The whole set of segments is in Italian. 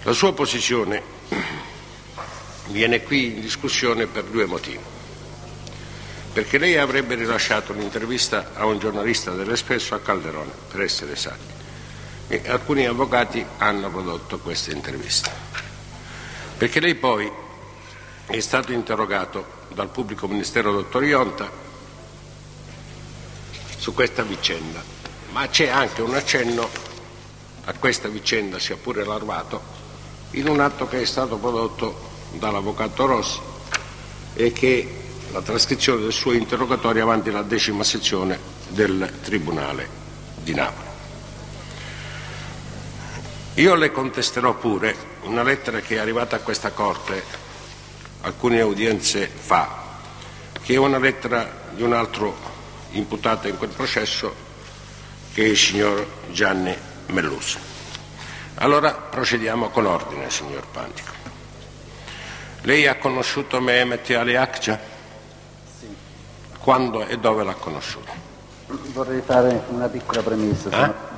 La sua posizione viene qui in discussione per due motivi. Perché lei avrebbe rilasciato un'intervista a un giornalista dell'Espresso, a Calderone, per essere esatti, e alcuni avvocati hanno prodotto questa intervista. Perché lei poi è stato interrogato dal pubblico ministero dottor Ionta su questa vicenda, ma c'è anche un accenno a questa vicenda, sia pure larvato, in un atto che è stato prodotto dall'avvocato Rossi e che è la trascrizione del suo interrogatorio avanti la 10ª sezione del Tribunale di Napoli. Io le contesterò pure una lettera che è arrivata a questa Corte alcune udienze fa, che è una lettera di un altro imputato in quel processo, che è il signor Gianni Melluso. Allora procediamo con ordine, signor Pandico. Lei ha conosciuto Mehmet Ali Akça? Sì. Quando e dove l'ha conosciuto? Vorrei fare una piccola premessa,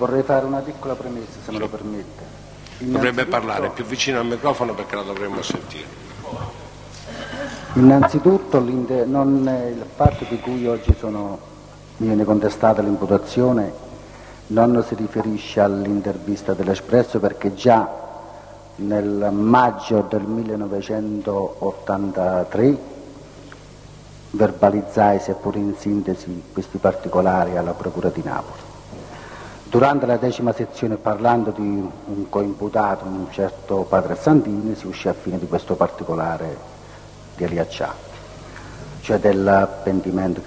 se me lo permette. Dovrebbe parlare più vicino al microfono perché la dovremmo sentire. Innanzitutto il fatto di cui oggi mi viene contestata l'imputazione non si riferisce all'intervista dell'Espresso, perché già nel maggio del 1983 verbalizzai, seppur in sintesi, questi particolari alla Procura di Napoli. Durante la 10ª sezione, parlando di un coimputato, un certo padre Sandini, si uscì a fine di questo particolare di Ali Akça, cioè del pentimento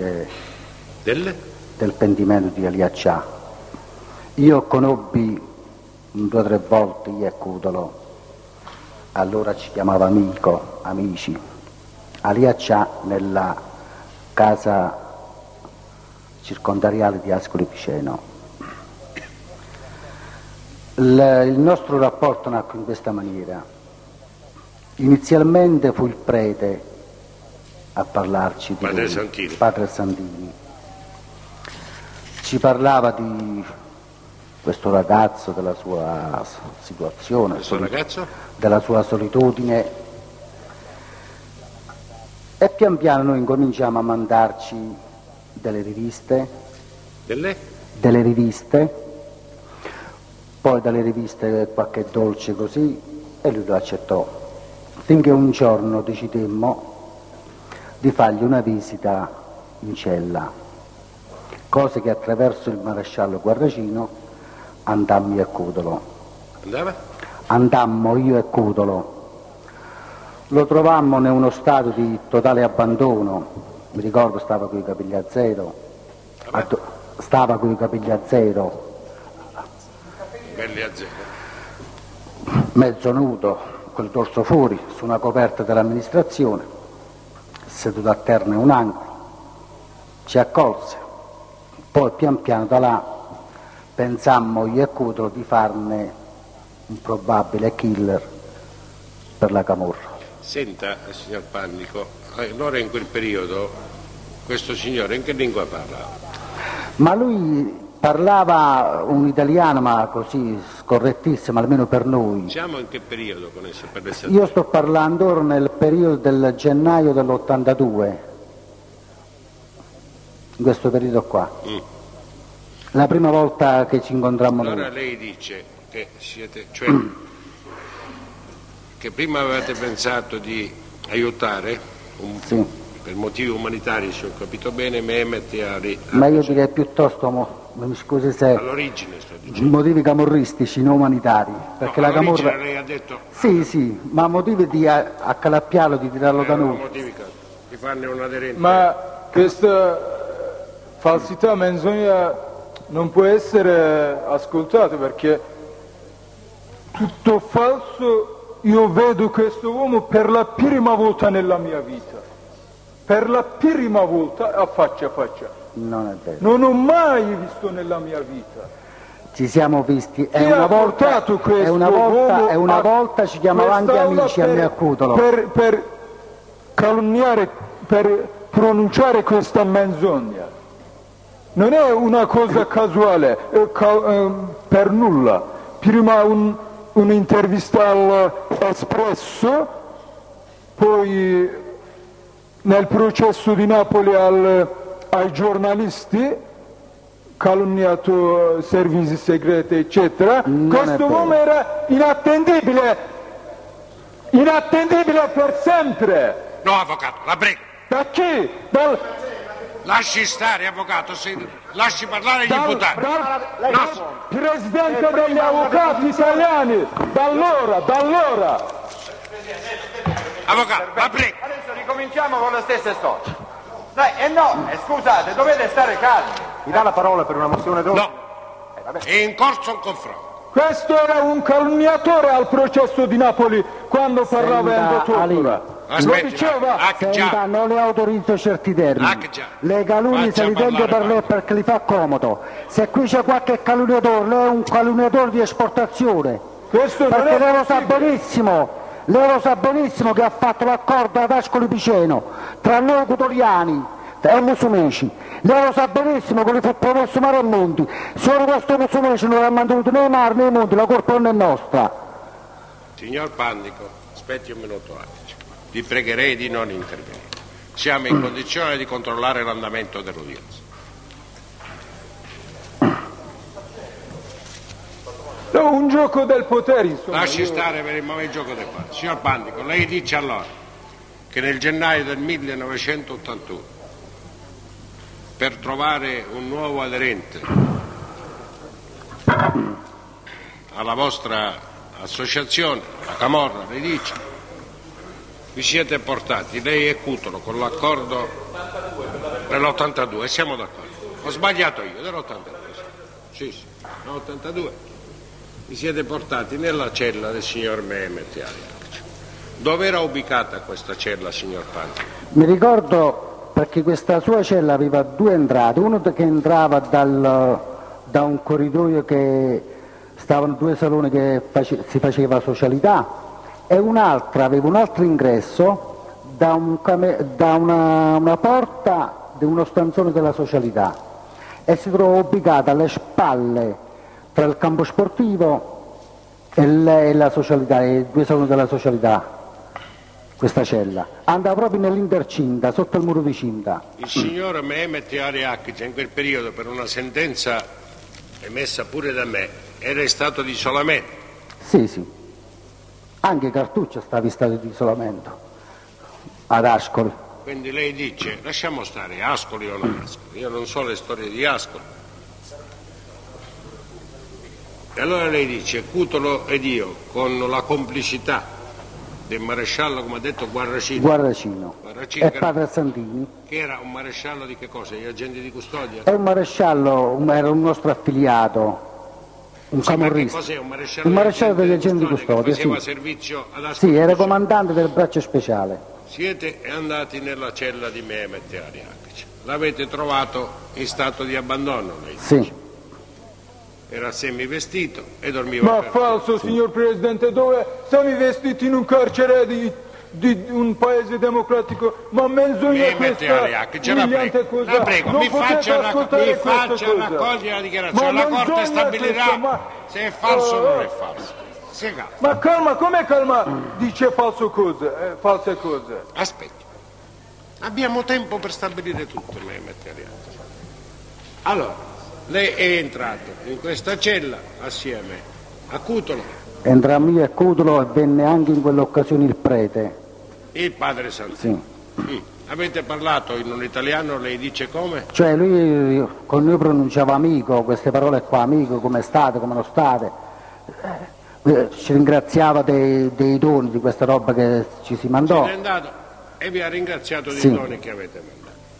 di Ali Akça. Io conobbi 2 o 3 volte Iecudolo, allora ci chiamava amici, Ali Akça nella casa circondariale di Ascoli Piceno. Il nostro rapporto nacque in questa maniera. Inizialmente fu il prete a parlarci di Padre Sandini. Ci parlava di questo ragazzo, della sua situazione, della sua solitudine, e pian piano noi incominciamo a mandarci delle riviste, poi dalle riviste qualche dolce così, e lui lo accettò, finché un giorno decidemmo di fargli una visita in cella, cosa che attraverso il maresciallo Guarracino andammo io e Cudolo. Lo trovammo in uno stato di totale abbandono, mi ricordo stava coi capelli a zero, mezzo nudo, col dorso fuori, su una coperta dell'amministrazione, seduto a terra in un angolo. Ci accolse, poi pian piano da là pensammo io e Cudolo di farne un probabile killer per la camorra. Senta, signor Pandico, allora in quel periodo questo signore in che lingua parlava? Ma lui parlava un italiano, ma così scorrettissimo, almeno per noi. Siamo in che periodo con esso? Io sto parlando ora nel periodo del gennaio dell'82, in questo periodo qua. La prima volta che ci incontrammo. Allora lei dice che siete, che prima avevate pensato di aiutare per motivi umanitari, se ho capito bene, Mehmet Ali. Ma io direi piuttosto, mi scusi se all'origine sto dicendo, motivi camorristici, non umanitari, perché la camorra lei ha detto sì, ma motivi di accalappiarlo, di tirarlo da noi, motivi di farne un'aderente. Ma questa falsità, menzogna non può essere ascoltata, perché tutto falso. Io vedo questo uomo per la prima volta nella mia vita, per la prima volta a faccia a faccia. Non è vero. Non ho mai visto nella mia vita. Ci siamo visti, è una volta ci chiamava anche amici a me a Cudolo. Per calunniare, per pronunciare questa menzogna. Non è una cosa casuale, per nulla. Prima un'intervista all'Espresso, poi nel processo di Napoli ai giornalisti, calunniato servizi segreti, eccetera. Questo uomo era inattendibile per sempre. No, avvocato, la prego. Da chi? Lasci stare, avvocato, lasci parlare gli imputati. Dal presidente degli avvocati italiani, dall'ora. Avvocato, la prego. Adesso ricominciamo con le stesse storie. Scusate, dovete stare calmi. Mi dà la parola per una mozione d'ordine? No, è in corso un confronto. Questo era un calunniatore al processo di Napoli quando parlava Enzo Tortora. Lo diceva. Senta, non le autorizzo certi termini. Le calunnie se li tengo per lei perché li fa comodo. Se qui c'è qualche calunniatore, lei è un calunniatore di esportazione. Questo perché lei lo sa benissimo che ha fatto l'accordo ad Ascoli Piceno tra noi cutoliani e musumeci. Lei lo sa benissimo che gli fu promesso mare e monti. Solo questo musumeci non ha mantenuto né mare né monti, la colpa non è nostra. Signor Pandico, aspetti un minuto attimo. Vi pregherei di non intervenire. Siamo in condizione di controllare l'andamento dell'udienza. Un gioco del potere, insomma. Lasci stare per il momento il gioco del potere. Signor Pandico, lei dice allora che nel gennaio del 1981, per trovare un nuovo aderente alla vostra associazione, la Camorra, lei dice, vi siete portati, lei e Cutolo, con l'accordo dell'82, e siamo d'accordo. Ho sbagliato io, dell'82. Sì, dell'82. Vi siete portati nella cella del signor Mehmet Aliakçı. Dove era ubicata questa cella, signor Pandico? Mi ricordo perché questa sua cella aveva due entrate, uno che entrava da un corridoio che stavano due saloni che si faceva socialità, e un'altra aveva un altro ingresso da una porta di uno stanzone della socialità, e si trova ubicata alle spalle tra il campo sportivo e la socialità, i due saloni della socialità. Questa cella andava proprio nell'intercinta, sotto il muro di cinta. Il signor Mehmet Aliakçı in quel periodo, per una sentenza emessa pure da me, era in stato di isolamento. Sì. Anche Cartuccio stava in stato di isolamento ad Ascoli. Quindi lei dice, lasciamo stare Ascoli o non Ascoli, io non so le storie di Ascoli. E allora lei dice, Cutolo ed io, con la complicità del maresciallo, come ha detto, Guarracino e padre Santini, che era un maresciallo di che cosa? Gli agenti di custodia? È un maresciallo, era un nostro affiliato. Un camorrista. Cos'è un maresciallo? Il maresciallo degli agenti di custodia, faceva servizio ad Ascoli. Sì, era comandante del braccio speciale. Siete andati nella cella di Mehmet Aliakçı. L'avete trovato in stato di abbandono, lei dice. Sì. Era semivestito e dormiva. Ma falso, signor Presidente, dove semivestiti in un carcere di un paese democratico? Ma menzogna questa umiliante cosa. La prego, mi faccia raccogliere la dichiarazione. La Corte stabilirà se è falso o non è falso. Ma calma, come calma? Dice false cose. Aspetti. Abbiamo tempo per stabilire tutto, Mehmet Aliakçı. Allora, lei è entrato in questa cella assieme a Cutolo. Entrammo io e Cutolo, e venne anche in quell'occasione il prete. Il padre Santini. Sì. Avete parlato in un italiano, lei dice come? Cioè lui con noi pronunciava amico, queste parole qua, amico, come state, come non state. Ci ringraziava dei doni, di questa roba che ci si mandò. Se n'è andato e vi ha ringraziato dei doni che avete mandato.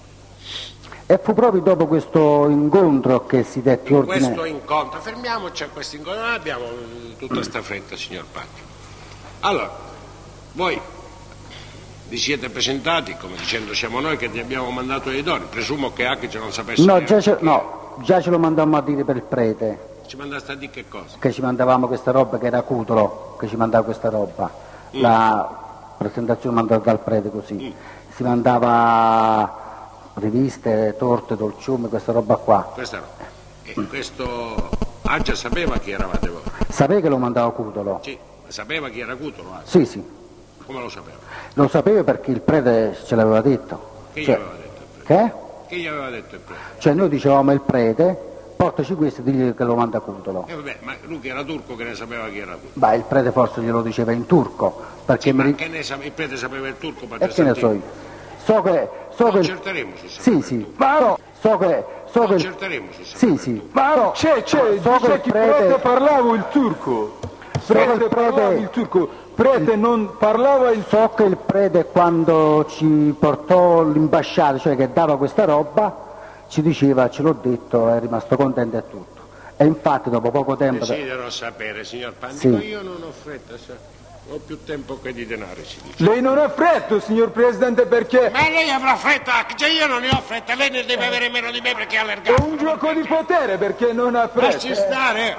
E fu proprio dopo questo incontro che si dette ordine. Questo incontro, fermiamoci a questo incontro, non abbiamo tutta sta fretta, signor Pandico. Allora, voi vi siete presentati come dicendo siamo noi che ti abbiamo mandato dei doni, presumo che Aliakçı non sapesse. Già ce lo mandammo a dire per il prete. Ci mandaste a dire che cosa? Che ci mandavamo questa roba, che era Cutolo che ci mandava questa roba. La presentazione mandata dal prete così. Si mandava riviste, torte, dolciumi, questa roba qua. Questa roba. E questo Ma già sapeva chi eravate voi? Sapeva che lo mandava Cutolo? Sì, ma sapeva chi era Cutolo? Sì, sì. Come lo sapeva? Lo sapevo perché il prete ce l'aveva detto. Chi gli Cioè, aveva detto il prete? che? Chi gli aveva detto il prete? Cioè noi dicevamo il prete, portaci questo e digli che lo manda Cutolo. Vabbè, ma lui che era turco che ne sapeva chi era turco? Beh, il prete forse glielo diceva in turco, perché Sì, ma che ne il prete sapeva il turco? E che ne so io? So che Accerteremo se sapeva sì, il sì. turco. So che Accerteremo se sapeva sì, il sì. turco. Ma c'è, so che dice il che prete- prete parlava il turco. Prete parlava il turco. Prete non parlava il So che il prete quando ci portò l'imbasciata, cioè che dava questa roba, ci diceva, ce l'ho detto, è rimasto contento e tutto. E infatti dopo poco tempo... Desidero sapere, signor Pandico, Sì. io non ho fretta, ho più tempo che di denari, si dice. Lei non ha fretta, signor Presidente, perché Ma lei avrà fretta, cioè io non ne ho fretta, lei ne deve avere meno di me perché ha è l'ergastolo. un gioco di potere, perché non ha Lasci fretta. stare.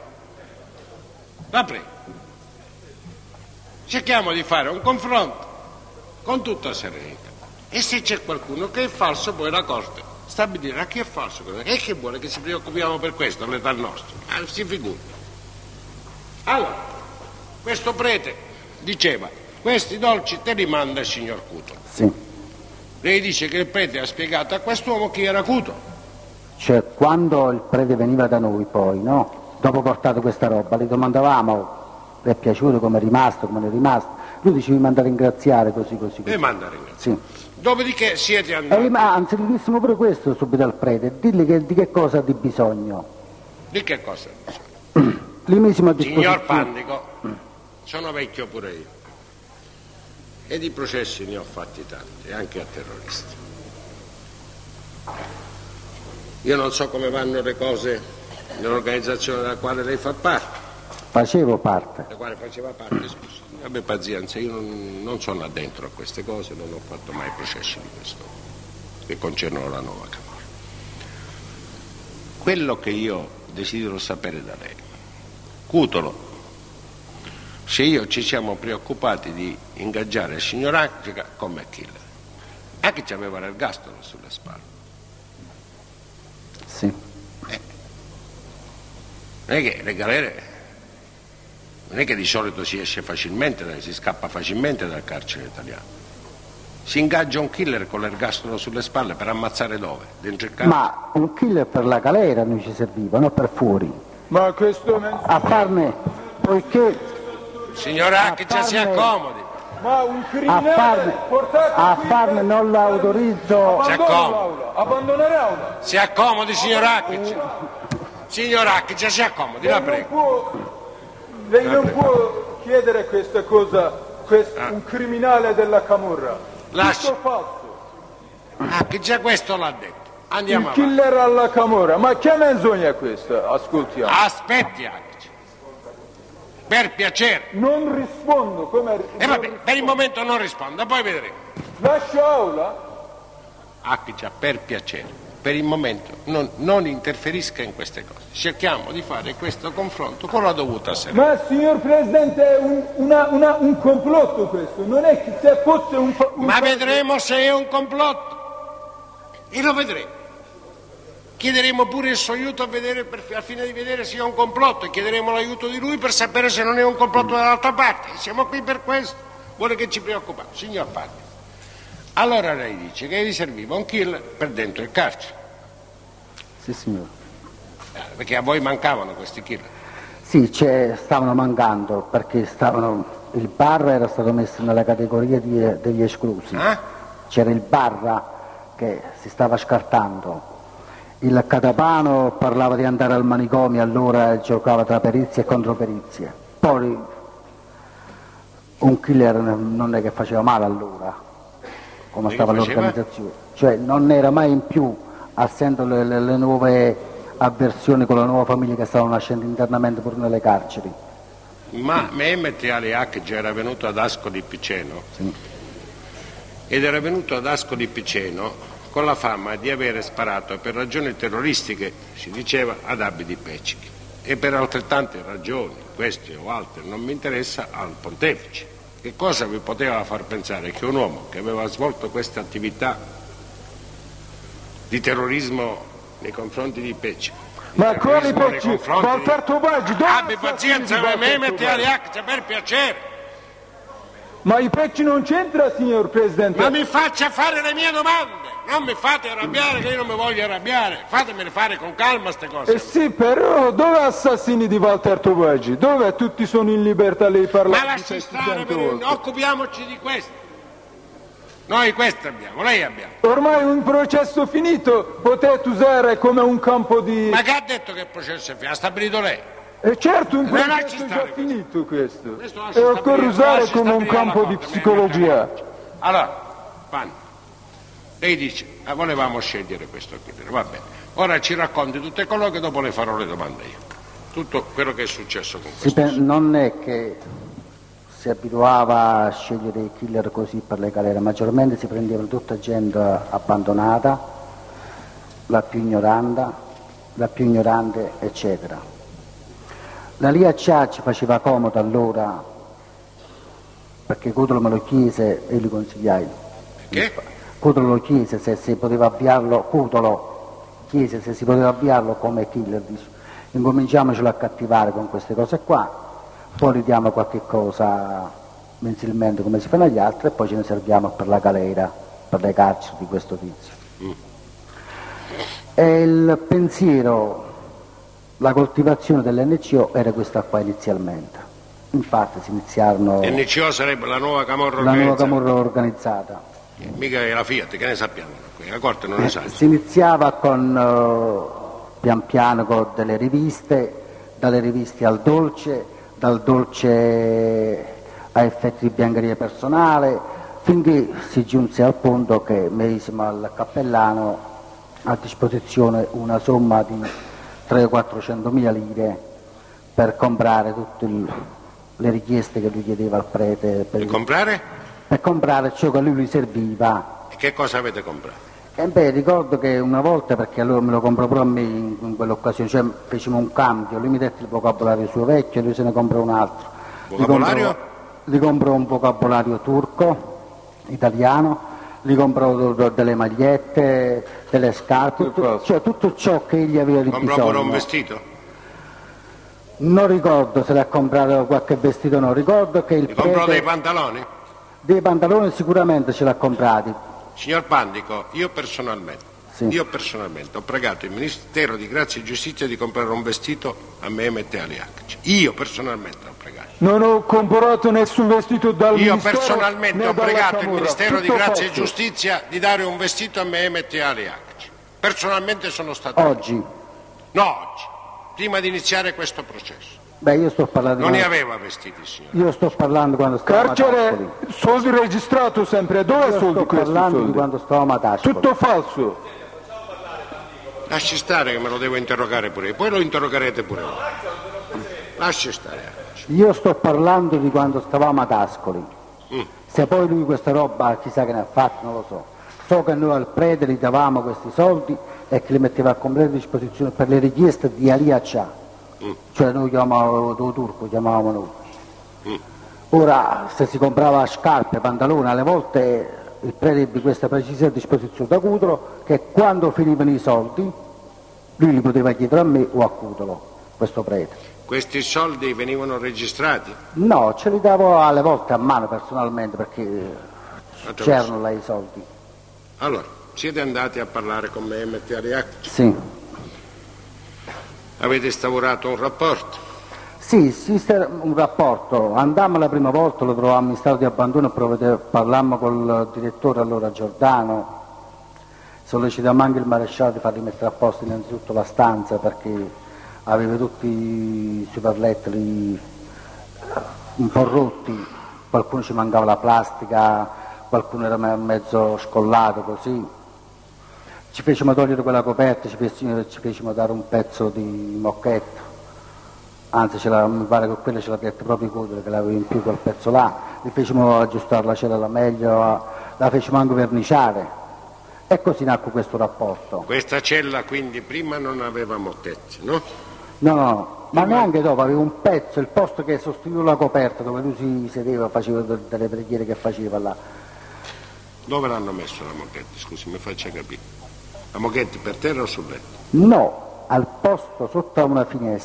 La prego. Cerchiamo di fare un confronto con tutta serenità. E se c'è qualcuno che è falso, poi la Corte stabilirà chi è falso. E che vuole che ci preoccupiamo per questo all'età nostra? Si figuri. Allora, questo prete diceva, questi dolci te li manda il signor Cutolo. Sì. Lei dice che il prete ha spiegato a quest'uomo chi era Cutolo. Cioè quando il prete veniva da noi poi, no? Dopo portato questa roba, gli domandavamo, le è piaciuto, come è rimasto, come non è rimasto. Lui diceva mi manda a ringraziare così. E manda a ringraziare. Sì. Dopodiché siete E andati. anzi, gli dissimo pure questo subito al prete, digli che, di che cosa ha di bisogno. Di che cosa? Gli misimo a disposizione. Signor Pandico, sono vecchio pure io. E di processi ne ho fatti tanti, anche a terroristi. Io non so come vanno le cose nell'organizzazione della quale lei fa parte, Facevo parte. della quale faceva parte, scusi. Vabbè, pazienza, io non sono addentro a queste cose, non ho fatto mai processi di questo, che concernono la nuova Camorra. Quello che io desidero sapere da lei, Cutolo, se io ci siamo preoccupati di ingaggiare il signor Accica come killer, anche ci aveva l'ergastolo sulle spalle. Sì. Non è che le galere, non è che di solito si esce facilmente, si scappa facilmente dal carcere italiano. Si ingaggia un killer con l'ergastolo sulle spalle per ammazzare dove? Dentro il carcere? Ma un killer per la galera noi ci serviva, non per fuori. Ma questo A farne, poiché Signor Accica, si accomodi. Ma un a criminale farne, portato a qui farne non l'autorizzo. Si abbandona accomodi. l'aula, abbandonare l'aula. Si accomodi, signor Accica. Signor Accica, si accomodi, la prego. Lei non può chiedere questa cosa, un criminale della Camorra. Lasci. Tutto falso. Accica, questo l'ha detto. Andiamo Il avanti. killer alla Camorra. Ma che menzogna è questa? Ascoltiamo. Aspetti, Accica. Per piacere. Non rispondo. Come E vabbè, per il momento non risponda, poi vedremo. Lascio aula. Accica, per piacere. Per il momento non interferisca in queste cose. Cerchiamo di fare questo confronto con la dovuta serietà. Ma signor Presidente è un complotto questo. Non è che se fosse un Ma vedremo se è un complotto. E lo vedremo. Chiederemo pure il suo aiuto al fine di vedere se è un complotto e chiederemo l'aiuto di lui per sapere se non è un complotto dall'altra parte. Siamo qui per questo. Vuole che ci preoccupiamo, signor Padre. Allora lei dice che vi serviva un killer per dentro il carcere. Sì, signore. Perché a voi mancavano questi killer. Sì, stavano mancando perché il bar era stato messo nella categoria degli esclusi. C'era il bar che si stava scartando. Il Catapano parlava di andare al manicomio, allora giocava tra perizie e controperizie. Poi un killer non è che faceva male allora, come stava l'organizzazione. Cioè non era mai in più, essendo le nuove avversioni con la nuova famiglia che stavano nascendo internamente pure nelle carceri. Ma Mehmet Ali già era venuto ad Ascoli Piceno, Sì. Ed era venuto ad Ascoli Piceno con la fama di avere sparato per ragioni terroristiche, si diceva, ad abiti Peccichi, e per altrettante ragioni, queste o altre, non mi interessa, al pontefice. Che cosa vi poteva far pensare che un uomo che aveva svolto questa attività di terrorismo nei confronti di Peccichi Ma quali nei pecci? confronti di- Walter Tobagi, dove Abbi assassini pazienza, di me Walter metti Tobagi? Aliac, per piacere. Ma i pecci non c'entra, signor Presidente. Ma mi faccia fare le mie domande. Non mi fate arrabbiare, che io non mi voglio arrabbiare. Fatemele fare con calma queste cose. Sì, però dove assassini di Walter Tobagi? Dove tutti sono in libertà, lei parla Ma di lasci questi stare, 100 volte. occupiamoci di questo. Noi questo abbiamo, lei abbiamo. Ormai un processo finito potete usare come un campo di... Ma che ha detto che il processo è finito? Ha stabilito lei. E certo, un lasci processo è stare già questo. finito questo. Questo lasci E occorre stabilire, usare lasci come un stabilire campo la di cosa, psicologia. Allora, Fanny, lei dice, volevamo scegliere questo qui, va bene. Ora ci racconti tutte quello che dopo le farò le domande io. Tutto quello che è successo con questo. Non è che si abituava a scegliere i killer così per le galere, maggiormente si prendevano tutta gente abbandonata, la più ignorante, eccetera. La Lia Chia ci faceva comodo allora, perché Cutolo me lo chiese e gli consigliai. Che? Cutolo lo chiese se si poteva avviarlo, Cutolo chiese se si poteva avviarlo come killer, dice. Incominciamocelo a cattivare con queste cose qua, poi gli diamo qualche cosa mensilmente come si fanno agli altri e poi ce ne serviamo per la galera, per le carceri di questo tizio. E il pensiero, la coltivazione dell'NCO era questa qua inizialmente. Infatti si iniziarono NCO sarebbe la nuova camorra la nuova organizzata. camorra organizzata. Mica è la Fiat, che ne sappiamo? Qui la Corte non ne sa. Si iniziava con pian piano con delle riviste, dalle riviste al dolce, dal dolce a effetti di biancheria personale, finché si giunse al punto che mesimo al cappellano a disposizione una somma di 300-400 mila lire per comprare tutte le richieste che lui chiedeva al prete Per comprare? per comprare ciò che a lui gli serviva. E che cosa avete comprato? E beh, ricordo che una volta, perché allora me lo comprò proprio a me in quell'occasione, cioè fecimo un cambio, lui mi dette il vocabolario suo vecchio e lui se ne comprò un altro. Vocabolario? Gli comprò un vocabolario turco, italiano, gli comprò delle magliette, delle scarpe, cioè tutto ciò che egli aveva di Comprò bisogno. pure un vestito? Non ricordo se l'ha comprato qualche vestito o no, ricordo che il Gli comprò prete dei pantaloni? dei pantaloni sicuramente ce l'ha comprati. Signor Pandico, io personalmente ho pregato il Ministero di Grazia e Giustizia di comprare un vestito a Mehmet Aliac. Io personalmente ho pregato. Non ho comprato nessun vestito dal Io Ministero, personalmente né ho dalla pregato il Camorra. Ministero di Tutto Grazia e falso. Giustizia di dare un vestito a Mehmet Aliac. Personalmente sono stato... Oggi, No, oggi, prima di iniziare questo processo. beh, io sto parlando Non ne quando, aveva vestiti, signore. io sto parlando quando stavamo a Carcere, Tascoli. soldi registrato sempre. Dove Io soldi sto questi parlando di soldi? quando stavamo a Tascoli. Tutto falso. Lasci stare che me lo devo interrogare pure io, poi lo interrogerete pure voi. Lasci stare. Io sto parlando di quando stavamo ad Ascoli. Se poi lui questa roba chissà che ne ha fatto, non lo so. So che noi al prete gli davamo questi soldi e che li metteva a completa disposizione per le richieste di Alia Chia. Cioè noi chiamavamo lo turco, chiamavamo noi. Ora se si comprava scarpe, pantaloni, alle volte il prete ebbe questa precisa disposizione da Cutolo che quando finivano i soldi lui li poteva chiedere a me o a Cutolo, questo prete. Questi soldi venivano registrati? No, ce li davo alle volte a mano personalmente perché c'erano là i soldi. Allora, siete andati a parlare con Mehmet Aliac? Sì, Avete instaurato un rapporto? sì, un rapporto. Andammo la prima volta, lo trovammo in stato di abbandono, parlammo col direttore allora Giordano, sollecitammo anche il maresciallo di fargli mettere a posto innanzitutto la stanza perché aveva tutti i superletti un po' rotti, qualcuno ci mancava la plastica, qualcuno era mezzo scollato così. Ci fecimo togliere quella coperta, ci fecimo dare un pezzo di mocchetto, anzi mi pare che quella ce l'ha detta proprio Cutolo che l'aveva in più quel pezzo là, li fecimo aggiustare la cella meglio, la fecimo anche verniciare e così nacque questo rapporto. Questa cella quindi prima non aveva mocchetti, no? No, ma neanche dopo, aveva un pezzo, il posto che sostituiva la coperta dove lui si sedeva, faceva delle preghiere che faceva là. Dove l'hanno messo la moquette? Scusi, mi faccia capire. La moquette per terra o sul letto? No, al posto sotto la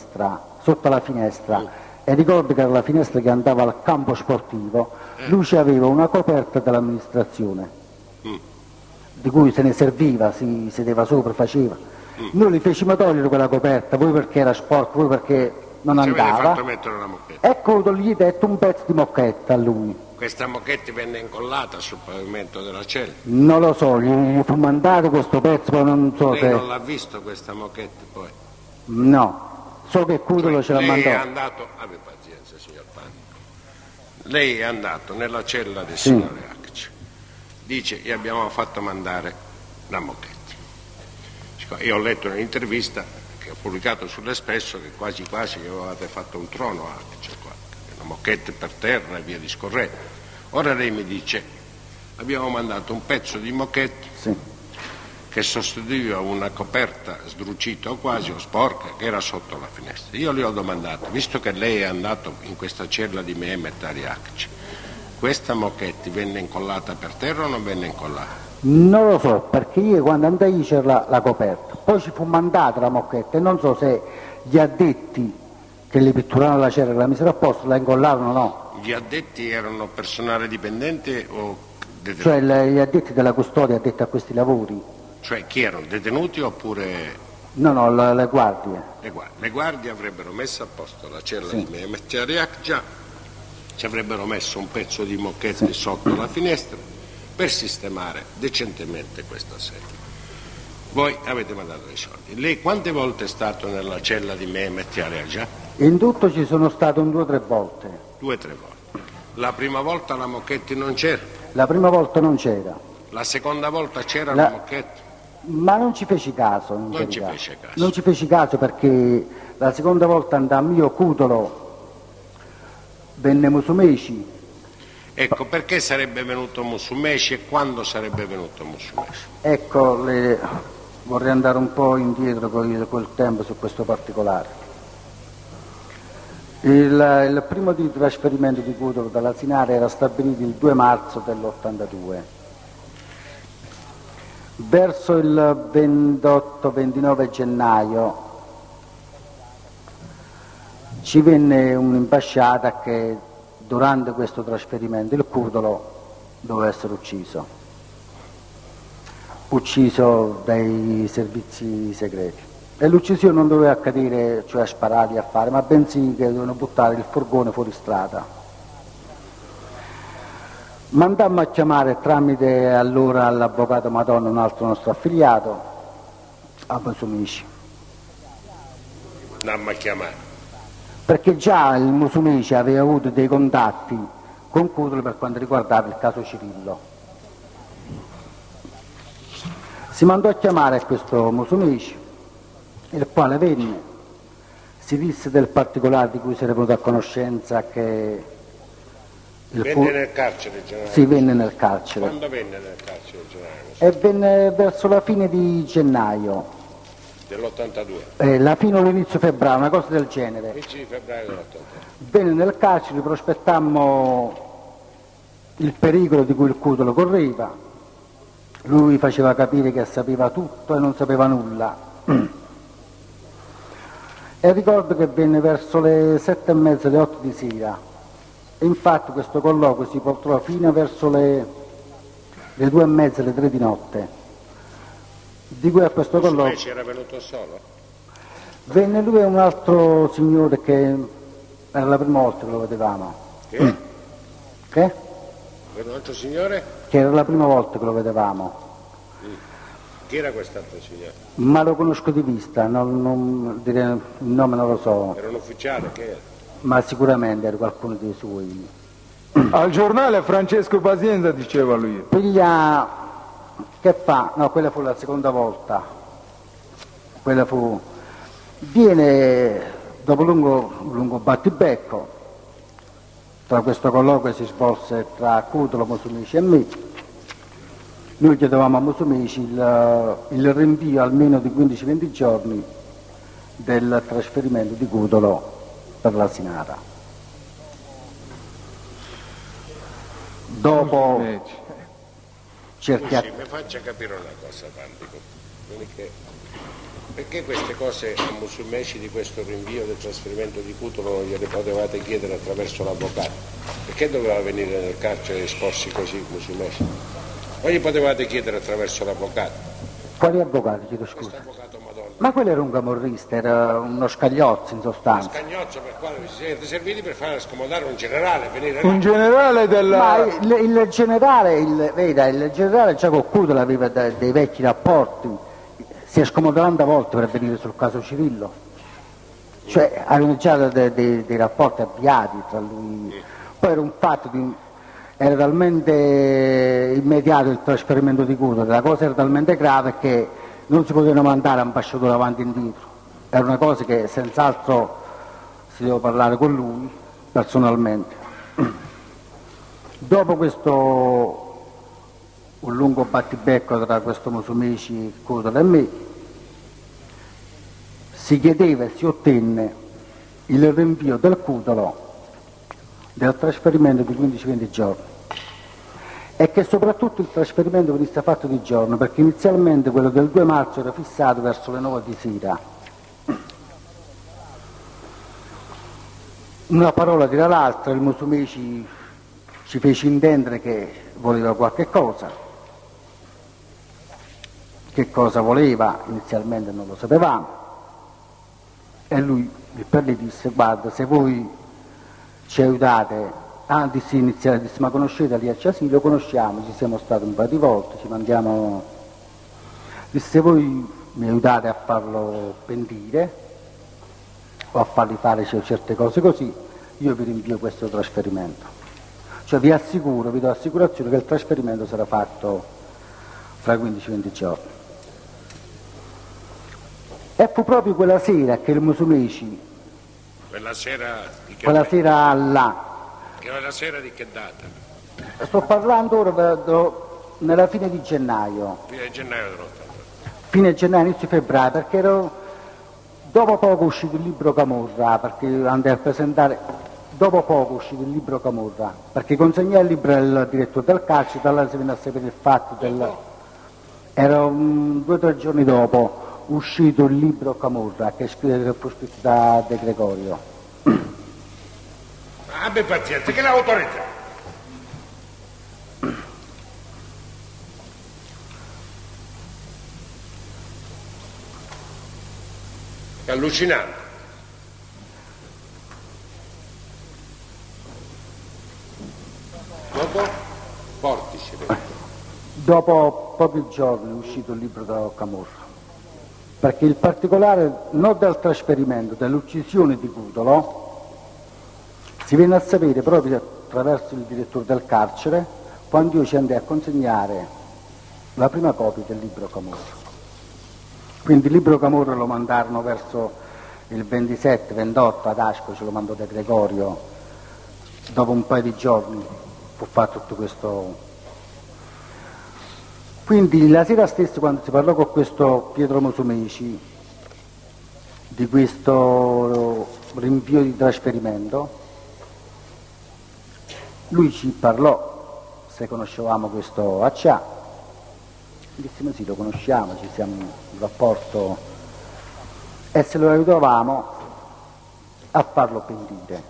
finestra, e ricordo che era la finestra che andava al campo sportivo, lui aveva una coperta dell'amministrazione, di cui se ne serviva, si sedeva sopra, faceva. Noi gli fecimo togliere quella coperta, voi perché era sporco, voi perché non Ci avete andava. fatto mettere una moquette. Ecco, gli detto un pezzo di moquetta a lui. Questa moquette venne incollata sul pavimento della cella. Non lo so, gli fu mandato questo pezzo, ma non so Lei se... non l'ha visto questa moquette poi? No, so che Cudolo ce la lei mandò. è andato, abbia pazienza signor Pani, lei è andato nella cella del signore Acci, dice gli abbiamo fatto mandare la moquette. Io ho letto un'intervista che ho pubblicato sull'Espresso che quasi quasi gli avevate fatto un trono a Acci, una moquette per terra e via discorrendo. Ora lei mi dice abbiamo mandato un pezzo di moquette che sostituiva una coperta sdrucita o quasi o sporca che era sotto la finestra. Io le ho domandato, visto che lei è andato in questa cella di Mehmet Ariakci, questa moquette venne incollata per terra o non venne incollata? Non lo so, perché io quando andai c'era la coperta, poi ci fu mandata la moquetta e non so se gli addetti che le pitturavano la cella e la misero a posto la incollarono o no. Gli addetti erano personale dipendente o detenuti? Cioè gli addetti della custodia addetti a questi lavori. Cioè chi erano, detenuti oppure... No, le guardie. Le guardie avrebbero messo a posto la cella di Mehmet Ariakci, ci avrebbero messo un pezzo di moquette sotto la finestra per sistemare decentemente questa sede. Voi avete mandato i soldi. Lei quante volte è stato nella cella di Mehmet Ariakci? In tutto ci sono stato 2 o 3 volte. 2 o 3 volte. La prima volta la moquette non c'era? La prima volta non c'era. La seconda volta c'era la moquette? Ma non ci feci caso. Non ci fece caso. Non ci feci caso perché la seconda volta andammo io, Cudolo, venne Musumeci. Ecco, perché sarebbe venuto Musumeci e quando sarebbe venuto Musumeci? Ecco, vorrei andare un po' indietro col tempo su questo particolare. Il primo di trasferimento di Cudolo dalla Sinara era stabilito il 2 marzo dell'82. Verso il 28-29 gennaio ci venne un'imbasciata che durante questo trasferimento il Cudolo doveva essere ucciso dai servizi segreti. E l'uccisione non doveva accadere, cioè a sparare a fare, ma bensì che dovevano buttare il furgone fuori strada. Mandammo a chiamare tramite allora l'avvocato Madonna, un altro nostro affiliato, a Musumeci. Andammo a chiamare. Perché già il Musumeci aveva avuto dei contatti con Cudolo per quanto riguardava il caso Cirillo. Si mandò a chiamare questo Musumeci, il quale venne, si disse del particolare di cui si era venuto a conoscenza che... Venne nel carcere generale? Sì, venne nel carcere. Quando venne nel carcere generale? E venne verso la fine di gennaio. Dell'82? La fine o l'inizio febbraio, una cosa del genere. 15 di febbraio dell'82. Venne nel carcere, prospettammo il pericolo di cui il Cudolo correva. Lui faceva capire che sapeva tutto e non sapeva nulla. E ricordo che venne verso le 7:30, le 8 di sera. E infatti questo colloquio si portò fino verso le 2:30, le 3 di notte. Di cui a questo colloquio... Musumeci era venuto solo? Venne lui e un altro signore che era la prima volta che lo vedevamo. Che? Che? Un altro signore? Che era la prima volta che lo vedevamo. Chi era quest'altro signore? Ma lo conosco di vista, dire il nome non lo so, Era un ufficiale, che era? ma sicuramente era qualcuno dei suoi. Al giornale Francesco Pazienza diceva lui. Piglia, che fa? No, quella fu la seconda volta. Quella fu... Viene, dopo lungo battibecco, tra questo colloquio si svolse tra Cudolo, Musumeci e me. Noi chiedevamo a Musumeci il rinvio almeno di 15-20 giorni del trasferimento di Cudolo per la Sinara. Dopo Scusi, mi faccia capire una cosa, Pantico. Perché queste cose a Musumeci di questo rinvio del trasferimento di Cutolo non gliele potevate chiedere attraverso l'avvocato? Perché doveva venire nel carcere e esporsi così Musumeci? O gli potevate chiedere attraverso l'avvocato? Quali avvocati, chiedo scusa? Avvocato Madonna. Ma quello era un camorrista, era uno Scagliozzo in sostanza. Scagnozzo per quale vi siete serviti per fare scomodare un generale, venire là. Un generale della... Ma il generale, veda, il generale Giacomo Cutolo aveva dei vecchi rapporti, si è scomodato tante volte per venire sul caso Cirillo, cioè avevano già dei rapporti avviati tra lui, poi era un fatto era talmente immediato il trasferimento di Cutolo, la cosa era talmente grave che non si potevano mandare ambasciatore avanti e indietro, era una cosa che senz'altro si doveva parlare con lui personalmente. Dopo questo un lungo battibecco tra questo Musumeci, Cutolo e me, si chiedeva e si ottenne il rinvio del Cutolo del trasferimento di 15-20 giorni e che soprattutto il trasferimento venisse fatto di giorno, perché inizialmente quello del 2 marzo era fissato verso le 9 di sera. Una parola tira l'altra, il Musumeci ci fece intendere che voleva qualche cosa. Che cosa voleva inizialmente non lo sapevamo, e lui per lì disse: guarda, se voi ci aiutate, disse iniziale, disse: ma conoscete Aliaccia? Sì, lo conosciamo, ci siamo stati un paio di volte, ci mandiamo, disse: se voi mi aiutate a farlo pentire o a fargli fare certe cose così, io vi rinvio questo trasferimento, cioè vi assicuro, vi do assicurazione che il trasferimento sarà fatto fra 15-20 giorni. E fu proprio quella sera che il Musumeci, Quella sera di che quella sera là, Quella sera di che data? sto parlando ora nella fine di gennaio, Fine gennaio dell'80. fine gennaio, inizio febbraio, perché ero dopo poco uscito il libro Camorra, perché andai a presentare, dopo poco uscito il libro Camorra, perché consegnai il libro al direttore del carcere, da là si venne a sapere il fatto era 2 o 3 giorni dopo uscito il libro Camorra, che è scritto da De Gregorio. Abbia pazienza, che l'autorizza. È allucinante. Dopo Portici. Dopo pochi giorni è uscito il libro da Camorra, perché il particolare non del trasferimento, dell'uccisione di Cutolo si viene a sapere proprio attraverso il direttore del carcere, quando io ci andai a consegnare la prima copia del libro Camorra. Quindi il libro Camorra lo mandarono verso il 27-28 ad Asco, ce lo mandò De Gregorio, dopo un paio di giorni fu fatto tutto questo. Quindi la sera stessa, quando si parlò con questo Pietro Musumeci di questo rinvio di trasferimento, lui ci parlò se conoscevamo questo Accià, dissimo sì, lo conosciamo, ci siamo in rapporto, e se lo aiutavamo a farlo pentire.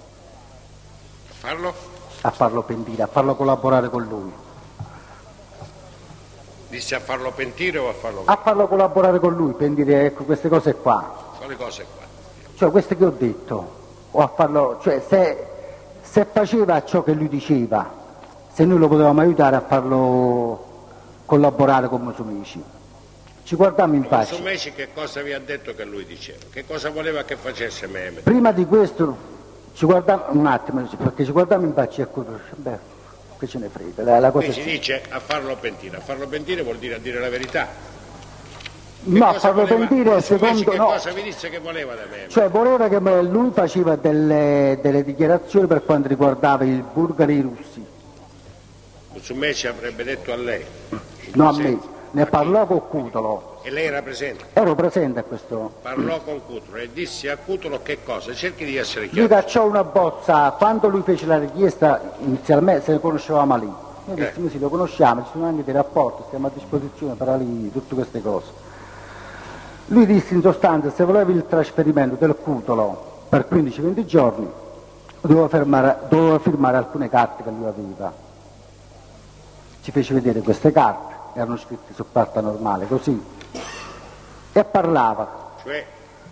A farlo pentire, a farlo collaborare con lui. Disse a farlo pentire o a farlo... A farlo collaborare con lui, pentire, ecco, queste cose qua. Quale cose qua? Cioè queste che ho detto, o a farlo, cioè se faceva ciò che lui diceva, se noi lo potevamo aiutare a farlo collaborare con Musumeci. Ci guardammo in faccia. Musumeci che cosa vi ha detto che lui diceva? Che cosa voleva che facesse Meme? Prima di questo ci guardammo un attimo, perché ci guardammo in faccia e beh, che ce ne frega. La cosa Qui si dice a farlo pentire vuol dire a dire la verità. No, a farlo pentire secondo che no. Cosa vi disse che voleva da me? Cioè voleva che lui faceva delle dichiarazioni per quanto riguardava il Bulgari e i russi. Musumeci avrebbe detto a lei? No, a me, ne parlò con Cutolo. E lei era presente? Ero presente a questo. Parlò con Cutolo e disse a Cutolo che cosa? Cerchi di essere Lui chiaro. cacciò una bozza, quando lui fece la richiesta inizialmente se ne conoscevamo lì. Noi dissimo sì, lo conosciamo, ci sono anche dei rapporti, stiamo a disposizione per lì, tutte queste cose. Lui disse in sostanza se volevi il trasferimento del Cutolo per 15-20 giorni doveva firmare alcune carte che lui aveva. Ci fece vedere queste carte, erano scritte su carta normale, così, e parlava. Cioè,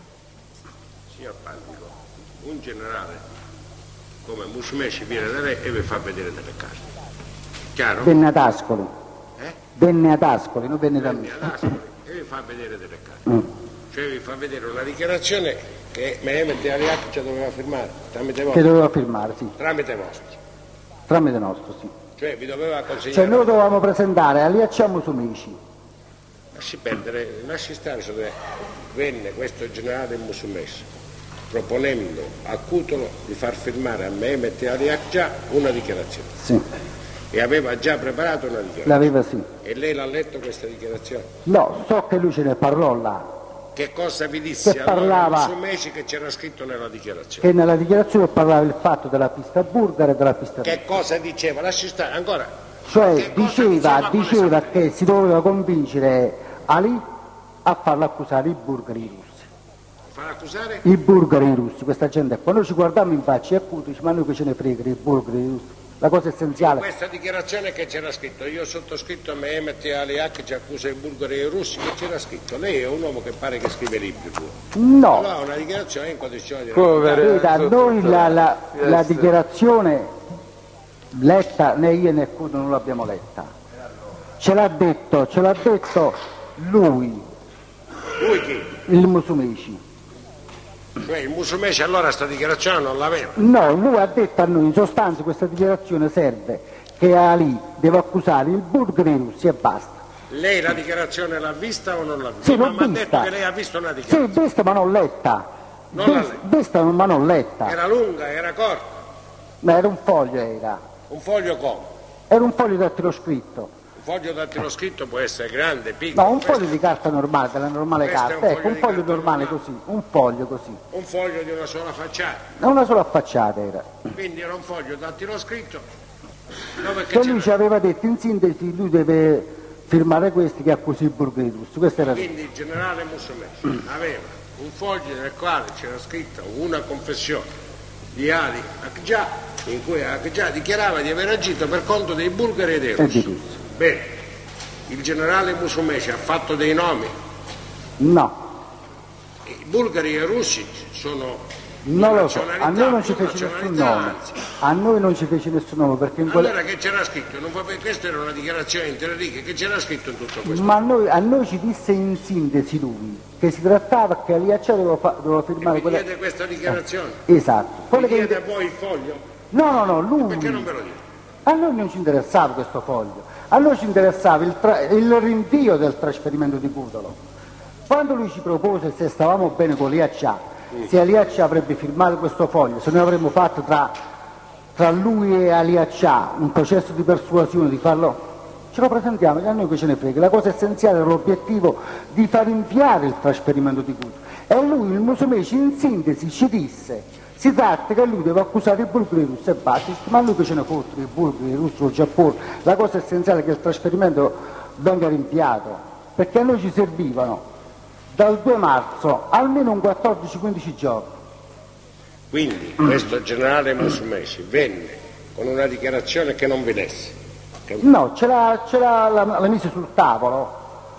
signor Pandico, un generale come Musumeci viene da lei e vi fa vedere delle carte. Chiaro? Venne ad Ascoli. Venne ad Ascoli, non venne da me. Venne ad Ascoli e vi fa vedere delle carte. Cioè vi fa vedere una dichiarazione che Mehmet Aliakcia doveva firmare tramite voi. Che doveva firmare, sì. Tramite vostro. Tramite nostro, sì. Cioè vi doveva consegnare. Cioè noi dovevamo presentare Aliakcia Musumeci. Lasci perdere, lasci stare dove venne questo generale Musumeci proponendo a Cutolo di far firmare a Mehmet Aliakcia una dichiarazione. Sì. E aveva già preparato una dichiarazione. L'aveva, sì. E lei l'ha letto questa dichiarazione? No, so che lui ce ne parlò là. Che cosa vi disse Che allora parlava- Musumeci che c'era scritto nella dichiarazione? Che nella dichiarazione parlava il fatto della pista bulgara e della pista russa. Che cosa diceva? Lasci stare ancora. Cioè Che cosa diceva quale che si doveva convincere Ali a farlo accusare i bulgari russi. Far accusare? I bulgari russi, questa gente qua. Noi ci guardiamo in faccia e appunto dice ma noi che ce ne frega i bulgari russi. La cosa essenziale. Questa dichiarazione che c'era scritto, io ho sottoscritto a Mehmet Aliak che ci accusa i bulgari e i russi, che c'era scritto. Lei è un uomo che pare che scrive libri pure. No, Allora una dichiarazione in condizione di veda, noi la dichiarazione letta né io né Cudo non l'abbiamo letta. Ce l'ha detto lui, Lui chi? il Musumeci. Cioè il Musumeci allora sta dichiarazione non l'aveva. No, lui ha detto a noi in sostanza questa dichiarazione serve che Ali deve accusare il bulgari russi e basta. Lei la dichiarazione l'ha vista o non l'ha vista? Sì, l'ho Ma ha detto vista. che lei ha visto una Sì, dichiarazione. vista ma non letta. Non l'ha letta. Vista ma non letta. Era lunga, era corta. Ma era un foglio, era. Un foglio come? Era un foglio dattilo scritto. Un foglio dattilo-scritto può essere grande, piccolo. No, un questo- foglio di carta normale, della normale Questo è carta. un Ecco, un foglio di foglio carta normale normale. così, un foglio così. Un foglio di una sola facciata. Una sola facciata era. Quindi era un foglio dattilo-scritto. Dove che Che lui ci c'era? aveva detto in sintesi, lui deve firmare questi che accusi i bulgari russi. Questo era Quindi il generale Musumeci aveva un foglio nel quale c'era scritta una confessione di Ali Akcia in cui Akcia dichiarava di aver agito per conto dei bulgari e dei e di russi. russi. Bene, il generale Musumeci ha fatto dei nomi. No, I bulgari e i russi sono non lo so, nazionalità, a noi non ci più fece nessun nazionalità, nome. anzi. A noi non ci fece nessun nome perché in Allora che c'era scritto? Non va bene, questa era una dichiarazione in tre righe, che c'era scritto in tutto questo? Ma a noi ci disse in sintesi lui che si trattava che Aliaccia doveva firmare Mi quella. chiede questa dichiarazione? Esatto. Mi Quelle chiede che... poi il foglio? No, lui. Perché non ve lo dite? A noi non ci interessava questo foglio, a noi ci interessava il rinvio del trasferimento di Cutolo. Quando lui ci propose se stavamo bene con Aliaccia, se Aliaccia avrebbe firmato questo foglio, se noi avremmo fatto tra lui e Aliaccia un processo di persuasione di farlo, ce lo presentiamo, che a noi che ce ne frega. La cosa essenziale era l'obiettivo di far inviare il trasferimento di Cutolo. E lui, il Musumeci, in sintesi ci disse si tratta che lui deve accusare i bulgari russi e basta, ma lui che ce ne fotte, i bulgari, i russi, il Giappone, la cosa essenziale è che il trasferimento venga rinviato, perché a noi ci servivano dal 2 marzo almeno un 14-15 giorni. Quindi questo generale Musumeci venne con una dichiarazione che non vi lesse. No, la mise sul tavolo,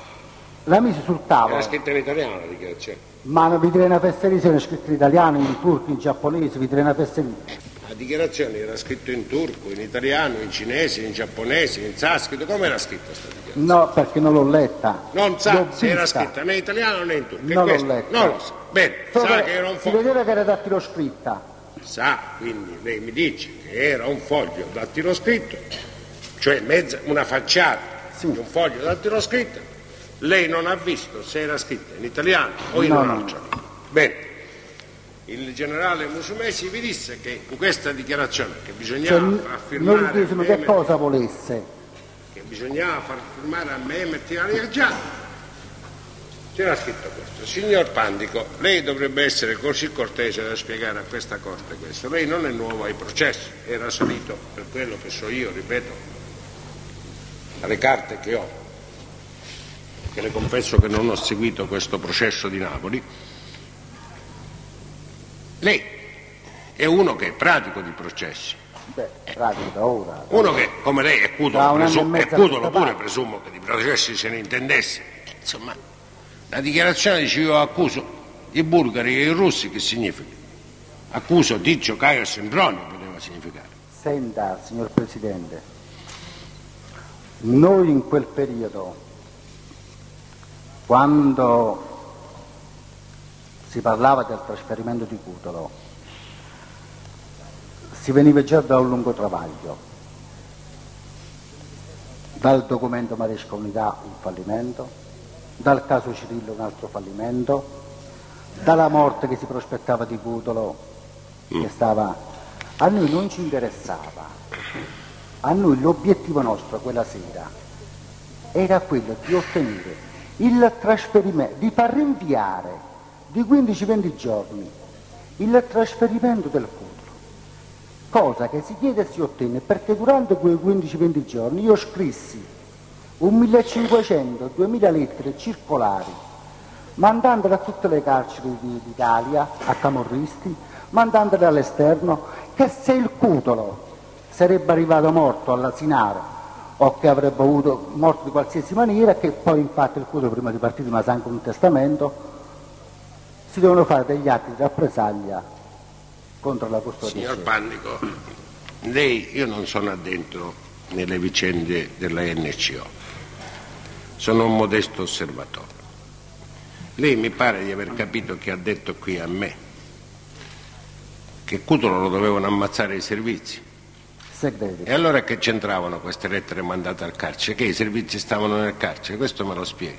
Era scritta in italiano la dichiarazione. ma vi direi una fesseria, è scritta in italiano, in turco, in giapponese, vi direi una fesseria. La dichiarazione era scritta in turco, in italiano, in cinese, in giapponese, in sanscrito. Come era scritta questa dichiarazione? No, perché non l'ho letta. Non sa L'ho se era vista. scritta né in italiano né in turco. È Non l'ho questo? letta. Non lo sa. Bene, sa che era un Si foglio. vedeva che era dattilo scritta. Sa, quindi lei mi dice che era un foglio dattilo scritto, cioè una facciata Sì. di un foglio dattilo scritto. Lei non ha visto se era scritta in italiano o in No, un no. altro. Bene, il generale Musumeci vi disse che in questa dichiarazione che bisognava Cioè, far noi firmare gli chiesero che cosa volesse. che bisognava far firmare a Mehmet Aliakcia, c'era scritto questo. Signor Pandico, lei dovrebbe essere così cortese da spiegare a questa corte questo. Lei non è nuovo ai processi, era salito, per quello che so io, ripeto, alle carte che ho. che le confesso che non ho seguito questo processo di Napoli, lei è uno che è pratico di processi. Beh, pratico da ora. Uno che, come lei, è Cutolo, pure presumo che di processi se ne intendesse. Insomma, la dichiarazione dice io accuso i bulgari e i russi, che significa? Accuso Tizio, Caio e Sempronio, poteva significare. Senta, signor Presidente, noi in quel periodo, quando si parlava del trasferimento di Cutolo, si veniva già da un lungo travaglio, dal documento Maresca Unità un fallimento, dal caso Cirillo un altro fallimento, dalla morte che si prospettava di Cutolo, che stava... A noi non ci interessava, a noi l'obiettivo nostro quella sera era quello di ottenere il trasferimento, di far rinviare di 15-20 giorni il trasferimento del Cutolo, cosa che si chiede e si ottenne, perché durante quei 15-20 giorni io scrissi 1.500-2.000 lettere circolari, mandandole a tutte le carceri d'Italia, a camorristi, mandandole all'esterno, che se il Cutolo sarebbe arrivato morto all'Asinara o che avrebbe avuto morto di qualsiasi maniera, che poi infatti il Cutolo prima di partire mi sa anche un testamento, si devono fare degli atti di rappresaglia contro la custodia. Signor Pannico, lei, io non sono addentro nelle vicende della NCO, sono un modesto osservatore. Lei mi pare di aver capito che ha detto qui a me che Cutolo lo dovevano ammazzare i servizi. Segreti. E allora che c'entravano queste lettere mandate al carcere? Che i servizi stavano nel carcere? Questo me lo spieghi.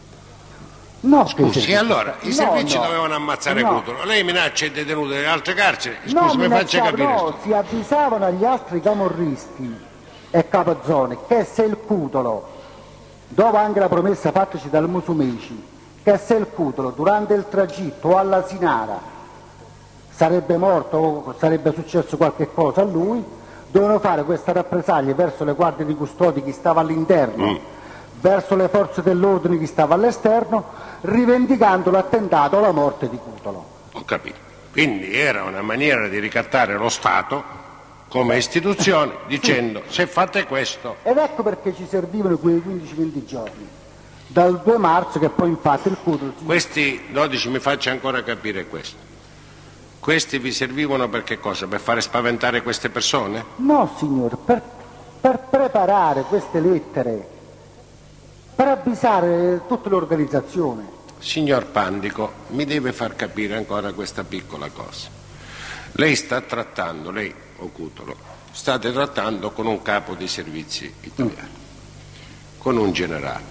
No, scusi, allora i servizi no, dovevano ammazzare Cutolo. Lei minaccia i detenuti delle altre carceri? Scusi, no, mi faccia capire. No, si avvisavano agli altri camorristi e capozzone che se il Cutolo, dopo anche la promessa fattaci dal Musumeci, che se il Cutolo durante il tragitto o all'Asinara sarebbe morto o sarebbe successo qualche cosa a lui, dovevano fare questa rappresaglia verso le guardie di custodi chi stava all'interno, verso le forze dell'ordine chi stava all'esterno, rivendicando l'attentato o la morte di Cutolo. Ho capito. Quindi era una maniera di ricattare lo Stato come istituzione, dicendo se fate questo... Ed ecco perché ci servivano quei 15-20 giorni, dal 2 marzo che poi infatti il Cutolo... Questi 12 mi faccia ancora capire questo. Questi vi servivano per che cosa? Per fare spaventare queste persone? No, signore, per preparare queste lettere, per avvisare tutta l'organizzazione. Signor Pandico, mi deve far capire ancora questa piccola cosa. Lei sta trattando, lei o Cutolo, state trattando con un capo dei servizi italiani, con un generale.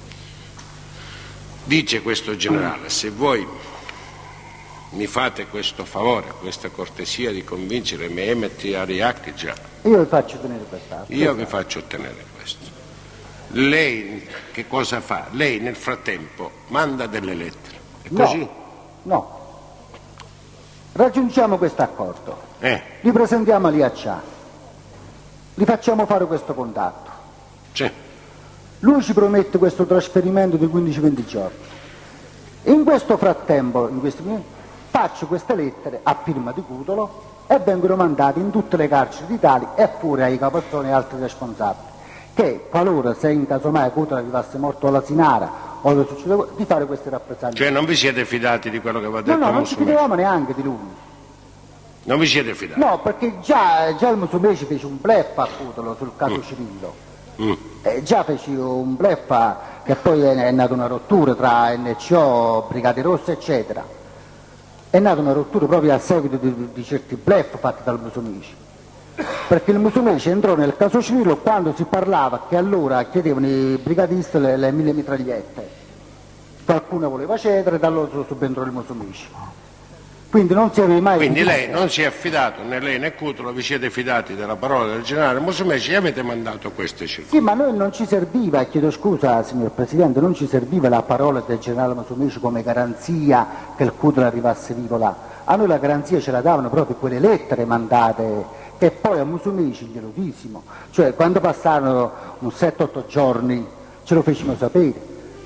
Dice questo generale, se voi mi fate questo favore, questa cortesia di convincere Mehmet Ariakija, io vi faccio ottenere quest'altro. Io vi faccio ottenere questo. Lei che cosa fa? Lei nel frattempo manda delle lettere. È così? No. Raggiungiamo questo accordo. Li presentiamo all'IACA. Li facciamo fare questo contatto. Sì. Lui ci promette questo trasferimento di 15-20 giorni. In questo frattempo, faccio queste lettere a firma di Cutolo e vengono mandate in tutte le carceri d'Italia e pure ai capozzoni e altri responsabili, che qualora se in caso mai Cutolo arrivasse morto alla Sinara o che succede, di fare queste rappresaglie. Cioè non vi siete fidati di quello che va detto? No, non ci fidavamo neanche di lui. Non vi siete fidati? No, perché già il Musumeci fece un bluff a Cutolo sul caso Cirillo. Già fece un bluff che poi è nata una rottura tra NCO, Brigate Rosse eccetera. È nata una rottura proprio a seguito di certi bluff fatti dal Musumeci, perché il Musumeci entrò nel caso Cirillo quando si parlava che allora chiedevano i brigatisti le 1000 mitragliette, qualcuno voleva cedere, da allora subentrò il Musumeci, quindi non si aveva mai... Quindi lei non si è affidato, né lei né Cutolo vi siete fidati della parola del generale Musumeci e avete mandato queste circolari. Sì, ma noi non ci serviva, chiedo scusa signor Presidente, non ci serviva la parola del generale Musumeci come garanzia che il Cutolo arrivasse vivo là. A noi la garanzia ce la davano proprio quelle lettere mandate, che poi a Musumeci glielo dissimo, cioè quando passarono un 7-8 giorni ce lo fecimo sapere.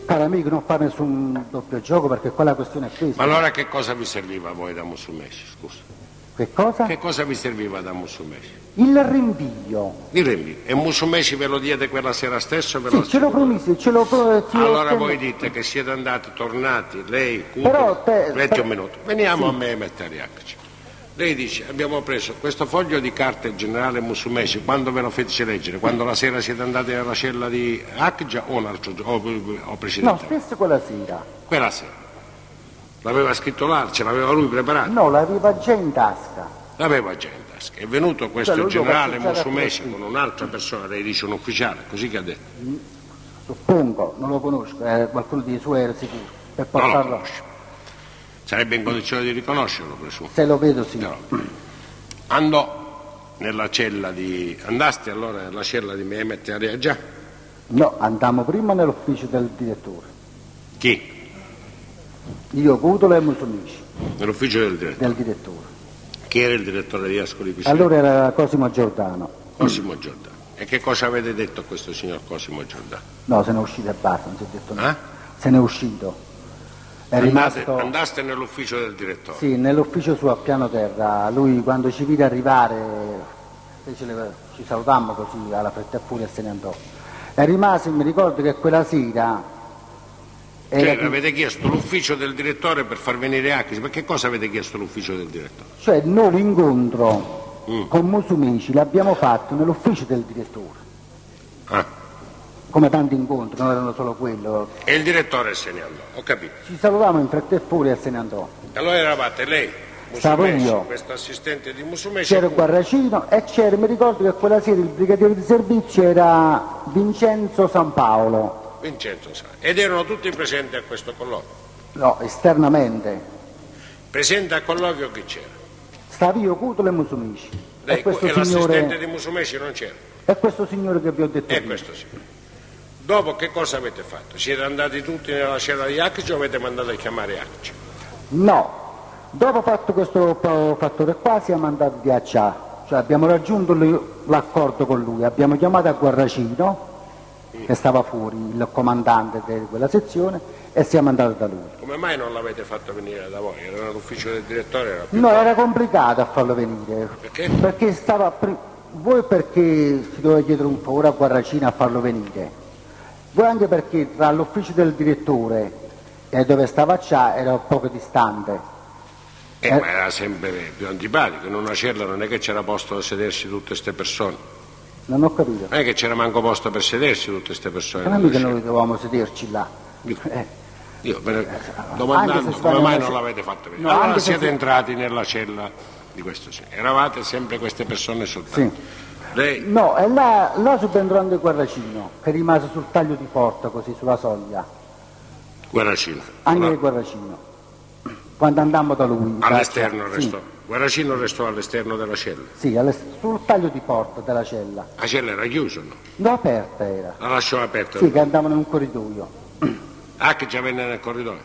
caro amico, non fare nessun doppio gioco, perché qua la questione è questa. Ma allora che cosa vi serviva a voi da Musumeci, scusa? Che cosa? Che cosa vi serviva da Musumeci? Il rinvio. Il rinvio. E Musumeci ve lo diede quella sera stesso? O ve Sì, ce lo promise, allora voi dite che siete andati, tornati, lei, Però te- aspetti un minuto. Veniamo a me e Mettariac. Lei dice, abbiamo preso questo foglio di carte del generale Musumeci, quando ve lo fece leggere? Quando la sera siete andati nella cella di Acgia o un altro giorno? O No, precedente? stesso quella sera. Quella sera. L'aveva scritto là, ce l'aveva lui preparato? No, l'aveva già in tasca. L'aveva già in tasca. È venuto questo Cioè, lo generale devo passare Musumeci a con un'altra persona, lei dice un ufficiale, così che ha detto. Suppongo, non lo conosco, qualcuno di suoi era sicuro. Per Non lo portarlo. conosce. Sarebbe in condizione di riconoscerlo, presumo. Se lo vedo, sì. Però, andasti allora nella cella di Mehmet Ariaggia? No, andammo prima nell'ufficio del direttore. Chi? Io, Cutolo e Musumeci, Nell'ufficio del direttore. Chi era il direttore di Ascoli Piceno? Allora era Cosimo Giordano. Cosimo Giordano. E che cosa avete detto a questo signor Cosimo Giordano? No, se n'è uscito e basta, non si è detto niente. Eh? Se n'è uscito. È rimasto... Andaste nell'ufficio del direttore? Sì, nell'ufficio suo a piano terra. Lui quando ci vide arrivare, ci salutammo così alla fretta e furia e se ne andò. E rimase, mi ricordo che quella sera... Cioè, avete chiesto l'ufficio del direttore per far venire Acchi? Ma che cosa avete chiesto l'ufficio del direttore? Cioè, noi l'incontro con Musumeci l'abbiamo fatto nell'ufficio del direttore. Ah. Come tanti incontri, non erano solo quello. E il direttore se ne andò, ho capito. Ci salutavamo in fretta e furia e se ne andò. Allora eravate lei, Stavo Musumeci, io. questo assistente di Musumeci. C'era Guarracino e c'era, mi ricordo che quella sera il brigadiere di servizio era Vincenzo San Paolo. Vincenzo Sa. Ed erano tutti presenti a questo colloquio. No, esternamente. Presente al colloquio chi c'era? Stavo io, Cutolo e Musumeci. Lei E questo e l'assistente signore, di Musumeci non c'era. e questo signore che vi ho detto E prima. questo sì. Dopo che cosa avete fatto? Siete andati tutti nella cella di Acci o avete mandato a chiamare Acci? No, dopo fatto questo fattore qua siamo andati a Accia, cioè abbiamo raggiunto l'accordo con lui, abbiamo chiamato a Guarracino, che stava fuori, il comandante di quella sezione, e siamo andati da lui. Come mai non l'avete fatto venire da voi? Era nell'ufficio del direttore? Era più No, era complicato a farlo venire. Perché? Perché voi perché si doveva chiedere un favore a Guarracino a farlo venire? Voi anche perché tra l'ufficio del direttore e dove stava Accia era poco distante. Ma era sempre più antipatico. In una cella non è che c'era posto da sedersi tutte queste persone. Non ho capito. Non è che c'era manco posto per sedersi tutte queste persone. Non è mica noi dovevamo sederci là. Io domandando come mai non l'avete fatto venire. No, Allora anche se siete entrati nella cella di questo signore. Eravate sempre queste persone soltanto. Sì. Lei No, e là subentrò anche Guarracino, che rimase sul taglio di porta, così sulla soglia. Guarracino. Anche Guarracino. Quando andammo da lui. All'esterno sì, restò. Guarracino restò all'esterno della cella. Sì, sul taglio di porta della cella. La cella era chiusa o no? No, aperta era. La lasciò aperta? Sì, che andavano in un corridoio. Che già venne nel corridoio?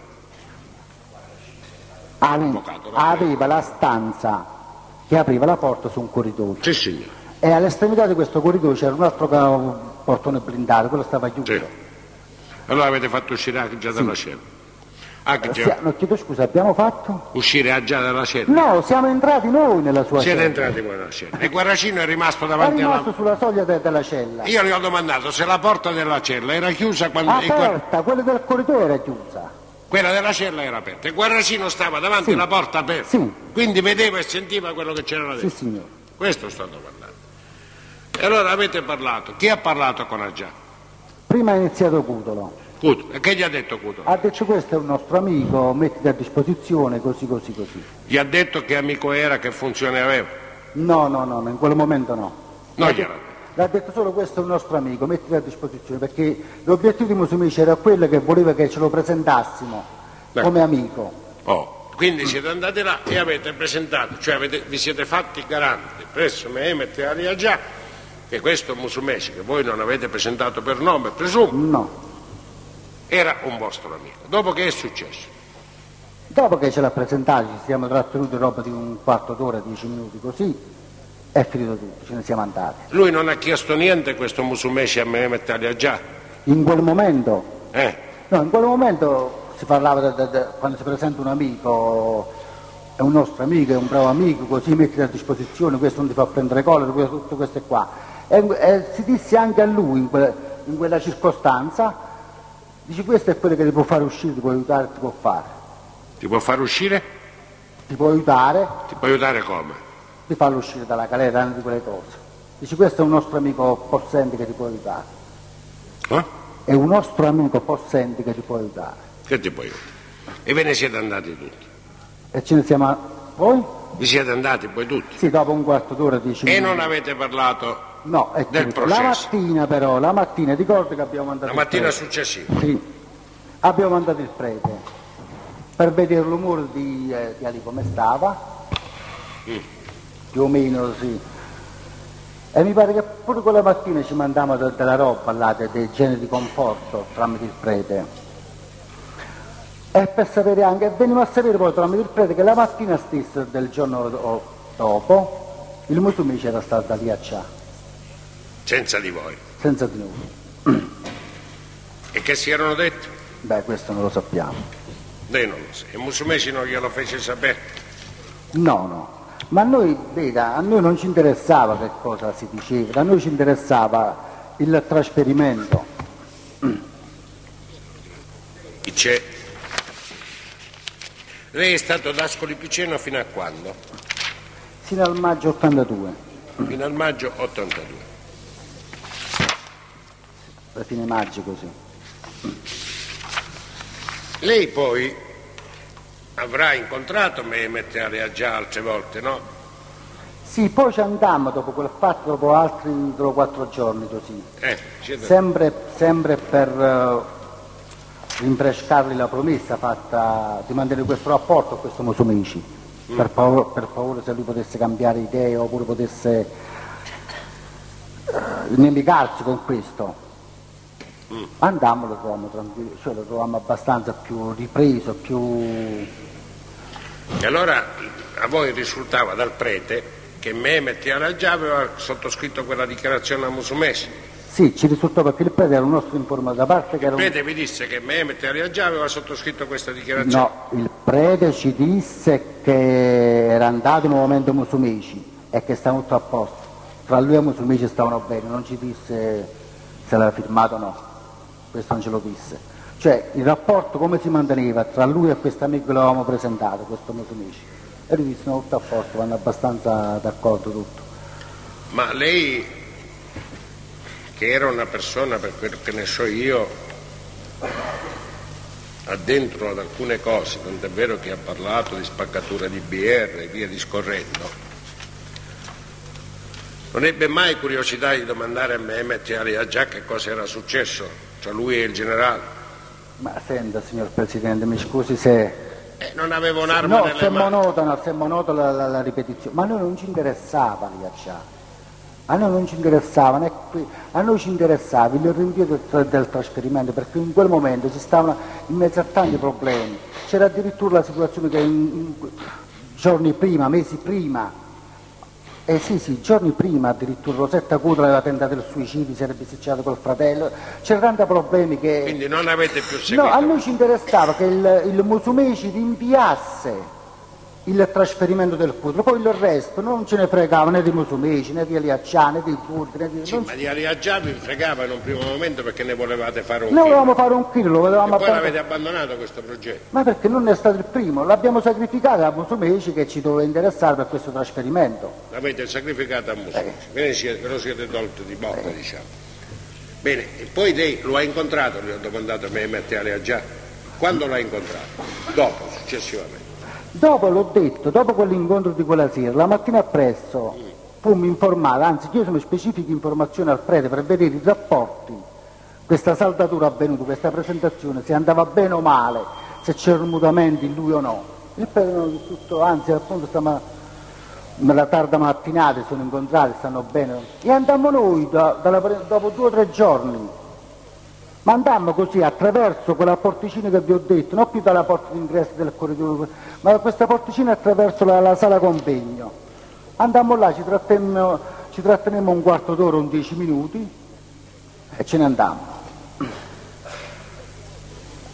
Aveva la stanza che apriva la porta su un corridoio. Sì, signore. E all'estremità di questo corridoio c'era un altro portone blindato, quello stava chiuso. Sì. Allora avete fatto uscire già dalla cella? No, chiedo scusa, abbiamo fatto? Uscire già dalla cella? No, siamo entrati noi nella sua Siete cella. entrati voi nella cella. E Guarracino è rimasto È davanti rimasto alla... sulla soglia della cella. Io gli ho domandato se la porta della cella era chiusa quando... Aperta, quella del corridoio era chiusa. Quella della cella era aperta e Guarracino stava davanti alla porta aperta. Sì. Quindi vedeva e sentiva quello che c'era là dentro. Sì, signore. Questo sto domandando. E allora avete parlato. Chi ha parlato con Aggià? Prima ha iniziato Cutolo. Cutolo. E che gli ha detto Cutolo? Ha detto questo è un nostro amico, mettiti a disposizione, così. Gli ha detto che amico era, che funzione aveva? No, in quel momento no. Non gliel'ha detto. L'ha detto solo questo è un nostro amico, mettiti a disposizione, perché l'obiettivo di Musumeci era quello che voleva che ce lo presentassimo come amico. Quindi siete andati là e avete presentato, cioè vi siete fatti garanti presso Mehmet Ali Aggià che questo Musumeci, che voi non avete presentato per nome, presumo, No. era un vostro amico. Dopo che è successo? Dopo che ce l'ha presentato ci siamo trattenuti roba di un quarto d'ora, 10 minuti così, è finito tutto, ce ne siamo andati. Lui non ha chiesto niente questo Musumeci a Mehmet Ali Aggià? In quel momento No, in quel momento si parlava quando si presenta un amico, è un nostro amico, è un bravo amico, così metti a disposizione, questo non ti fa prendere collera, tutto questo qua. E si disse anche a lui in quella circostanza, dice questo è quello che ti può fare uscire, ti può aiutare, ti può fare. Ti può far uscire? Ti può aiutare, Ti può aiutare come? ti farlo uscire dalla galera, di quelle cose. Dice questo è un nostro amico possente che ti può aiutare. È un nostro amico possente che ti può aiutare. Che ti può aiutare? E ve ne siete andati tutti? E ce ne siamo... Voi? Vi siete andati poi tutti? Sì, dopo un quarto d'ora, 10 minuti. E non avete parlato No, è del tutto. processo? La mattina però, ricordo che abbiamo mandato La mattina il prete. successiva? Sì, abbiamo mandato il prete per vedere l'umore di Ali come stava, più o meno sì. E mi pare che pure quella mattina ci mandavano della roba là, dei generi di conforto tramite il prete. E per sapere anche, veniva a sapere poi tramite il prete che la mattina stessa del giorno dopo il Musumeci era stato da lì a Cià. Senza di voi? Senza di noi. E che si erano detti? Beh, questo non lo sappiamo. Lei non lo sa. E Musumeci non glielo fece sapere? No. Ma a noi, veda, a noi non ci interessava che cosa si diceva, a noi ci interessava il trasferimento. C'è. Lei è stato ad Ascoli Piceno fino a quando? Fino al maggio 82. Fino al maggio 82. La fine maggio così. Lei poi avrà incontrato Mehmet Ali già altre volte, no? Sì, poi ci andammo dopo quel fatto, dopo altri 3 o 4 giorni così. Sempre per rinfrescargli la promessa fatta di mantenere questo rapporto a questo Musumeci, per paura se lui potesse cambiare idea oppure potesse inimicarsi con questo. Andammo, lo trovammo tranquillo, cioè lo trovammo abbastanza più ripreso, più... E allora a voi risultava dal prete che Mehmet Ali aveva sottoscritto quella dichiarazione a Musumeci? Sì, ci risultò perché il prete era un nostro informato, da parte che era Il prete vi disse che Mehmet Ali aveva sottoscritto questa dichiarazione? No, il prete ci disse che era andato in un momento Musumeci e che stava tutto a posto. Tra lui e Musumeci stavano bene, non ci disse se l'aveva firmato o no, questo non ce lo disse. Cioè il rapporto come si manteneva tra lui e questo amico che l'avevamo presentato, questo Musumeci. E lui disse no, tutto a posto, vanno abbastanza d'accordo tutto. Ma lei, che era una persona, per quel che ne so io, addentro ad alcune cose, tant'è vero che ha parlato di spaccatura di BR e via discorrendo, non ebbe mai curiosità di domandare a Mehmet Ali che cosa era successo tra lui e il generale? Ma senta, signor Presidente, mi scusi se... non aveva un'arma no, nelle mani. se è monotona la ripetizione, ma a noi non ci interessava a noi non ci interessava, a noi ci interessava il rinvio del trasferimento, perché in quel momento si stavano in mezzo a tanti problemi, c'era addirittura la situazione che giorni prima, mesi prima, sì, giorni prima addirittura Rosetta Cutolo aveva tentato il suicidio, si era bisticciato col fratello, c'erano tanti problemi che... Quindi non avete più seguito? No, a noi ci interessava che il Musumeci rinviasse il trasferimento del Cutolo, poi il resto non ce ne fregava né di Musumeci, né di Aliaccià, né dei curdi, né di... Sì, ma di Aliaccià vi fregava in un primo momento perché ne volevate fare un Noi film. volevamo fare un film, lo volevamo E poi l'avete abbandonato questo progetto? Ma perché non è stato il primo, l'abbiamo sacrificato a Musumeci che ci doveva interessare per questo trasferimento. L'avete sacrificato a Musumeci, ve lo siete tolto di bocca, diciamo. Bene, e poi lei lo ha incontrato, gli ho domandato a Mehmet Ali già. Quando l'ha incontrato? Dopo, successivamente. Dopo l'ho detto, dopo quell'incontro di quella sera, la mattina appresso fummo informati, anzi chiesimo specifiche informazioni al prete per vedere i rapporti, questa saldatura avvenuta, questa presentazione, se andava bene o male, se c'erano mutamenti in lui o no. Il prete non ha tutto, anzi appunto nella tarda mattinata sono incontrati, stanno bene. E andammo noi dopo 2 o 3 giorni. Ma andammo così attraverso quella porticina che vi ho detto, non più dalla porta d'ingresso del corridoio, ma da questa porticina attraverso la sala convegno. Andammo là, ci trattenemmo un quarto d'ora, 10 minuti e ce ne andammo.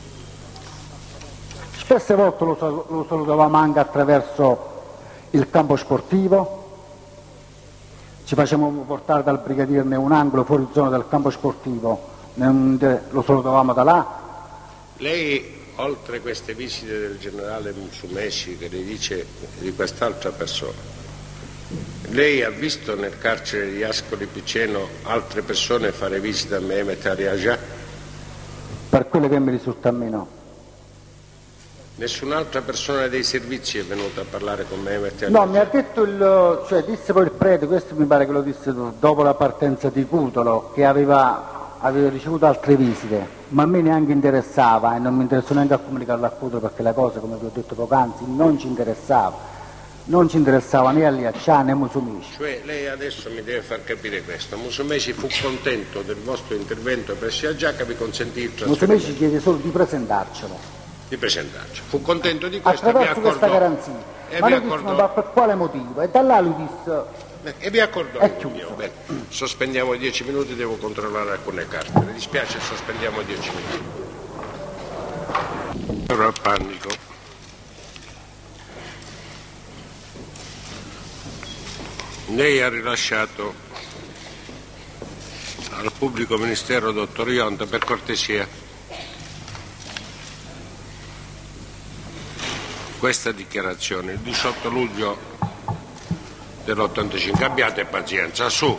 Spesse volte lo salutavamo anche attraverso il campo sportivo, ci facevamo portare dal brigadiere in un angolo fuori zona del campo sportivo, lo salutavamo da là. Lei, oltre queste visite del generale Musumeci che le dice di quest'altra persona, lei ha visto nel carcere di Ascoli Piceno altre persone fare visita a Mehmet Ali Agca? Per quello che mi risulta a me no. Nessun'altra persona dei servizi è venuta a parlare con Mehmet Ali No, Agca? mi ha detto, disse poi il prete, questo mi pare che lo disse dopo la partenza di Cutolo, che aveva ricevuto altre visite, ma a me neanche interessava e non mi interessò neanche a comunicarlo a Cutolo perché la cosa, come vi ho detto poc'anzi, non ci interessava né Ali Agca né Musumeci. Cioè lei adesso mi deve far capire questo: Musumeci fu contento del vostro intervento presso Agca, vi consentì il trasferimento? Musumeci chiede solo di presentarcelo. Di presentarci. Fu contento di questo Attraverso questa garanzia. Ma noi dissimo, ma per quale motivo? E da là lui disse... E vi accordò È il chiuso. mio. Bene. Sospendiamo 10 minuti, devo controllare alcune carte. Mi dispiace, sospendiamo 10 minuti. Ero al panico. Lei ha rilasciato al pubblico ministero, dottor Ionta, per cortesia, questa dichiarazione: il 18 luglio dell'85. Abbiate pazienza, su.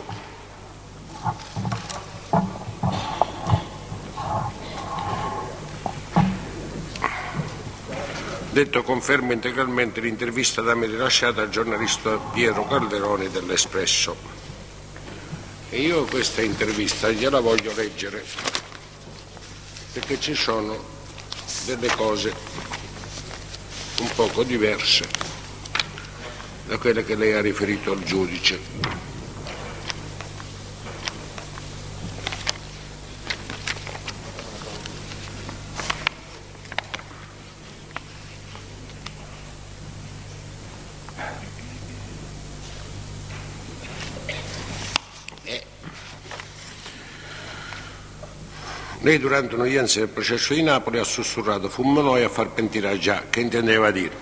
Detto conferma integralmente l'intervista da me rilasciata al giornalista Piero Calderoni dell'Espresso. E io questa intervista gliela voglio leggere perché ci sono delle cose un poco diverse da quelle che lei ha riferito al giudice. Lei durante un'udienza del processo di Napoli ha sussurrato "fummo noi a far pentire Agca", che intendeva dire.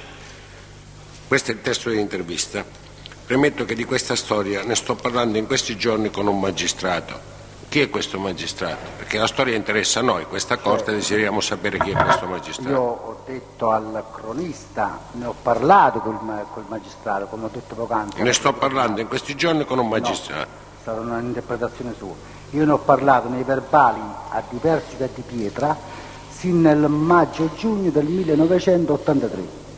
Questo è il testo dell'intervista. Premetto che di questa storia ne sto parlando in questi giorni con un magistrato. Chi è questo magistrato? Perché la storia interessa a noi, questa Corte, desideriamo sapere chi è questo magistrato. Io ho detto al cronista, ne ho parlato col magistrato, come ho detto poc'anzi. Ne sto parlando in questi giorni con un magistrato. No, sarà un'interpretazione sua. Io ne ho parlato nei verbali a Di Persio e a Di Pietra sin nel maggio-giugno del 1983.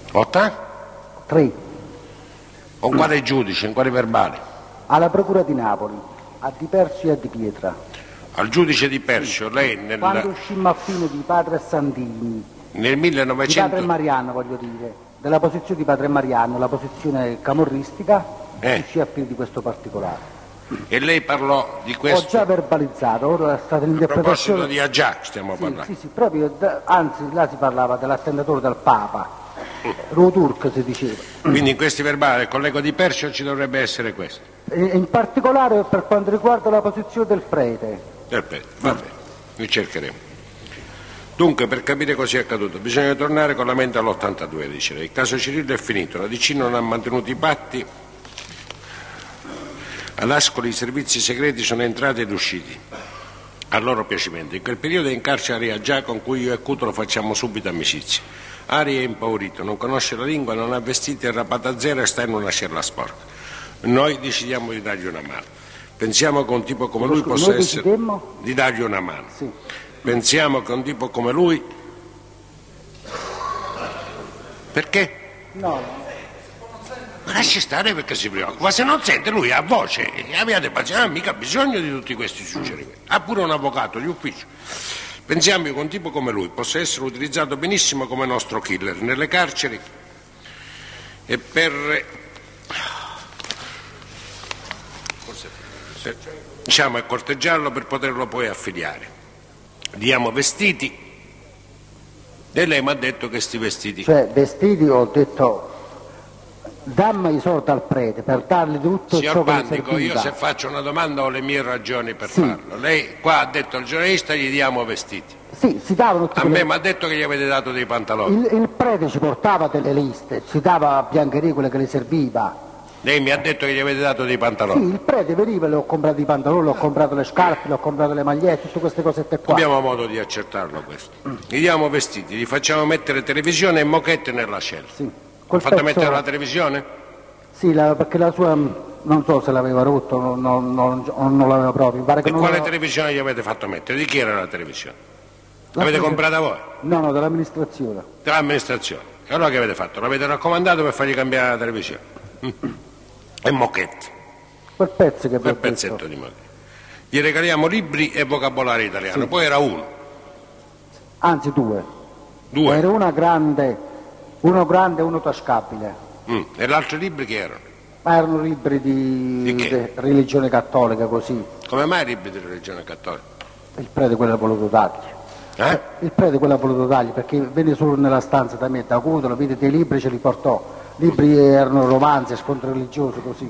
3. Con quale giudice, in quale verbale? Alla Procura di Napoli, a Di Persio e a Di Pietra. Al giudice Di Persio, lei Quando uscimmo a fine di Padre Santini, nel di 1900... Padre Mariano, voglio dire, della posizione di Padre Mariano, la posizione camorristica, uscì a fine di questo particolare. E lei parlò di questo? Ho già verbalizzato, ora è stata A l'interpretazione. proposito di Agca stiamo parlando. Sì, proprio, anzi là si parlava dell'attentatore del Papa, Ruturk si diceva. Quindi in questi verbali del collega Di Persio ci dovrebbe essere questo. In particolare per quanto riguarda la posizione del prete. Perfetto, va bene, noi cercheremo. Dunque, per capire cosa è accaduto, bisogna tornare con la mente all'82, dice lei. Il caso Cirillo è finito, la DC non ha mantenuto i patti. All'Ascoli i servizi segreti sono entrati ed usciti a loro piacimento. In quel periodo è in carcere Agca, con cui io e Cutolo facciamo subito amicizia. Ari è impaurito, non conosce la lingua, non ha vestiti, è rapato a zero e sta in una cella sporca. Noi decidiamo di dargli una mano. Pensiamo che un tipo come lui possa essere... Decidemmo? Di dargli una mano. Sì. Pensiamo che un tipo come lui... Perché? No. Ma lasci stare perché si preoccupa, se non sente lui ha voce, abbiate pazienza, non ha mica bisogno di tutti questi suggerimenti, ha pure un avvocato di ufficio. Pensiamo che un tipo come lui possa essere utilizzato benissimo come nostro killer nelle carceri e diciamo, e corteggiarlo per poterlo poi affiliare. Diamo vestiti e lei mi ha detto che sti vestiti... Cioè, vestiti ho detto... dammi i soldi al prete per dargli tutto Signor ciò che mi Bandico, serviva. io se faccio una domanda ho le mie ragioni per Sì. farlo. Lei qua ha detto al giornalista gli diamo vestiti. Sì, si davano tutte A me quelle- mi ha detto che gli avete dato dei pantaloni. il prete ci portava delle liste, ci dava a biancheria quelle che le serviva. Lei mi ha detto che gli avete dato dei Sì, pantaloni. il prete veniva, le ho comprato i pantaloni, le ho comprato le scarpe, le ho comprato le magliette, tutte queste cosette qua. Abbiamo modo di accertarlo questo. Gli diamo vestiti, gli facciamo mettere televisione e moquette nella cella. Sì. Ha Quel fatto pezzo- mettere la televisione? Sì, perché la sua, non so se l'aveva rotto o non l'aveva proprio. Mi pare che E non quale l'aveva- televisione gli avete fatto mettere? Di chi era la televisione? la L'avete sua- comprata voi? No, dell'amministrazione. Dell'amministrazione. E allora che avete fatto? L'avete raccomandato per fargli cambiare la televisione? E moquette, Quel pezzo che vi ho quel detto. pezzetto di moquette. Gli regaliamo libri e vocabolario italiano, poi era uno, Anzi due. due. Era uno grande e uno tascabile. E gli altri libri che erano? Ma erano libri di Di che? religione cattolica così. Come mai i libri di religione cattolica? Il prete quello ha voluto dargli. Eh? Il prete quello ha voluto dargli perché venne solo nella stanza da me, da Cutolo, vide dei libri e ce li portò. Libri erano romanzi, scontri religiosi così.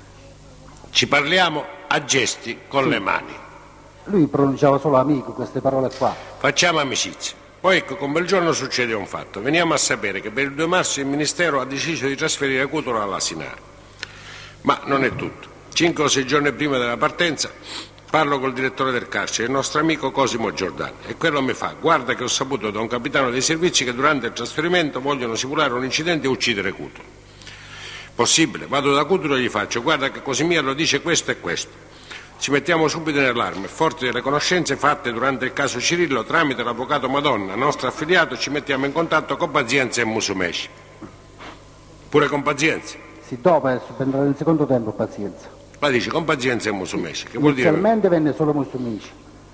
Ci parliamo a gesti con le mani. Lui pronunciava solo amico queste parole qua. Facciamo amicizia. Poi ecco, con bel giorno succede un fatto. Veniamo a sapere che per il 2 marzo il Ministero ha deciso di trasferire Cutolo all'Asinara. Ma non è tutto. 5 o 6 giorni prima della partenza parlo col direttore del carcere, il nostro amico Cosimo Giordano, e quello mi fa: guarda che ho saputo da un capitano dei servizi che durante il trasferimento vogliono simulare un incidente e uccidere Cutolo. Possibile? Vado da Cutolo e gli faccio: guarda che Cosimiro dice questo e questo. Ci mettiamo subito nell'arme, forti delle conoscenze fatte durante il caso Cirillo, tramite l'avvocato Madonna, nostro affiliato, ci mettiamo in contatto con Pazienza e Musumeci. Pure con Pazienza. Sì, dopo subentrare nel secondo tempo, pazienza. Ma dice con Pazienza e Musumeci, che vuol dire? Inizialmente venne solo Musumeci.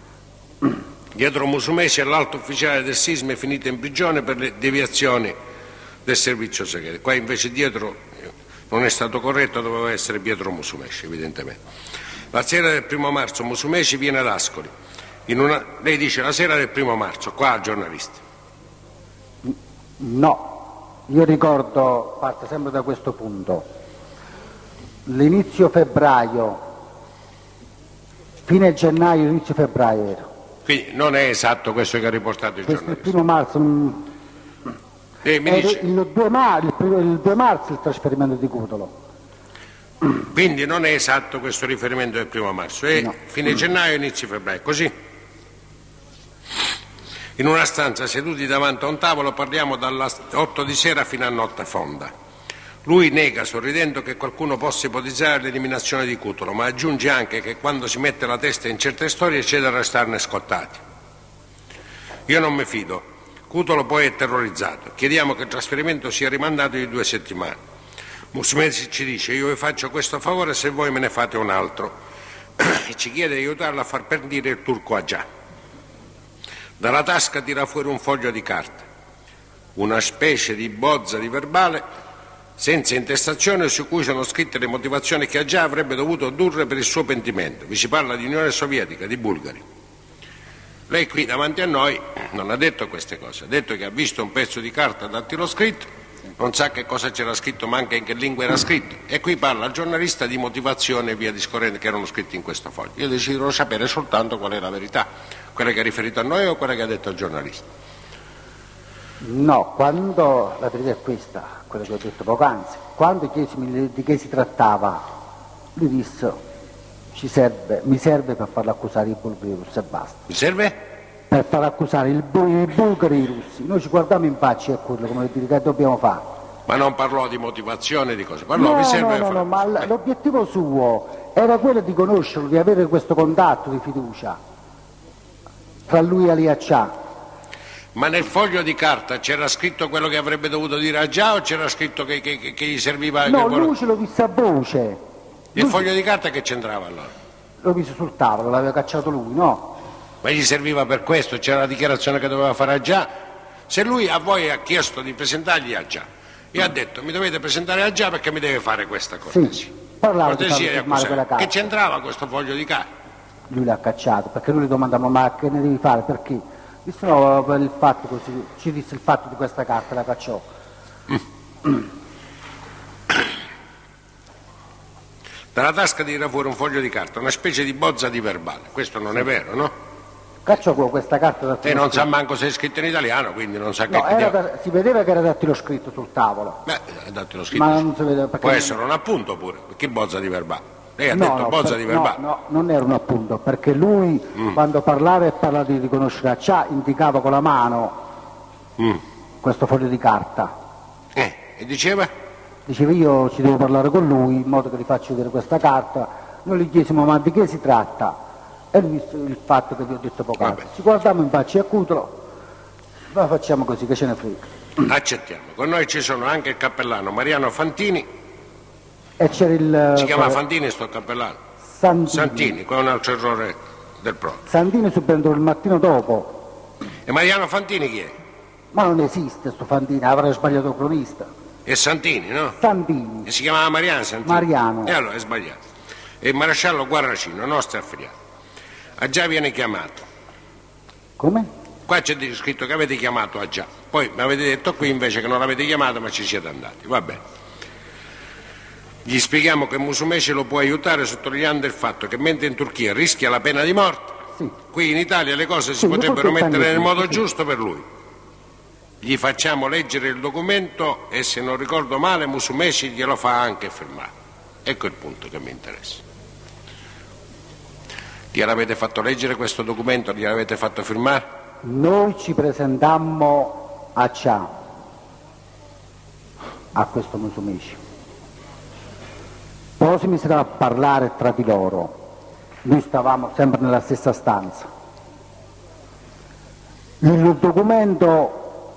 Dietro Musumeci è l'alto ufficiale del SISMI finito in prigione per le deviazioni del servizio segreto. Qua invece dietro non è stato corretto, doveva essere Pietro Musumeci, evidentemente. La sera del 1 marzo Musumeci viene ad Ascoli. Lei dice la sera del 1 marzo, qua al giornalista. No, io ricordo, parte sempre da questo punto, l'inizio febbraio, fine gennaio, inizio febbraio era. Quindi non è esatto questo che ha riportato il Questo è il giornalista. 1 marzo, Mi era dice, il 2 marzo il trasferimento di Cutolo. quindi non è esatto questo riferimento del 1 marzo, è No. fine gennaio, inizio febbraio, così? In una stanza, seduti davanti a un tavolo, parliamo dalle 8 di sera fino a notte fonda. Lui nega, sorridendo, che qualcuno possa ipotizzare l'eliminazione di Cutolo, ma aggiunge anche che quando si mette la testa in certe storie c'è da restarne scottati. Io non mi fido. Cutolo poi è terrorizzato. Chiediamo che il trasferimento sia rimandato di 2 settimane. Musumeci ci dice: io vi faccio questo favore se voi me ne fate un altro. E ci chiede di aiutarlo a far perdere il turco Aggià. Dalla tasca tira fuori un foglio di carta, una specie di bozza di verbale senza intestazione su cui sono scritte le motivazioni che Aggià avrebbe dovuto addurre per il suo pentimento. Vi si parla di Unione Sovietica, di bulgari. Lei qui davanti a noi non ha detto queste cose, ha detto che ha visto un pezzo di carta dattiloscritto, non sa che cosa c'era scritto ma anche in che lingua era scritto, e qui parla al giornalista di motivazione e via discorrendo che erano scritti in questo foglio. Io desidero sapere soltanto qual è la verità, quella che ha riferito a noi o quella che ha detto al giornalista. No, quando, la verità è questa, quello che ho detto poc'anzi, quando chiesi di che si trattava, lui disse: mi serve per farlo accusare i bulgari russi e basta. Mi serve? Per far accusare i bulgari russi. Noi ci guardiamo in faccia e a quello, come dire, che dobbiamo fare. Ma non parlò di motivazione, di cose, parlò, mi serve per fare no, ma l'obiettivo suo era quello di conoscerlo, di avere questo contatto di fiducia tra lui e Aliaccià. Ma nel foglio di carta c'era scritto quello che avrebbe dovuto dire Aggià o c'era scritto che gli serviva... No, che lui ce lo disse a voce. Il foglio di carta che c'entrava allora? L'ho visto sul tavolo, l'aveva cacciato lui, no? Ma gli serviva per questo? C'era la dichiarazione che doveva fare Aggià? Se lui a voi ha chiesto di presentargli Aggià e ha detto: mi dovete presentare Aggià perché mi deve fare questa cortesia. Sì, parlava di Cortesia farlo di firmare quella accusare. carta. Che c'entrava questo foglio di carta? Lui l'ha cacciato, perché noi gli domandavamo: ma che ne devi fare? Perché? Disse no, per il fatto così, ci disse il fatto di questa carta, la cacciò. dalla tasca tira fuori un foglio di carta, una specie di bozza di verbale. Questo non è vero, no? Caccio questa carta da E non sa manco se è scritto in italiano, quindi non sa che... No, si vedeva che era dattilo scritto sul tavolo. Beh, è dattilo scritto. Ma non si vede perché... Può essere un appunto pure, che bozza di verbale. Lei ha detto bozza di verbale. No, non era un appunto, perché lui quando parlava e parlava di riconoscere Accià indicava con la mano questo foglio di carta. E diceva? Diceva io ci devo parlare con lui in modo che gli faccio vedere questa carta. Noi gli chiesimo ma di che si tratta? E lui il fatto che vi ho detto poc'anzi. Ci guardiamo in faccia e a Cutolo, ma facciamo così che ce ne frega. Accettiamo. Con noi ci sono anche il cappellano Mariano Fantini. E c'era il... Si chiama Fantini sto cappellano? Santini, qua è un altro errore del proprio. Santini subentrò il mattino dopo. E Mariano Fantini chi è? Ma non esiste sto Fantini, avrei sbagliato il cronista. È Santini, no? Santini. E si chiamava Mariano Santini? Mariano. E allora è sbagliato. E il maresciallo Guarracino, nostro affiliato. Già viene chiamato. Come? Qua c'è scritto che avete chiamato Già. Poi mi avete detto qui invece che non l'avete chiamato ma ci siete andati. Va bene. Gli spieghiamo che Musumeci lo può aiutare sottolineando il fatto che mentre in Turchia rischia la pena di morte, qui in Italia le cose si potrebbero mettere nel modo giusto per lui. Gli facciamo leggere il documento e se non ricordo male Musumeci glielo fa anche firmare. Ecco il punto che mi interessa. Gliel'avete fatto leggere questo documento? Gliel'avete fatto firmare? Noi ci presentammo a Accià, a questo Musumeci. Poi si misero a parlare tra di loro. Noi stavamo sempre nella stessa stanza. Il documento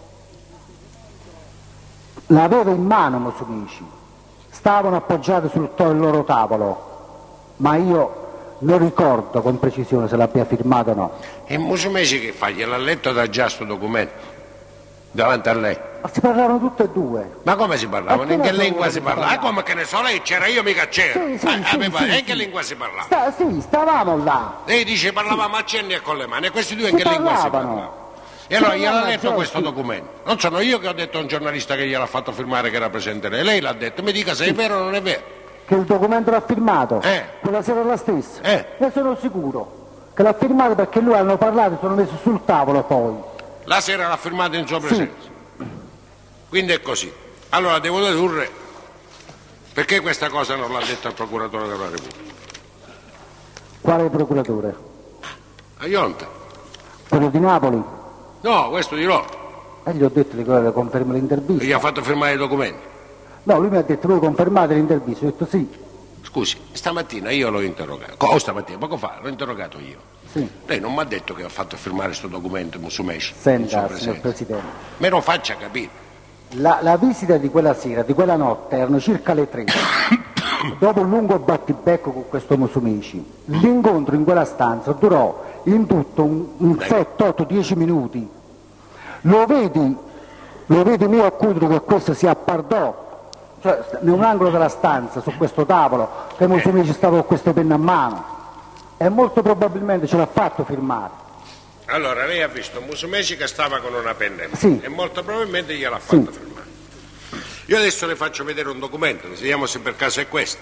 l'aveva in mano Musumeci. Stavano appoggiati sul loro tavolo, ma io non ricordo con precisione se l'abbia firmato o no. E Musumeci che fa? Gliel'ha letto da già sto documento? Davanti a lei? Ma si parlavano tutte e due. Ma come si parlavano? In che lingua si parlava? Ah, come che ne so, lei c'era, io mica c'ero. In che lingua si parlava? Sì, stavamo là. Lei dice parlavamo a cenni e con le mani, e questi due in che lingua si parlavano? E allora gliel'ha letto questo documento. Non sono io che ho detto a un giornalista che gliel'ha fatto firmare che era presente lei l'ha detto. Mi dica se è vero o non è vero. Che il documento l'ha firmato? Quella sera la stessa? Ne sono sicuro che l'ha firmato perché lui hanno parlato, sono messi sul tavolo poi. La sera l'ha firmato in sua presenza? Sì. Quindi è così. Allora devo dedurre perché questa cosa non l'ha detto al procuratore della Repubblica. Quale procuratore? A Ionta. Quello di Napoli? No, questo di loro. E gli ho detto che le conferma l'intervista. E gli ha fatto firmare i documenti? No, lui mi ha detto voi confermate l'intervista, ho detto sì. Scusi, stamattina io l'ho interrogato. Stamattina, poco fa, l'ho interrogato io. Sì. Lei non mi ha detto che ha fatto firmare questo documento Musumeci? Senta, signor Presidente. Me lo faccia capire. La visita di quella sera, di quella notte, erano circa le 3. Dopo un lungo battibecco con questo Musumeci, l'incontro in quella stanza durò in tutto un 7, 8, 10 minuti. Lo vedi mio accudo che questo si appardò, cioè in un angolo della stanza, su questo tavolo, che Musumeci stava con queste penne a mano. E molto probabilmente ce l'ha fatto firmare. Allora, lei ha visto Musumeci che stava con una penna in mano, sì. E molto probabilmente gliel'ha fatto firmare. Io adesso le faccio vedere un documento, vediamo se per caso è questo.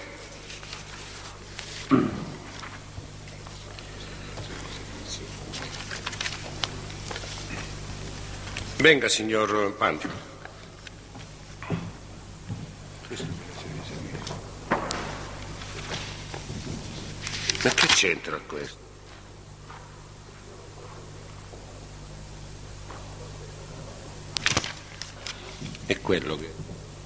Venga, signor Panti. Ma che c'entra questo? È quello che...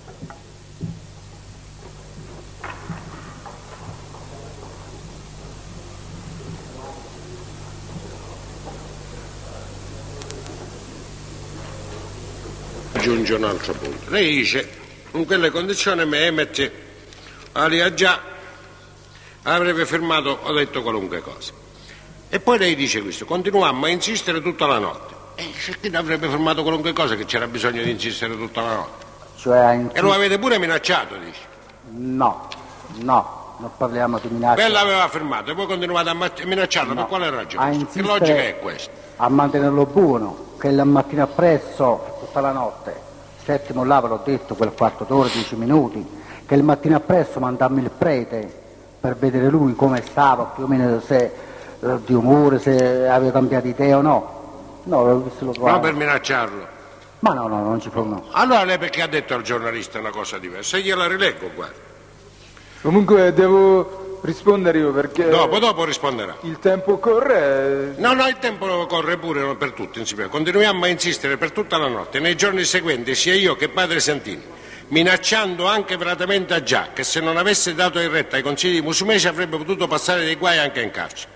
Aggiunge un altro punto. Lei dice, in quelle condizioni Mehmet Ali Agca avrebbe firmato o detto qualunque cosa. E poi lei dice questo, continuammo a insistere tutta la notte. E chi avrebbe firmato qualunque cosa che c'era bisogno di insistere tutta la notte? E lo avete pure minacciato, dice? No, non parliamo di minaccia. Beh, l'aveva firmato e voi continuate a minacciarlo, per quale ragione? Che logica è questa? A mantenerlo buono, che la mattina appresso, tutta la notte, settimo là ve l'ho detto, quel quarto d'ora, 10 minuti, che il mattino appresso mandammo il prete per vedere lui come stava, più o meno se di umore, se aveva cambiato idea o no. No, l'ho visto lo trovavo. Non per minacciarlo. Ma no, non ci può no. Allora lei perché ha detto al giornalista una cosa diversa? E gliela rileggo, guarda. Comunque devo rispondere io perché... Dopo risponderà. Il tempo corre... No, il tempo corre pure non per tutti, insieme. Continuiamo a insistere per tutta la notte, nei giorni seguenti, sia io che padre Santini, minacciando anche velatamente a Già che se non avesse dato in retta ai consigli di Musumeci avrebbe potuto passare dei guai anche in carcere.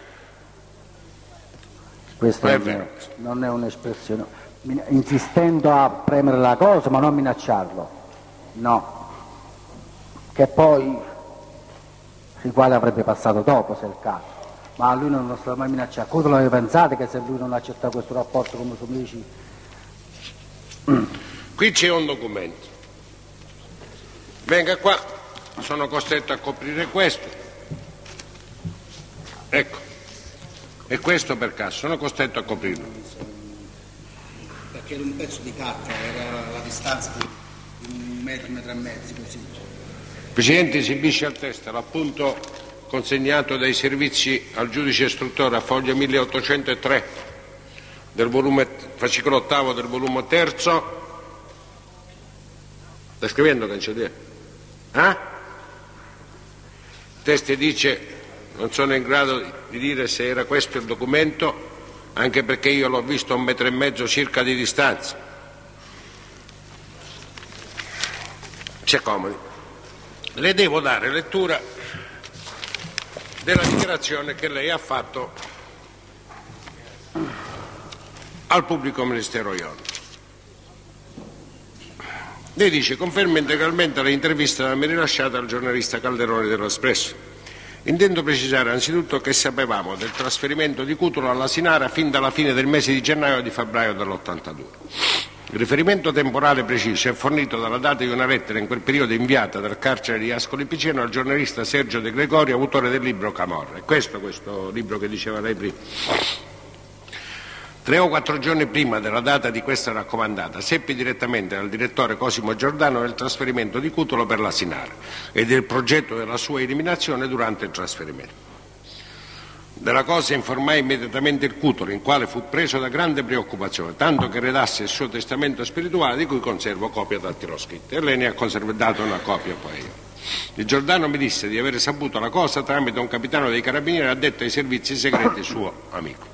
Questa non è un'espressione. Insistendo a premere la cosa, ma non minacciarlo. No. Che poi il quale avrebbe passato dopo, se è il caso. Ma a lui non lo stava mai minacciato. Cosa l'aveva pensato che se lui non accetta questo rapporto come Musumeci? Qui c'è un documento. Venga qua, sono costretto a coprire questo. Ecco. E questo per caso, sono costretto a coprirlo. Perché era un pezzo di carta, era la distanza di 1 metro, 1,5 metri, così. Il Presidente esibisce a testa l'appunto consegnato dai servizi al giudice istruttore a foglia 1803 del volume, fascicolo 8 del volume 3. Sta scrivendo, cancelliere? Il testo dice: non sono in grado di dire se era questo il documento, anche perché io l'ho visto a 1,5 metri circa di distanza. C'è comodi. Le devo dare lettura della dichiarazione che lei ha fatto al pubblico ministero Ionio. Lei dice: conferma integralmente l'intervista da me rilasciata al giornalista Calderoni dell'Espresso. Intendo precisare anzitutto che sapevamo del trasferimento di Cutolo alla Sinara fin dalla fine del mese di gennaio e di febbraio dell'82. Il riferimento temporale preciso è fornito dalla data di una lettera in quel periodo inviata dal carcere di Ascoli Piceno al giornalista Sergio De Gregorio, autore del libro Camorra. È questo libro che diceva lei prima. 3 o 4 giorni prima della data di questa raccomandata seppi direttamente dal direttore Cosimo Giordano del trasferimento di Cutolo per la Sinara e del progetto della sua eliminazione durante il trasferimento. Della cosa informai immediatamente il Cutolo, in quale fu preso da grande preoccupazione, tanto che redasse il suo testamento spirituale, di cui conservo copia dattiloscritta, e lei ne ha dato una copia poi io. Il Giordano mi disse di aver saputo la cosa tramite un capitano dei carabinieri addetto ai servizi segreti, suo amico.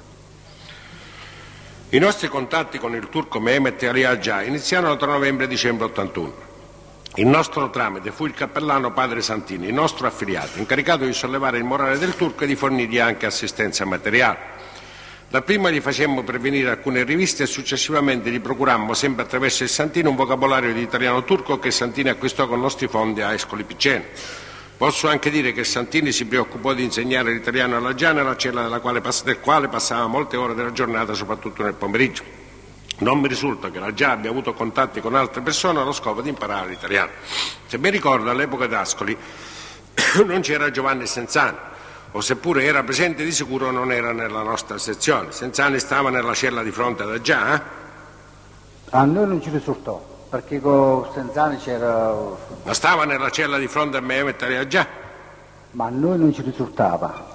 I nostri contatti con il turco Mehmet Ali Agca iniziarono tra novembre e dicembre 81. Il nostro tramite fu il cappellano padre Santini, il nostro affiliato, incaricato di sollevare il morale del turco e di fornirgli anche assistenza materiale. Dapprima gli facemmo pervenire alcune riviste e successivamente gli procurammo, sempre attraverso il Santini, un vocabolario di italiano-turco che Santini acquistò con nostri fondi a Ascoli Piceno. Posso anche dire che Santini si preoccupò di insegnare l'italiano alla Già, nella cella del quale passava molte ore della giornata, soprattutto nel pomeriggio. Non mi risulta che la Già abbia avuto contatti con altre persone allo scopo di imparare l'italiano. Se ben ricordo, all'epoca d'Ascoli non c'era Giovanni Senzani, o seppure era presente di sicuro non era nella nostra sezione. Senzani stava nella cella di fronte ad Aggia? A noi non ci risultò, perché con Senzani c'era... Ma stava nella cella di fronte a Mehmet Ali Agca? Ma a noi non ci risultava.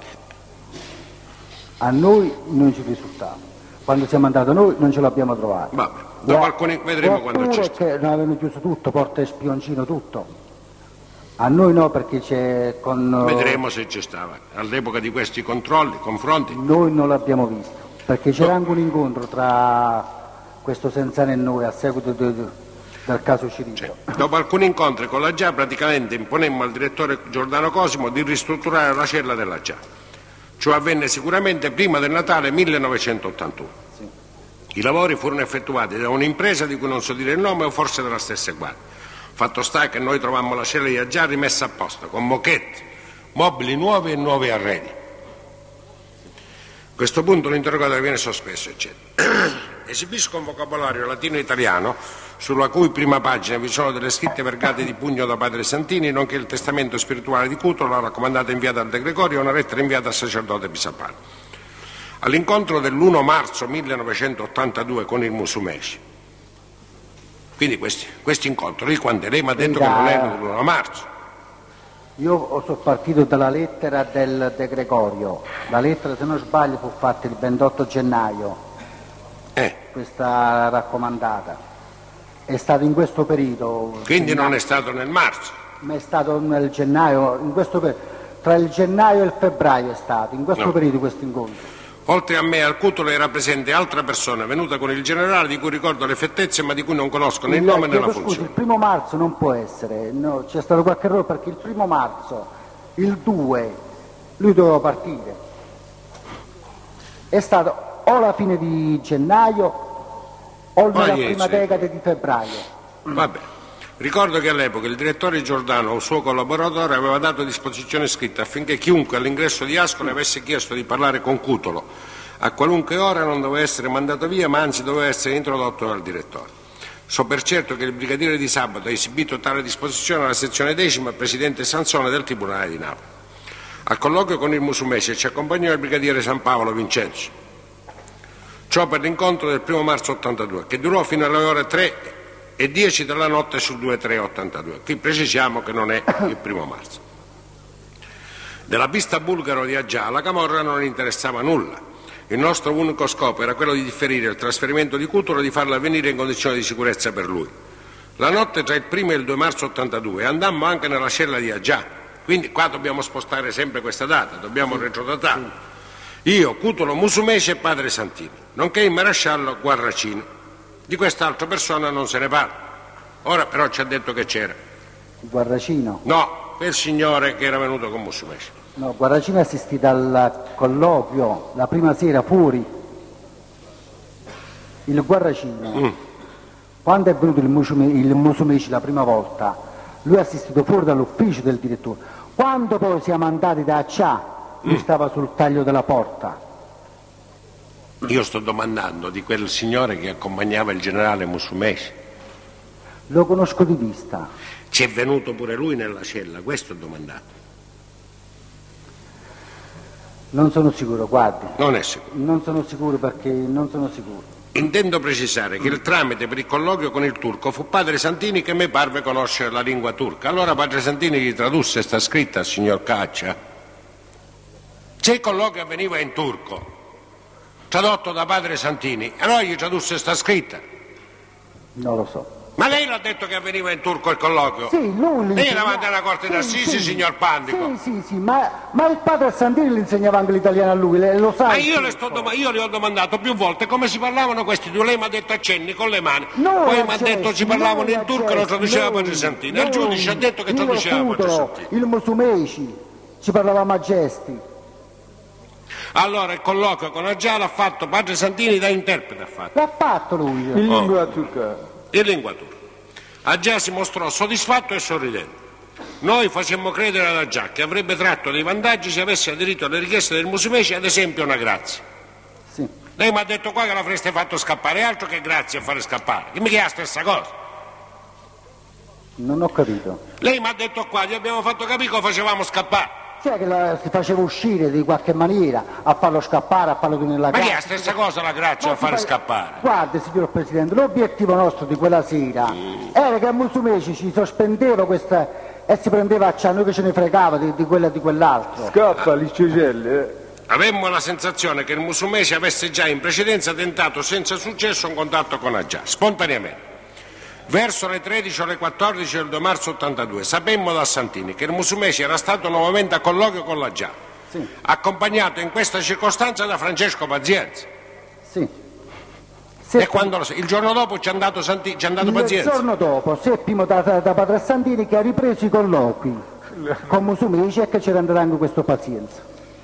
A noi non ci risultava. Quando siamo andati noi non ce l'abbiamo trovato. Vabbè, dopo alcuni vedremo quando c'è. Che non avevano chiuso tutto, porta e spioncino, tutto. A noi no, perché c'è con... Vedremo se ci stava. All'epoca di questi controlli, confronti... Noi non l'abbiamo visto, perché c'era anche un incontro tra questo Senzani e noi a seguito del caso Cirito. Dopo alcuni incontri con la Già, praticamente imponemmo al direttore Giordano Cosimo di ristrutturare la cella della Già. Ciò avvenne sicuramente prima del Natale 1981. Sì. I lavori furono effettuati da un'impresa di cui non so dire il nome o forse della stessa guardia. Fatto sta che noi trovammo la cella di Aggia rimessa a posto, con moquette, mobili nuovi e nuovi arredi. A questo punto l'interrogatorio viene sospeso, eccetera. Esibisco un vocabolario latino-italiano sulla cui prima pagina vi sono delle scritte vergate di pugno da padre Santini, nonché il testamento spirituale di Cutolo, la raccomandata inviata al De Gregorio e una lettera inviata al sacerdote Pisapane. All'incontro dell'1 marzo 1982 con il Musumeci. Quindi questi incontri, quando lei mi ha detto che non erano dell'1 marzo. Io sono partito dalla lettera del De Gregorio, la lettera se non sbaglio fu fatta il 28 gennaio, questa raccomandata, è stato in questo periodo. Quindi non è stato nel marzo? Ma è stato nel gennaio, in questo tra il gennaio e il febbraio è stato, in questo periodo questo incontro. Oltre a me al Cutolo era presente altra persona venuta con il generale di cui ricordo le fettezze ma di cui non conosco né il nome né la funzione. Scusi, il 1 marzo non può essere, no, c'è stato qualche errore perché il 1 marzo, il 2, lui doveva partire. È stato o la fine di gennaio o nella prima decade di febbraio. Va bene. Ricordo che all'epoca il direttore Giordano, un suo collaboratore, aveva dato disposizione scritta affinché chiunque all'ingresso di Ascoli avesse chiesto di parlare con Cutolo a qualunque ora non doveva essere mandato via, ma anzi doveva essere introdotto dal direttore. So per certo che il brigadiere Di Sabato ha esibito tale disposizione alla sezione 10ª presidente Sansone del Tribunale di Napoli. Al colloquio con il Musumeci ci accompagnò il brigadiere San Paolo Vincenzo. Ciò per l'incontro del 1 marzo 82, che durò fino alle ore 3:10 della notte sul 2-3-82. Qui precisiamo che non è il 1 marzo. Della pista bulgaro di Aggia la camorra non interessava nulla. Il nostro unico scopo era quello di differire il trasferimento di Cutolo e di farlo avvenire in condizioni di sicurezza per lui. La notte tra il 1 e il 2 marzo 82 andammo anche nella cella di Aggia, quindi qua dobbiamo spostare sempre questa data, dobbiamo retrodatare. Io, Cutolo, Musumeci e padre Santini, nonché il maresciallo Guarracino. Di quest'altra persona non se ne parla. Ora però ci ha detto che c'era. Guarracino? No, quel signore che era venuto con Musumeci. No, Guarracino assistì al colloquio la prima sera fuori. Il Guarracino, quando è venuto il Musumeci la prima volta, lui ha assistito fuori dall'ufficio del direttore. Quando poi siamo andati da Accia, lui stava sul taglio della porta. Io sto domandando di quel signore che accompagnava il generale Musumeci. Lo conosco di vista. C'è venuto pure lui nella cella, questo ho domandato. Non sono sicuro, guardi. Non è sicuro. Non sono sicuro perché non sono sicuro. Intendo precisare che il tramite per il colloquio con il turco fu padre Santini che mi parve conoscere la lingua turca. Allora padre Santini gli tradusse sta scritta al signor Caccia. Se il colloquio avveniva in turco, tradotto da padre Santini, allora gli tradusse sta scritta. Non lo so. Ma lei l'ha detto che avveniva in turco il colloquio? Sì, lui lei è davanti alla corte d'Assisi, signor Pandico? Sì, ma il padre Santini le insegnava anche l'italiano a lui, lo sa. Ma io le ho domandato più volte come si parlavano questi due, lei mi ha detto accenni con le mani, poi mi ha detto ci parlavano in turco e lo traduceva padre Santini, il giudice ha detto che traduceva padre Santini. Il Musumeci, ci parlavamo a gesti. Allora il colloquio con Aggia l'ha fatto padre Santini da interprete, ha fatto. L'ha fatto lui. In lingua turca. In lingua turca. Aggia si mostrò soddisfatto e sorridente. Noi facemmo credere ad Aggia che avrebbe tratto dei vantaggi se avesse aderito alle richieste del Musumeci, ad esempio una grazia. Sì. Lei mi ha detto qua che l'avreste fatto scappare, altro che grazie a fare scappare. Che mica è la stessa cosa. Non ho capito. Lei mi ha detto qua, gli abbiamo fatto capire che lo facevamo scappare. Cioè che si faceva uscire di qualche maniera, a farlo scappare, a farlo tenere la Ma casa. che è la stessa cosa la grazia a fare scappare? Guardi, signor Presidente, l'obiettivo nostro di quella sera era che a Musumeci ci sospendeva questa e si prendeva a noi che ce ne fregava di quella e di quell'altro. Scappa l'Icegelle. Avemmo la sensazione che il Musumeci avesse già in precedenza tentato senza successo un contatto con Aggia, spontaneamente. Verso le 13 o le 14 del 2 marzo 82 sapemmo da Santini che il Musumeci era stato nuovamente a colloquio con l'Aggia, accompagnato in questa circostanza da Francesco Pazienza. Sì. E quando il giorno dopo ci è andato Pazienza. Il giorno dopo seppimo da padre Santini che ha ripreso i colloqui con Musumeci e che c'era andato anche questo Pazienza.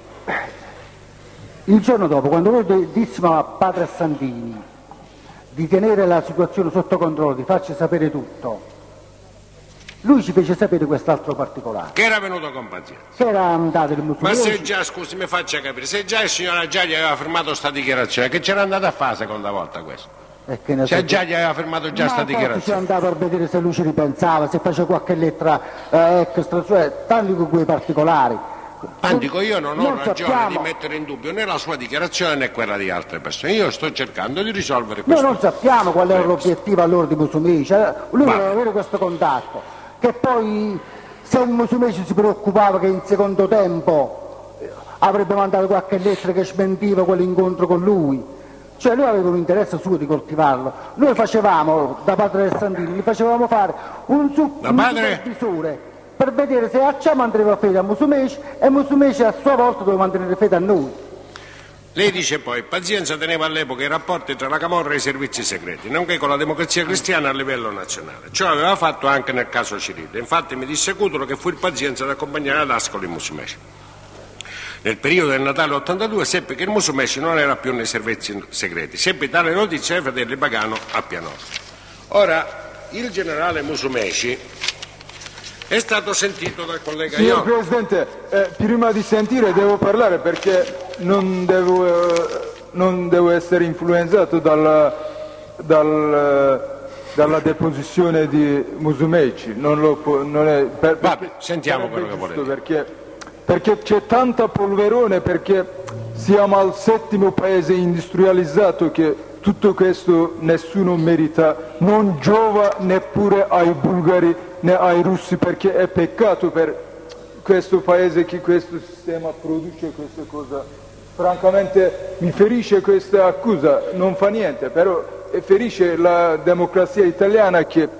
Il giorno dopo, quando noi dissimo a padre Santini di tenere la situazione sotto controllo, di farci sapere tutto, lui ci fece sapere quest'altro particolare. Che era venuto con Pazienza. Che era andato il Musumeci. Ma se già, scusi, mi faccia capire, se già il signor Aggia gli aveva firmato sta dichiarazione, che c'era andato a fare seconda volta questo? Se Aggia gli aveva firmato già sta dichiarazione. Ci andava per vedere se lui ci ripensava, se faceva qualche lettera extra, cioè tanti con quei particolari. Dico, io non ho ragione di mettere in dubbio né la sua dichiarazione né quella di altre persone. Io sto cercando di risolvere questo. Noi non sappiamo qual era l'obiettivo allora di Musumeci. Lui voleva avere questo contatto, che poi se un Musumeci si preoccupava che in secondo tempo avrebbe mandato qualche lettera che smentiva quell'incontro con lui. Cioè lui aveva un interesse suo di coltivarlo. Noi facevamo, da padre Alessandrini, gli facevamo fare un supervisore per vedere se Accia manteneva fede a Musumeci e Musumeci a sua volta doveva mantenere fede a noi. Lei dice poi, Pazienza teneva all'epoca i rapporti tra la Camorra e i servizi segreti, nonché con la Democrazia Cristiana a livello nazionale. Ciò aveva fatto anche nel caso Cirillo. Infatti mi disse Cutolo che fu il Pazienza ad accompagnare ad Ascoli il Musumeci. Nel periodo del Natale 82 seppe che il Musumeci non era più nei servizi segreti. Seppe tale notizia ai fratelli Pagano a Pianoro. Ora, il generale Musumeci è stato sentito dal collega Signor Iorio. Presidente, prima di sentire devo parlare perché non devo essere influenzato dalla deposizione di Musumeci. Vabbè, sentiamo quello che volete. Perché c'è tanta polverone, perché siamo al 7° paese industrializzato che tutto questo nessuno merita, non giova neppure ai bulgari né ai russi, perché è peccato per questo paese che questo sistema produce questa cosa. Francamente mi ferisce questa accusa, non fa niente, però ferisce la democrazia italiana che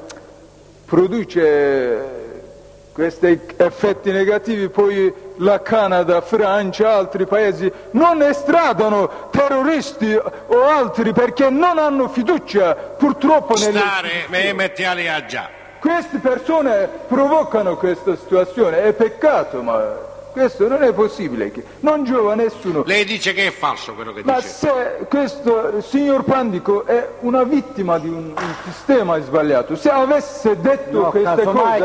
produce questi effetti negativi, poi la Canada, Francia, altri paesi non estradano terroristi o altri perché non hanno fiducia purtroppo nelle istituzioni. Queste persone provocano questa situazione, è peccato, ma questo non è possibile, non giova a nessuno. Lei dice che è falso quello che Ma dice. se questo signor Pandico è una vittima di un sistema sbagliato, se avesse detto queste cose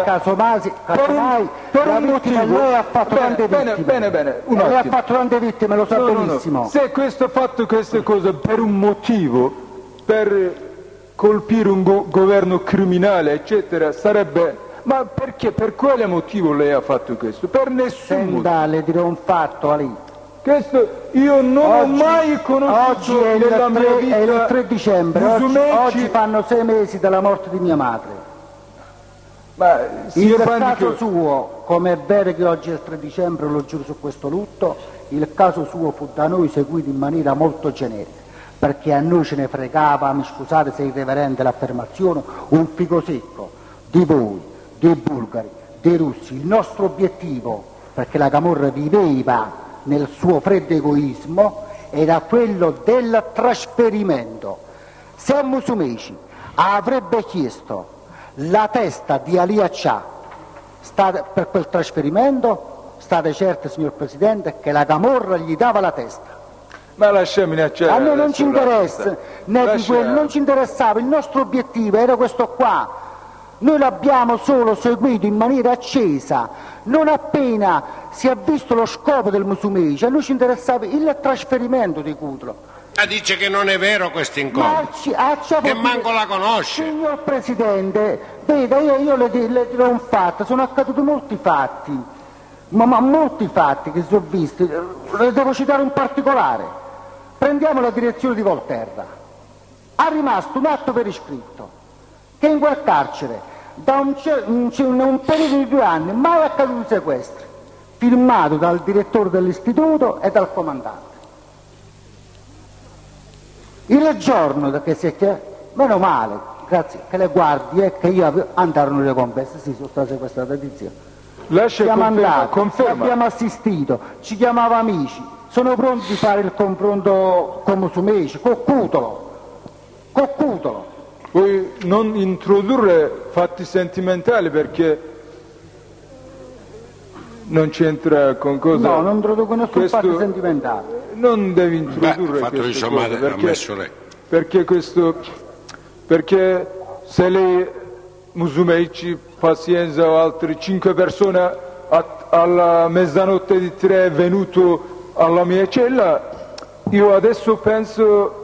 per un motivo, lei ha fatto tante vittime. Bene, lei ha fatto tante vittime, lo sa benissimo. Se questo ha fatto queste cose per un motivo, per colpire un governo criminale, eccetera, sarebbe... Ma perché? Per quale motivo lei ha fatto questo? Per nessun motivo. Le dirò un fatto, Ali. Questo io non ho mai conosciuto nella mia vita. È il 3 dicembre, oggi fanno 6 mesi dalla morte di mia madre. Ma Il caso suo, come è vero che oggi è il 3 dicembre, lo giuro su questo lutto, il caso suo fu da noi seguito in maniera molto generica, perché a noi ce ne fregava, mi scusate se è irreverente l'affermazione, un figo secco di voi, dei bulgari, dei russi. Il nostro obiettivo, perché la Camorra viveva nel suo freddo egoismo, era quello del trasferimento. Se Musumeci avrebbe chiesto la testa di Ali Accià per quel trasferimento, state certi, signor Presidente, che la Camorra gli dava la testa. Ma lasciami acciare. A noi non ci interessa, né di quello, non ci interessava, il nostro obiettivo era questo qua. Noi l'abbiamo solo seguito in maniera accesa, non appena si è visto lo scopo del Musumeci, a noi ci interessava il trasferimento di Cutolo. Ma dice che non è vero questo incontro, che manco la conosce. Signor Presidente, veda, io le dirò un fatto, sono accaduti molti fatti, ma molti fatti che si sono visti, le devo citare un particolare. Prendiamo la direzione di Volterra, ha rimasto un atto per iscritto, che in quel carcere da un periodo di 2 anni mai accaduti sequestri, firmato dal direttore dell'istituto e dal comandante. Il giorno che si è chiesto, meno male, grazie, che le guardie che io andarono le confesse, sì, sono state sequestrate tizione. Siamo andati, abbiamo assistito, ci chiamava amici, sono pronti a fare il confronto con Musumeci, con Cutolo. Puoi non introdurre fatti sentimentali perché non c'entra con cosa... No, non introduco nessun fatto sentimentale. Non devi introdurre queste cose perché se lei, Musumeci, Pazienza o altre 5 persone alla mezzanotte di 3 è venuto alla mia cella, io adesso penso...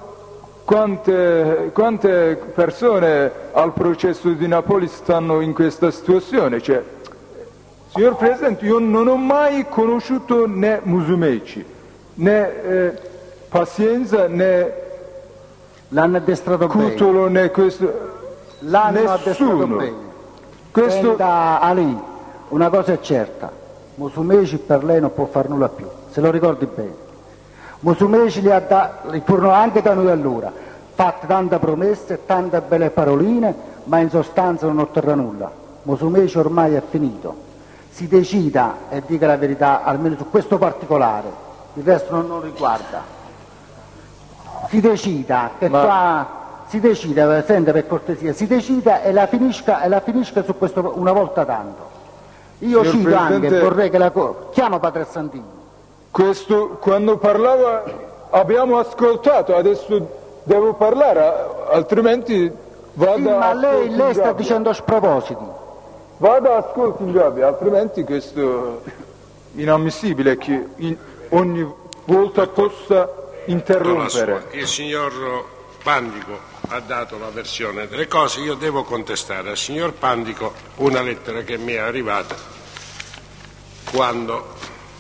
Quante persone al processo di Napoli stanno in questa situazione? Cioè, signor Presidente, io non ho mai conosciuto né Musumeci, né Pazienza, né l'hanno addestrato Cutolo, né questo... L'hanno addestrato bene. Questo... Ali, Una cosa è certa, Musumeci per lei non può far nulla più, se lo ricordi bene. Musumeci li furono anche da noi allora, fatte tante promesse, tante belle paroline, ma in sostanza non otterrà nulla. Musumeci ormai è finito. Si decida e dica la verità, almeno su questo particolare, il resto non lo riguarda. Si decida, senta per cortesia, si decida e la finisca su questo una volta tanto. Io Signor cito Presidente, anche, vorrei che chiama Padre Santini. Questo, quando parlava abbiamo ascoltato, adesso devo parlare, altrimenti vada Sì, ma lei sta dicendo spropositi. Vada, ascolti in gabbia, altrimenti questo è inammissibile che ogni volta possa interrompere. Il signor Pandico ha dato la versione delle cose, io devo contestare al signor Pandico una lettera che mi è arrivata quando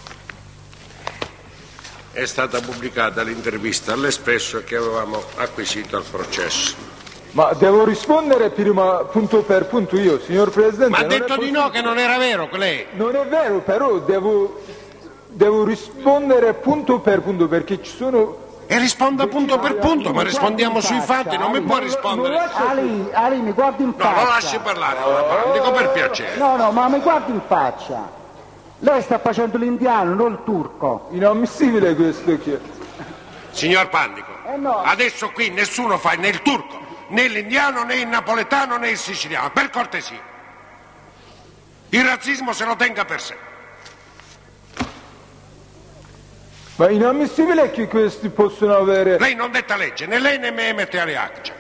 è stata pubblicata l'intervista all'Espresso che avevamo acquisito al processo. Ma devo rispondere prima punto per punto io, signor Presidente. Ma ha detto di no, che non era vero lei. Non è vero, però devo rispondere punto per punto perché ci sono... E risponda punto per punto, ma rispondiamo sui fatti, non mi può rispondere. Ali, mi guardi in faccia. No, lo lasci parlare, dico per piacere. No, ma mi guardi in faccia. Lei sta facendo l'indiano, non il turco. Inammissibile questo che... Signor Pandico, no. Adesso qui nessuno fa né il turco, né l'indiano, né il napoletano, né il siciliano, per cortesia. Il razzismo se lo tenga per sé. Ma inammissibile che questi possono avere... Lei non detta legge, né lei né me mette alle acce.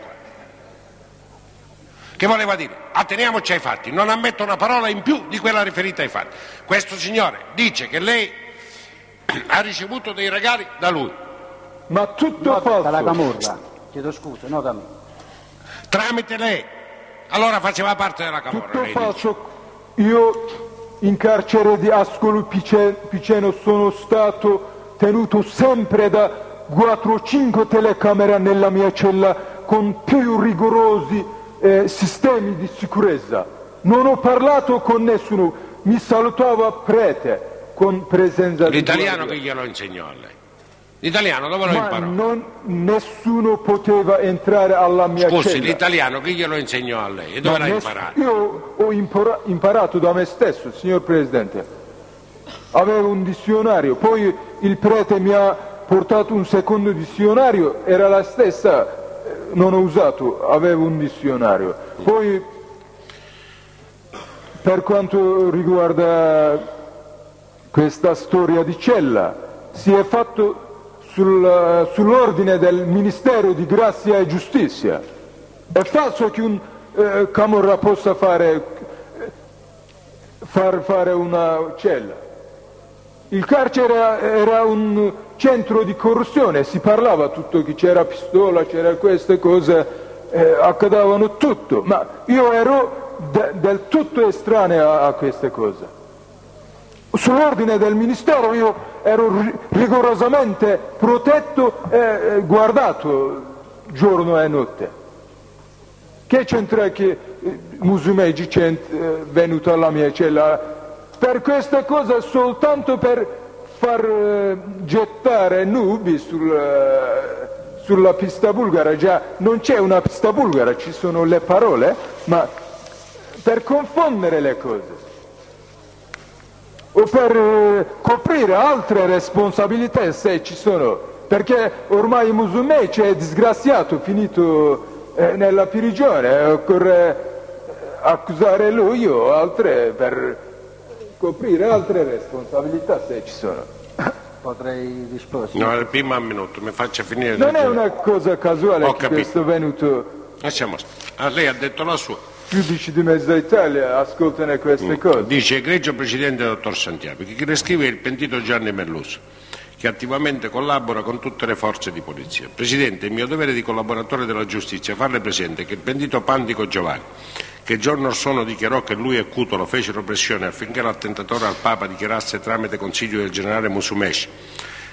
Che voleva dire? Atteniamoci ai fatti, non ammetto una parola in più di quella riferita ai fatti. Questo signore dice che lei ha ricevuto dei regali da lui. Ma tutto falso. Dalla camorra, chiedo scusa, no da me. Tramite lei. Allora faceva parte della camorra. Tutto falso. Io in carcere di Ascoli Piceno sono stato tenuto sempre da 4 o 5 telecamere nella mia cella con più rigorosi sistemi di sicurezza. Non ho parlato con nessuno, mi salutava prete con presenza di l'italiano guardia. che glielo insegnò a lei? L'italiano dove lo imparò? Nessuno poteva entrare alla mia cella. Scusi, l'italiano che glielo insegnò a lei? E dove l'ha imparato? Io ho imparato da me stesso, signor Presidente. Avevo un dizionario, poi il prete mi ha portato un secondo dizionario, era la stessa, non ho usato, avevo un dizionario. Poi per quanto riguarda questa storia di cella, si è fatto sull'ordine del Ministero di Grazia e Giustizia. È falso che un camorra possa far fare una cella. Il carcere era un centro di corruzione, si parlava tutto che c'era pistola, c'era queste cose, accadevano tutto, ma io ero del tutto estraneo a queste cose. Sull'ordine del Ministero io ero rigorosamente protetto e guardato giorno e notte. Che c'entra che Musumeci è venuto alla mia cella? Per questa cosa soltanto per far gettare nubi sulla pista bulgara. Già non c'è una pista bulgara, ci sono le parole, ma per confondere le cose o per coprire altre responsabilità se ci sono, perché ormai Musumeci è disgraziato, finito nella prigione, occorre accusare lui o altre per coprire altre responsabilità se ci sono. Potrei rispondere? No, prima un minuto, mi faccia finire. Non è una cosa casuale che capito. questo è venuto. Lasciamo stare. Lei ha detto la sua. Giudici di mezza Italia ascoltano queste cose. Dice egregio Presidente dottor Santiago, che chi le scrive è il pentito Gianni Melluso, che attivamente collabora con tutte le forze di polizia. Presidente, è mio dovere di collaboratore della giustizia farle presente che il pentito Pandico Giovanni, che giorno or sono dichiarò che lui e Cutolo fecero pressione affinché l'attentatore al Papa dichiarasse tramite consiglio del generale Musumeci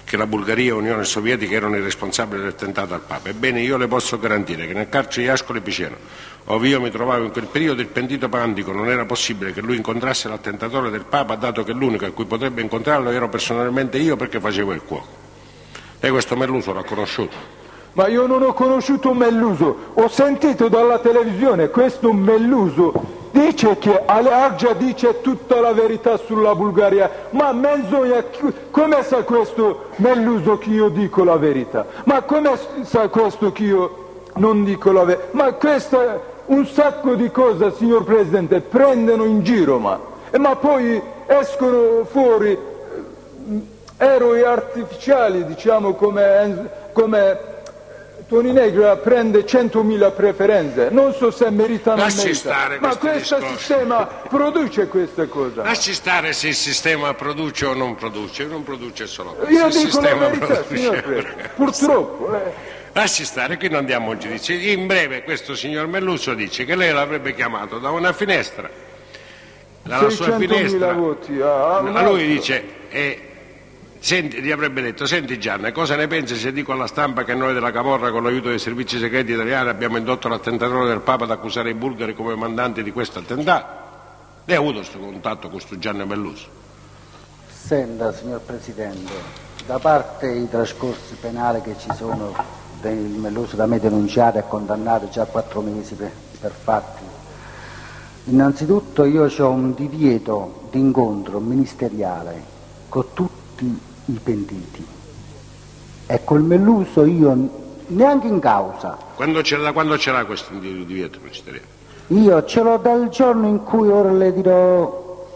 che la Bulgaria e l'Unione Sovietica erano i responsabili dell'attentato al Papa. Ebbene, io le posso garantire che nel carcere di Ascoli Piceno, ove io mi trovavo in quel periodo, il pentito Pandico non era possibile che lui incontrasse l'attentatore del Papa, dato che l'unico a cui potrebbe incontrarlo ero personalmente io, perché facevo il cuoco. Lei questo Melluso l'ha conosciuto? Ma io non ho conosciuto Melluso, ho sentito dalla televisione questo Melluso. Dice che Al-Aggia dice tutta la verità sulla Bulgaria, ma menzogna, come sa questo Melluso che io dico la verità? Ma come sa questo che io non dico la verità? Ma questo è un sacco di cose, signor Presidente, prendono in giro, ma poi escono fuori eroi artificiali, diciamo come Toni Negri prende 100.000 preferenze, non so se meritano o meritano, ma questo sistema produce queste cose. Lasci stare se il sistema produce o non produce solo questo. Io dico la verità, signor Presidente, purtroppo. Lasci stare, qui non diamo un giudizio. In breve questo signor Melluso dice che lei l'avrebbe chiamato da una finestra, dalla sua finestra, voti, a lui dice... gli avrebbe detto: senti Gianna, cosa ne pensi se dico alla stampa che noi della Camorra con l'aiuto dei servizi segreti italiani abbiamo indotto l'attentatore del Papa ad accusare i bulgari come mandanti di questo attentato? Lei ha avuto questo contatto con questo Gianni Melluso? Senta, signor Presidente, da parte i trascorsi penali che ci sono del Melluso da me denunciato e condannato già a 4 mesi per fatti, innanzitutto io ho un divieto di incontro ministeriale con tutti i pentiti e col Melluso io neanche in causa. Da quando ce l'ha questo divieto ministeriale? Io ce l'ho dal giorno in cui, ora le dirò,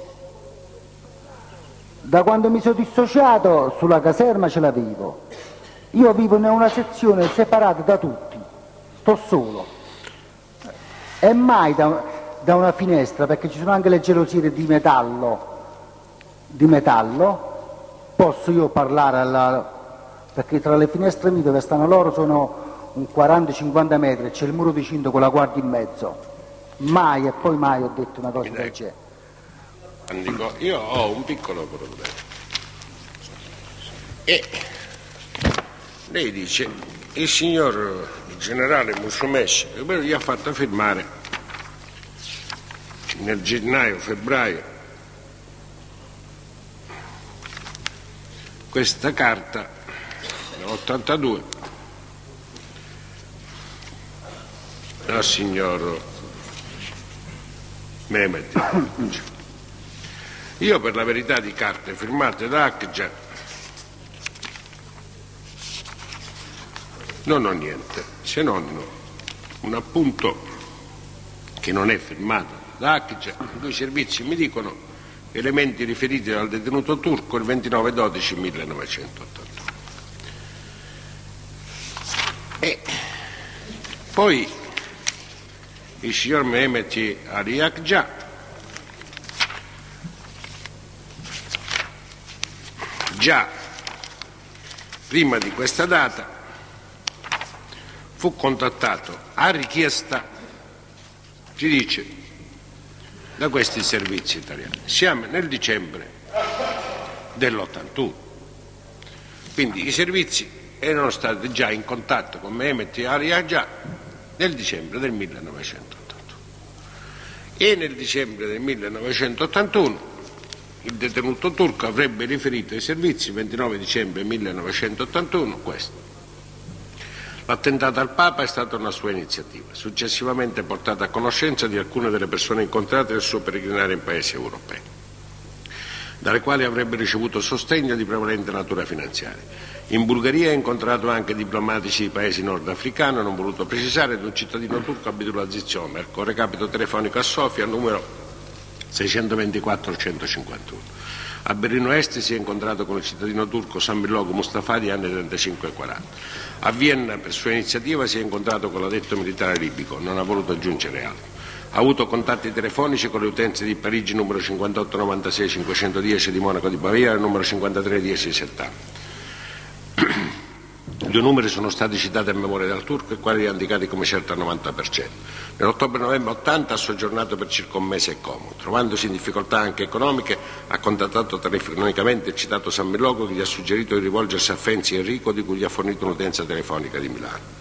da quando mi sono dissociato sulla caserma ce l'avevo. Io vivo in una sezione separata da tutti, sto solo e mai da una finestra, perché ci sono anche le gelosiere di metallo, posso io parlare perché tra le finestre mie dove stanno loro sono un 40-50 metri e c'è il muro di cinto con la guardia in mezzo. Mai e poi mai ho detto una cosa del genere. Dico, io ho un piccolo problema e lei dice il signor generale Musumeci gli ha fatto firmare nel gennaio-febbraio questa carta nell'82 al signor Mehmet. Io per la verità di carte firmate da Aggia non ho niente, se non un appunto che non è firmato da Aggia. I due servizi mi dicono elementi riferiti dal detenuto turco il 29/12/1981. E poi il signor Mehmet Ali Agca già prima di questa data fu contattato a richiesta, ci dice, da questi servizi italiani. Siamo nel dicembre dell'81, quindi i servizi erano stati già in contatto con Mehmet Ali Agca nel dicembre del 1981 e nel dicembre del 1981 il detenuto turco avrebbe riferito ai servizi il 29 dicembre 1981 questo: l'attentato al Papa è stata una sua iniziativa, successivamente portata a conoscenza di alcune delle persone incontrate nel suo peregrinare in paesi europei, dalle quali avrebbe ricevuto sostegno di prevalente natura finanziaria. In Bulgaria ha incontrato anche diplomatici di paesi nordafricani, non voluto precisare, ed un cittadino turco abituato a Ziziomer, con recapito telefonico a Sofia, numero 624-151. A Berlino Est si è incontrato con il cittadino turco Sambilogo Mustafa di anni 35 e 40. A Vienna, per sua iniziativa, si è incontrato con l'addetto militare libico, non ha voluto aggiungere altro. Ha avuto contatti telefonici con le utenze di Parigi numero 5896-510 di Monaco di Baviera e numero 5310-70. I due numeri sono stati citati a memoria dal turco e quali indicati come certo al 90%. Nell'ottobre-novembre 80 ha soggiornato per circa un mese a Como. Trovandosi in difficoltà anche economiche, ha contattato telefonicamente il citato San Milloco, che gli ha suggerito di rivolgersi a Fenzi Enrico, di cui gli ha fornito un'utenza telefonica di Milano.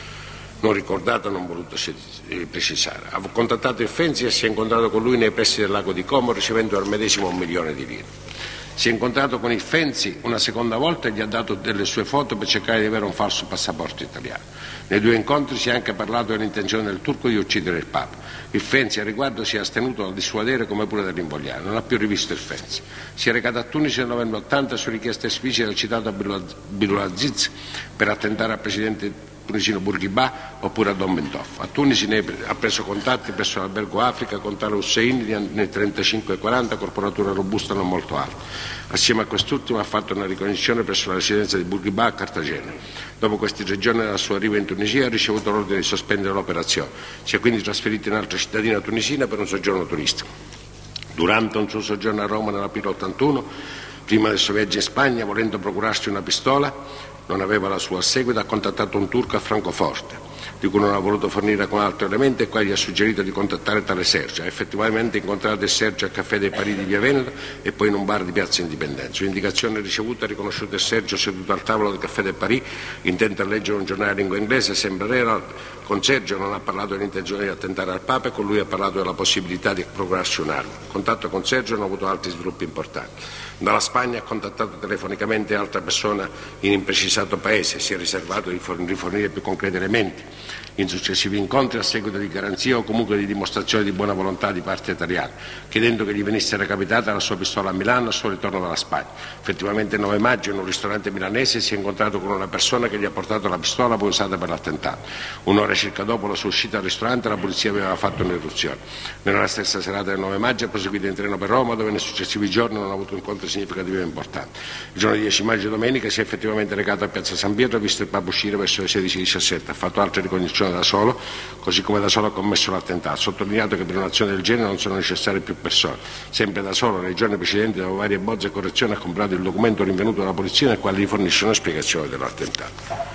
Non ricordato, non voluto precisare. Ha contattato il Fenzi e si è incontrato con lui nei pressi del lago di Como, ricevendo al medesimo 1 milione di lire. Si è incontrato con il Fenzi una seconda volta e gli ha dato delle sue foto per cercare di avere un falso passaporto italiano. Nei 2 incontri si è anche parlato dell'intenzione del turco di uccidere il Papa. Il Fenzi a riguardo si è astenuto dal dissuadere come pure dall'invogliare, non ha più rivisto il Fenzi. Si è recato a Tunisi nel novembre 80 su richiesta esplicita del citato Abdulaziz per attentare al presidente tunisino Bourguiba oppure a Don Bentoff. A Tunisi ha preso contatti presso l'albergo Africa con tale Hussein nel 35-40, corporatura robusta non molto alta. Assieme a quest'ultimo ha fatto una ricognizione presso la residenza di Bourguiba a Cartagena. Dopo questi 3 giorni dalla sua arrivo in Tunisia ha ricevuto l'ordine di sospendere l'operazione. Si è quindi trasferito in altra cittadina tunisina per un soggiorno turistico. Durante un suo soggiorno a Roma nell'aprile 81, prima del suo viaggio in Spagna, volendo procurarsi una pistola, non aveva la sua a seguito, ha contattato un turco a Francoforte, di cui non ha voluto fornire con altro elemento, e qua gli ha suggerito di contattare tale Sergio. Ha effettivamente incontrato il Sergio al Caffè dei Parì di Via Veneto e poi in un bar di Piazza Indipendenza. Su indicazione ricevuta ha riconosciuto il Sergio seduto al tavolo del Caffè dei Parì, intento a leggere un giornale in lingua inglese. Sembra vero. Con Sergio non ha parlato dell'intenzione di attentare al Papa e con lui ha parlato della possibilità di procurarsi un'arma. In contatto con Sergio hanno avuto altri sviluppi importanti. Dalla Spagna ha contattato telefonicamente altra persona in imprecisato paese, si è riservato di rifornire più concreti elementi in successivi incontri a seguito di garanzia o comunque di dimostrazione di buona volontà di parte italiana, chiedendo che gli venisse recapitata la sua pistola a Milano al suo ritorno dalla Spagna. Effettivamente il 9 maggio in un ristorante milanese si è incontrato con una persona che gli ha portato la pistola poi usata per l'attentato. Un'ora circa dopo la sua uscita dal ristorante la polizia aveva fatto un'irruzione. Nella stessa serata del 9 maggio ha proseguito in treno per Roma, dove nei successivi giorni non ha avuto incontri significativi e importanti. Il giorno 10 maggio, domenica, si è effettivamente recato a Piazza San Pietro e ha visto il Papa uscire verso le 16:17. Ha fatto altre ricognizioni da solo, così come da solo ha commesso l'attentato. Ha sottolineato che per un'azione del genere non sono necessarie più persone. Sempre da solo, nei giorni precedenti, dopo varie bozze e correzioni, ha comprato il documento rinvenuto dalla polizia nel quale gli fornisce una spiegazione dell'attentato.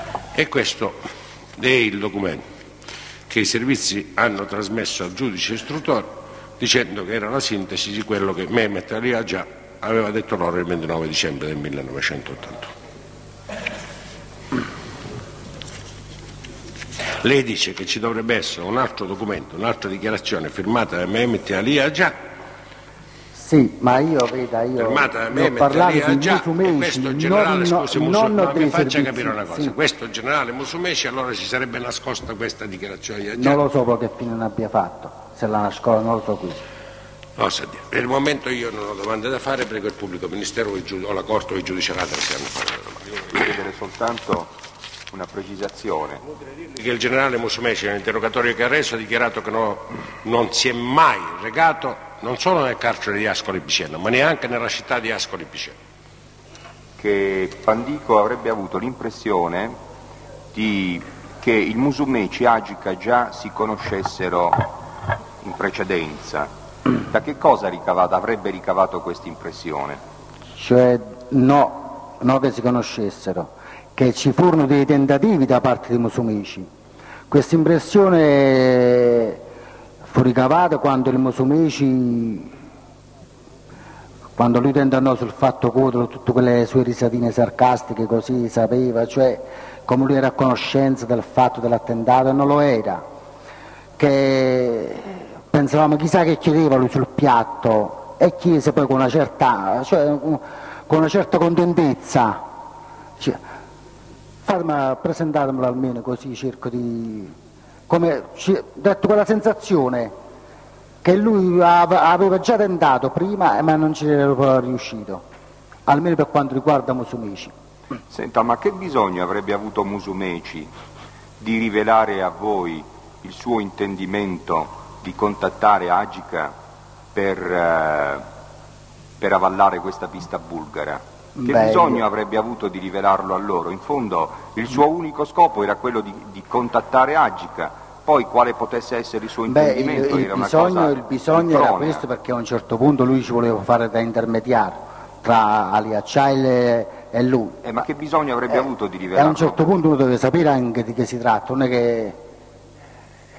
E questo è il documento che i servizi hanno trasmesso al giudice istruttore, dicendo che era la sintesi di quello che Mehmet Ali Agca aveva detto loro il 29 dicembre del 1981. Lei dice che ci dovrebbe essere un altro documento, un'altra dichiarazione firmata da Mehmet Ali Agca. Sì, ma io firmata da ho Mehmet parlato Ali di Agca, e questo generale, mi faccia servizi, capire una cosa, sì. Questo generale Musumeci allora si sarebbe nascosta questa dichiarazione di Agca? Non lo so poi che fine ne abbia fatto, se l'ha nascosta non lo so qui. No, per il momento io non ho domande da fare, prego il pubblico ministero o la Corte o i giudici che hanno fatto le domande. Voglio chiedere soltanto una precisazione. Che il generale Musumeci nell'interrogatorio che ha reso ha dichiarato che non si è mai recato non solo nel carcere di Ascoli Piceno, ma neanche nella città di Ascoli Piceno. Che Pandico avrebbe avuto l'impressione che il Musumeci e Agca già si conoscessero in precedenza. Da che cosa avrebbe ricavato questa impressione? Cioè no che si conoscessero, che ci furono dei tentativi da parte di Musumeci. Questa impressione fu ricavata quando il Musumeci, quando lui tentennò sul fatto Codolo, tutte quelle sue risatine sarcastiche, così sapeva, cioè come lui era a conoscenza del fatto dell'attentato, e non lo era, che pensavamo chissà che chiedeva lui sul piatto, e chiese poi con una certa contentezza, cioè, presentatemelo almeno così, cerco di, come detto, quella sensazione che lui aveva già tentato prima ma non ci era riuscito, almeno per quanto riguarda Musumeci. Senta, ma che bisogno avrebbe avuto Musumeci di rivelare a voi il suo intendimento di contattare Agca per avallare questa pista bulgara? Che bisogno avrebbe avuto di rivelarlo a loro? In fondo il suo unico scopo era quello di contattare Agca, poi quale potesse essere il suo intendimento il bisogno era questo, perché a un certo punto lui ci voleva fare da intermediario tra Ali Agca e lui. Ma che bisogno avrebbe avuto di rivelarlo? A un certo punto uno deve sapere anche di che si tratta, non è che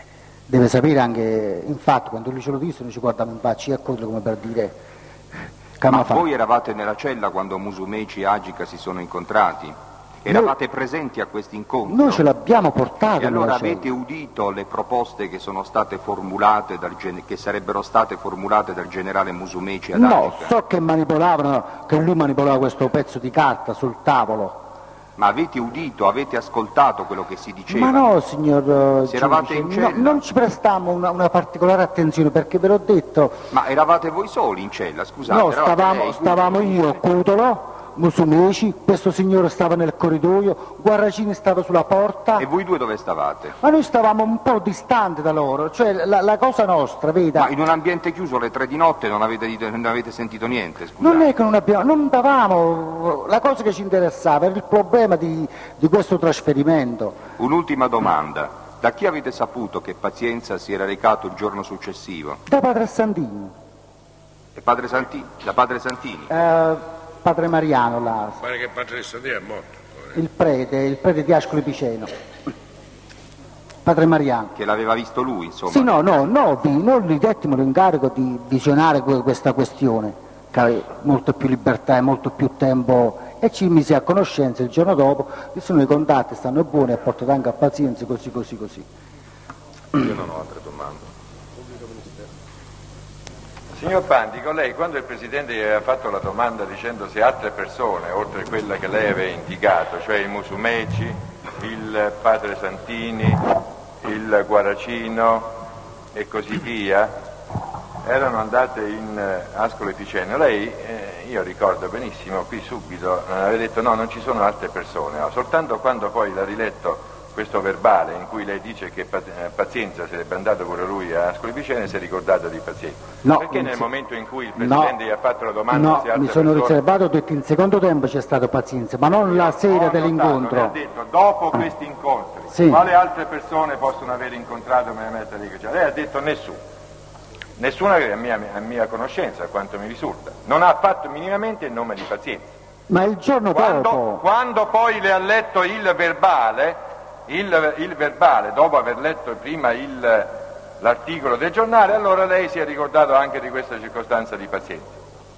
deve sapere anche, infatti quando lui ce lo disse noi ci guardiamo in faccia e come per dire Ma voi eravate nella cella quando Musumeci e Agica si sono incontrati? Eravate presenti a questo incontro? Noi ce l'abbiamo portato. E allora avete udito le proposte che sono state formulate che sarebbero state formulate dal generale Musumeci ad Agica? No, so che manipolavano, che lui manipolava questo pezzo di carta sul tavolo. Ma avete udito, avete ascoltato quello che si diceva? Ma no, signor Se eravate in cella? No, non ci prestammo una particolare attenzione, perché ve l'ho detto. Ma eravate voi soli in cella, scusate? No, stavamo io, Cutolo, Musumeci, questo signore stava nel corridoio, Guarracini stava sulla porta. E voi due dove stavate? Ma noi stavamo un po' distanti da loro, cioè la cosa nostra, veda. Ma in un ambiente chiuso alle 3 di notte non avete sentito niente, scusate? Non è che non davamo, la cosa che ci interessava era il problema di questo trasferimento. Un'ultima domanda, da chi avete saputo che Pazienza si era recato il giorno successivo? Da padre Santini. E padre Santini? Da padre Santini? Padre Mariano là. Pare che padre Santini è morto. Il prete di Ascoli Piceno. Padre Mariano. Che l'aveva visto lui, insomma? Sì, noi gli dettimo l'incarico di visionare questa questione, che aveva molto più libertà e molto più tempo, e ci mise a conoscenza il giorno dopo, dissero i contatti stanno buoni e portato anche a Pazienza, così. Io non ho altre domande. Signor Pandico, lei quando il Presidente gli aveva fatto la domanda dicendo se altre persone, oltre a quella che lei aveva indicato, cioè il Musumeci, il padre Santini, il Guarracino e così via, erano andate in Ascoli Piceno, lei, io ricordo benissimo, qui subito aveva detto no, non ci sono altre persone, soltanto quando poi l'ha riletto questo verbale in cui lei dice che Pazienza sarebbe andato pure lui a Ascoli Piceno e si è ricordato di Pazienza. No, perché nel momento in cui il Presidente gli ha fatto la domanda no, se altre mi sono persone... riservato, ho detto in secondo tempo c'è stato Pazienza, ma non la sera dell'incontro. Mi ha detto dopo questi incontri, sì. Quali altre persone possono aver incontrato Mehmet Ali Kachani? Lei ha detto nessuna che a mia conoscenza, a quanto mi risulta. Non ha fatto minimamente il nome di Pazienza. Ma il giorno dopo... Quando poi le ha letto il verbale, dopo aver letto prima l'articolo del giornale, allora lei si è ricordato anche di questa circostanza di Pazienza.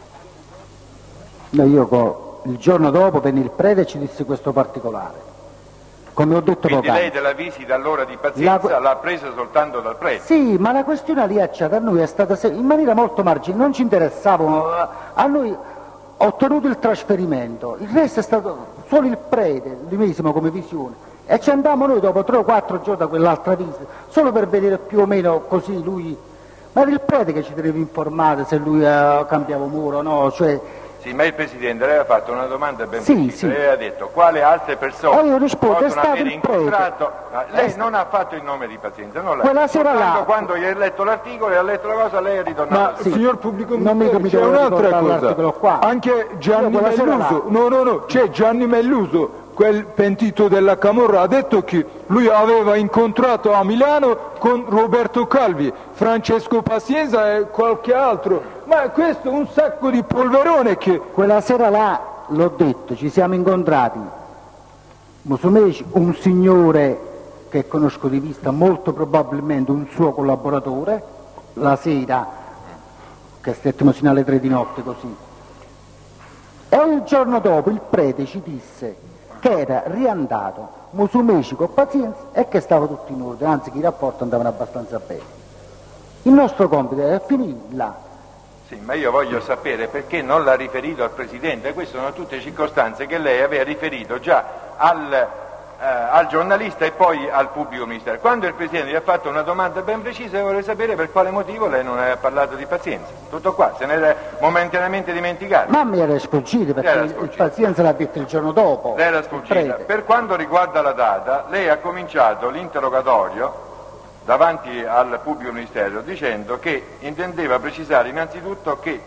No, io il giorno dopo venne il prete e ci disse questo particolare, come ho detto quindi poc'anzi. lei della visita allora di Pazienza l'ha presa soltanto dal prete? Sì, ma la questione aliacciata a noi è stata in maniera molto marginale, non ci interessava, a noi ho ottenuto il trasferimento, il resto è stato solo il prete, li mesimo come visione. E ci andammo noi dopo 3 o 4 giorni da quell'altra visita, solo per vedere più o meno così lui, ma era il prete che ci doveva informare se lui cambiava muro o no, cioè... Sì, ma il Presidente le aveva fatto una domanda ben sì, precisa, sì. Lei aveva detto quale altre persone io rispondo, possono è stato aver il prete. incontrato... Lei non ha fatto il nome di Pazienza, non l'ha Quella detto. sera là... Quando gli hai letto l'articolo e ha letto la cosa, lei è ritornato. Ma sì. signor pubblico Non ministero, mi c'è devo un'altra ricordare l'articolo qua. cosa, anche Gianni quella sera Melluso, no, c'è Gianni Melluso, quel pentito della Camorra, ha detto che lui aveva incontrato a Milano con Roberto Calvi, Francesco Pazienza e qualche altro, ma questo è un sacco di polverone che... Quella sera là, l'ho detto, ci siamo incontrati, Musumeci, un signore che conosco di vista, molto probabilmente un suo collaboratore, la sera, che stettimo sino alle 3 di notte così. E il giorno dopo il prete ci disse che era riandato Musumeci con Pazienza e che stava tutto in ordine, anzi che i rapporti andavano abbastanza bene. Il nostro compito era finire là. Sì, ma io voglio sapere perché non l'ha riferito al Presidente. Queste sono tutte circostanze che lei aveva riferito già al giornalista e poi al pubblico ministero. Quando il Presidente gli ha fatto una domanda ben precisa, io vorrei sapere per quale motivo lei non aveva parlato di Pazienza. Tutto qua, se ne era momentaneamente dimenticato. Ma mi era sfuggito perché il Pazienza l'ha detto il giorno dopo. Lei era sfuggita. Per quanto riguarda la data, lei ha cominciato l'interrogatorio davanti al pubblico ministero dicendo che intendeva precisare innanzitutto che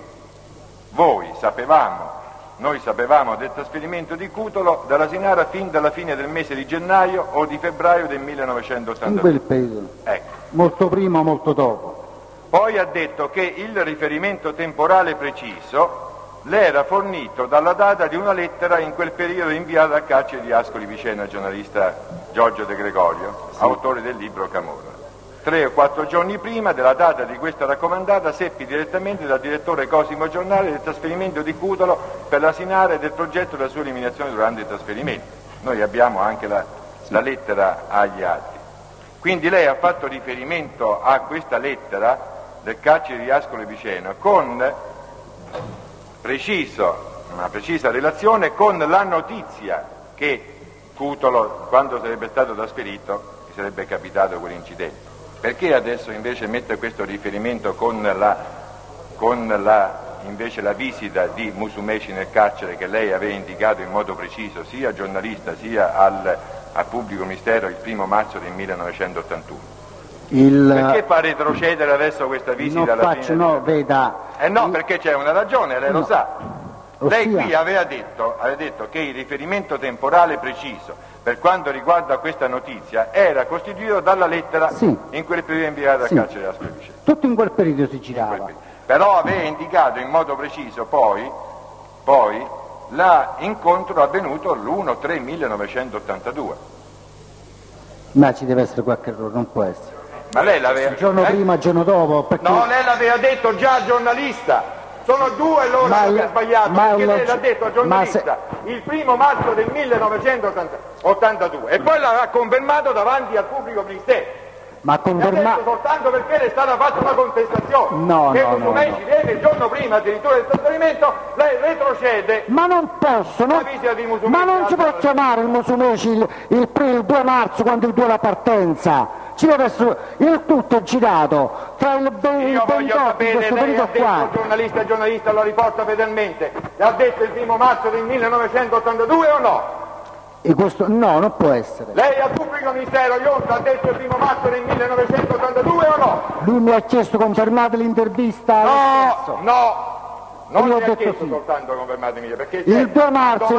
noi sapevamo del trasferimento di Cutolo dalla Sinara fin dalla fine del mese di gennaio o di febbraio del 1982. In quel periodo. Ecco. Molto prima o molto dopo. Poi ha detto che il riferimento temporale preciso le era fornito dalla data di una lettera in quel periodo inviata al carcere di Ascoli Piceno al giornalista Giorgio De Gregorio, autore del libro Camorra. 3 o 4 giorni prima della data di questa raccomandata seppi direttamente dal direttore Cosimo Giornale del trasferimento di Cutolo per l'Asinara e del progetto della sua eliminazione durante il trasferimento. Noi abbiamo anche la lettera agli atti. Quindi lei ha fatto riferimento a questa lettera del carcere di Ascoli Piceno con una precisa relazione con la notizia che Cutolo, quando sarebbe stato trasferito, gli sarebbe capitato quell'incidente. Perché adesso invece mette questo riferimento con invece la visita di Musumeci nel carcere che lei aveva indicato in modo preciso sia al giornalista sia al pubblico ministero il 1° marzo del 1981? Perché fa retrocedere adesso questa visita alla fine? No, veda. No, perché c'è una ragione, lei lo sa. Lei qui aveva detto che il riferimento temporale preciso per quanto riguarda questa notizia era costituito dalla lettera in quel periodo inviata al carcere di Ascoli Piceno. Tutto in quel periodo si girava. Però aveva indicato in modo preciso poi l'incontro avvenuto l'1-3-1982. Ma ci deve essere qualche errore, non può essere. Ma lei l'aveva... Il giorno prima, il giorno dopo... Perché... No, lei l'aveva detto già al giornalista. Sono 2 l'ora che ha sbagliato, perché lei l'ha detto al giornalista il 1° marzo del 1982 e poi l'ha confermato davanti al pubblico ministero. Ma confermato soltanto perché le è stata fatta una contestazione che Musumeci viene il giorno prima addirittura del trasferimento, lei retrocede. Ma non posso, no? Ma non si può chiamare il Musumeci il 2 marzo quando il 2 la partenza. Ci deve essere il tutto girato tra il 28 Io voglio sapere, lei ha detto il giornalista lo riporta fedelmente, le ha detto il 1° marzo del 1982 o no? E questo no, non può essere. Lei al pubblico ministero Ionta ha detto il 1° marzo del 1982 o no? Lui mi ha chiesto confermate l'intervista. Non mi ha chiesto soltanto confermatemi, perché il 2 marzo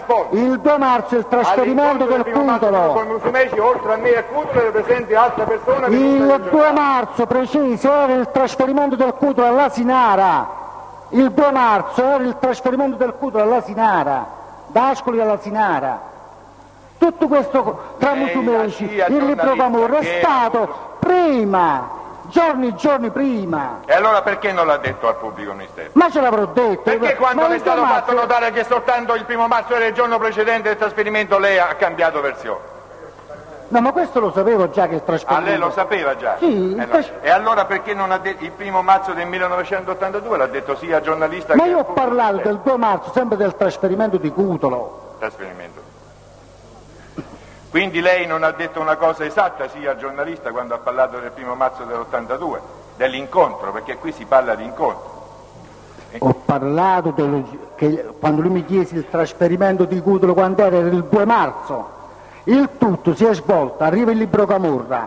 il trasferimento del Cutolo. Con Musumeci, oltre a me e a Cutolo, era presente altre persone. Il 2 marzo preciso era il trasferimento del Cutolo all'Asinara. Il 2 marzo era il trasferimento del Cutolo all'Asinara, da Ascoli all'Asinara. Tutto questo tra Musumeci, il libro Camorra è stato prima. Giorni prima. E allora perché non l'ha detto al pubblico ministero? Ma ce l'avrò detto. Perché quando le è stato fatto notare che soltanto il 1° marzo era il giorno precedente del trasferimento lei ha cambiato versione? No, ma questo lo sapevo già che il trasferimento... lei lo sapeva già? Sì. E allora perché non ha detto il 1° marzo del 1982 l'ha detto sia al giornalista ma che io al ho parlato del 2 marzo sempre del trasferimento di Cutolo. Trasferimento. Quindi lei non ha detto una cosa esatta sia al giornalista quando ha parlato del 1° marzo dell'82, dell'incontro, perché qui si parla di incontro. Ho parlato che quando lui mi chiese il trasferimento di Cutolo quando era il 2 marzo, il tutto si è svolto, arriva il libro Camorra.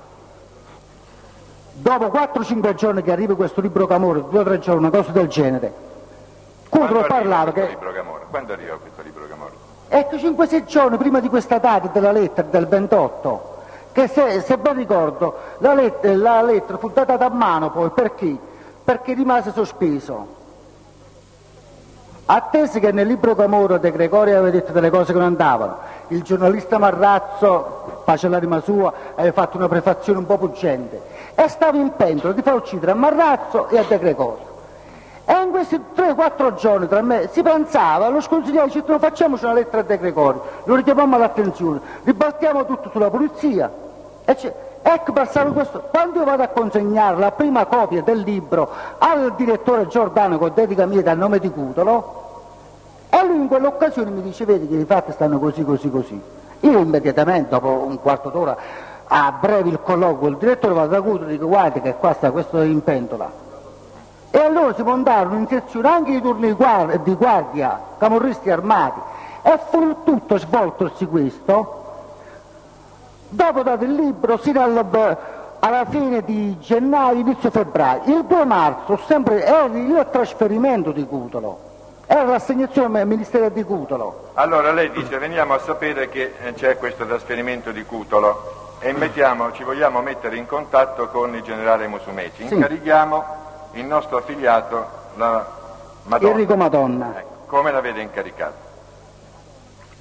Dopo 4-5 giorni che arriva questo libro Camorra, 2 o 3 giorni, una cosa del genere, Cutolo parlava che... Quando arriva questo libro Camorra? Ecco, 5-6 giorni prima di questa data della lettera del 28, che se ben ricordo la lettera fu datata a mano poi, perché? Perché rimase sospeso. Attesi che nel libro Camorra De Gregorio aveva detto delle cose che non andavano, il giornalista Marrazzo, pace all'anima sua, aveva fatto una prefazione un po' puggente e stava in pentola di far uccidere a Marrazzo e a De Gregorio. E in questi 3-4 giorni tra me si pensava, lo sconsigliavo, diceva facciamoci una lettera a De Gregorio, lo richiamiamo all'attenzione, ribaltiamo tutto sulla polizia. Ecco, passare questo. Quando io vado a consegnare la prima copia del libro al direttore Giordano con dedica mia dal nome di Cutolo, e lui in quell'occasione mi dice vedi che i fatti stanno così. Io immediatamente, dopo un quarto d'ora, a breve il colloquio, il direttore va da Cutolo e dico guarda che qua sta questo in pentola. E allora si montarono in sezione anche i turni di guardia, camorristi armati, e fu tutto svoltosi questo. Dopo dato il libro, sino alla fine di gennaio, inizio febbraio, il 2 marzo sempre era il trasferimento di Cutolo, era l'assegnazione al Ministero di Cutolo. Allora lei dice veniamo a sapere che c'è questo trasferimento di Cutolo e ci vogliamo mettere in contatto con il generale Musumeci, incarichiamo il nostro affiliato, la Madonna. Enrico Madonna. Ecco, come l'avete incaricato?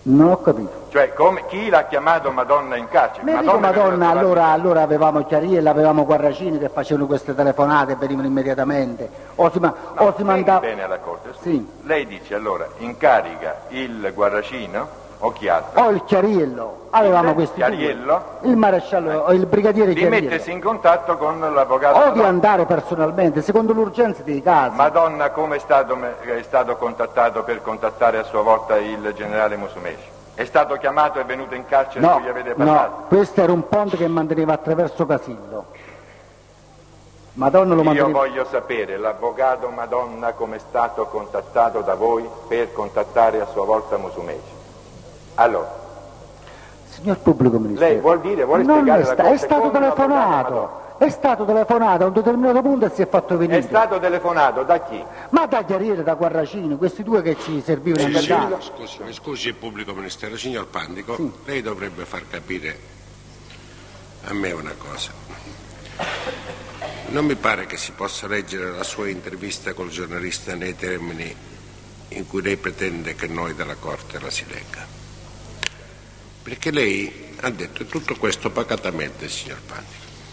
Non ho capito. Cioè, chi l'ha chiamato Madonna in carcere? Mi dico Madonna, allora avevamo Chiariello, avevamo Guarracini che facevano queste telefonate e venivano immediatamente. O si mandava... bene alla Corte. Sì. Lei dice allora, incarica il Guarracino o chi altro? O il Chiariello, avevamo questi Chiariello, due. Il maresciallo o il brigadiere di Chiariello. mettersi in contatto con l'avvocato. O di andare personalmente, secondo l'urgenza dei casi. Madonna come è stato contattato per contattare a sua volta il generale Musumeci? È stato chiamato e venuto in carcere e gli avete parlato? No, questo era un ponte che manteneva attraverso Casillo. Madonna lo manteneva... Io voglio sapere, l'avvocato Madonna come è stato contattato da voi per contattare a sua volta Musumeci. Allora, signor pubblico ministero, lei vuole spiegare la cosa? È stato telefonato. È stato telefonato a un determinato punto e si è fatto venire. È stato telefonato da chi? Ma da Chiariello, da Guarracini, questi due che ci servivano a mercato. Scusi il pubblico ministero, signor Pandico, sì. Lei dovrebbe far capire a me una cosa. Non mi pare che si possa leggere la sua intervista col giornalista nei termini in cui lei pretende che noi della Corte la si legga. Perché lei ha detto tutto questo pacatamente, signor Pandico.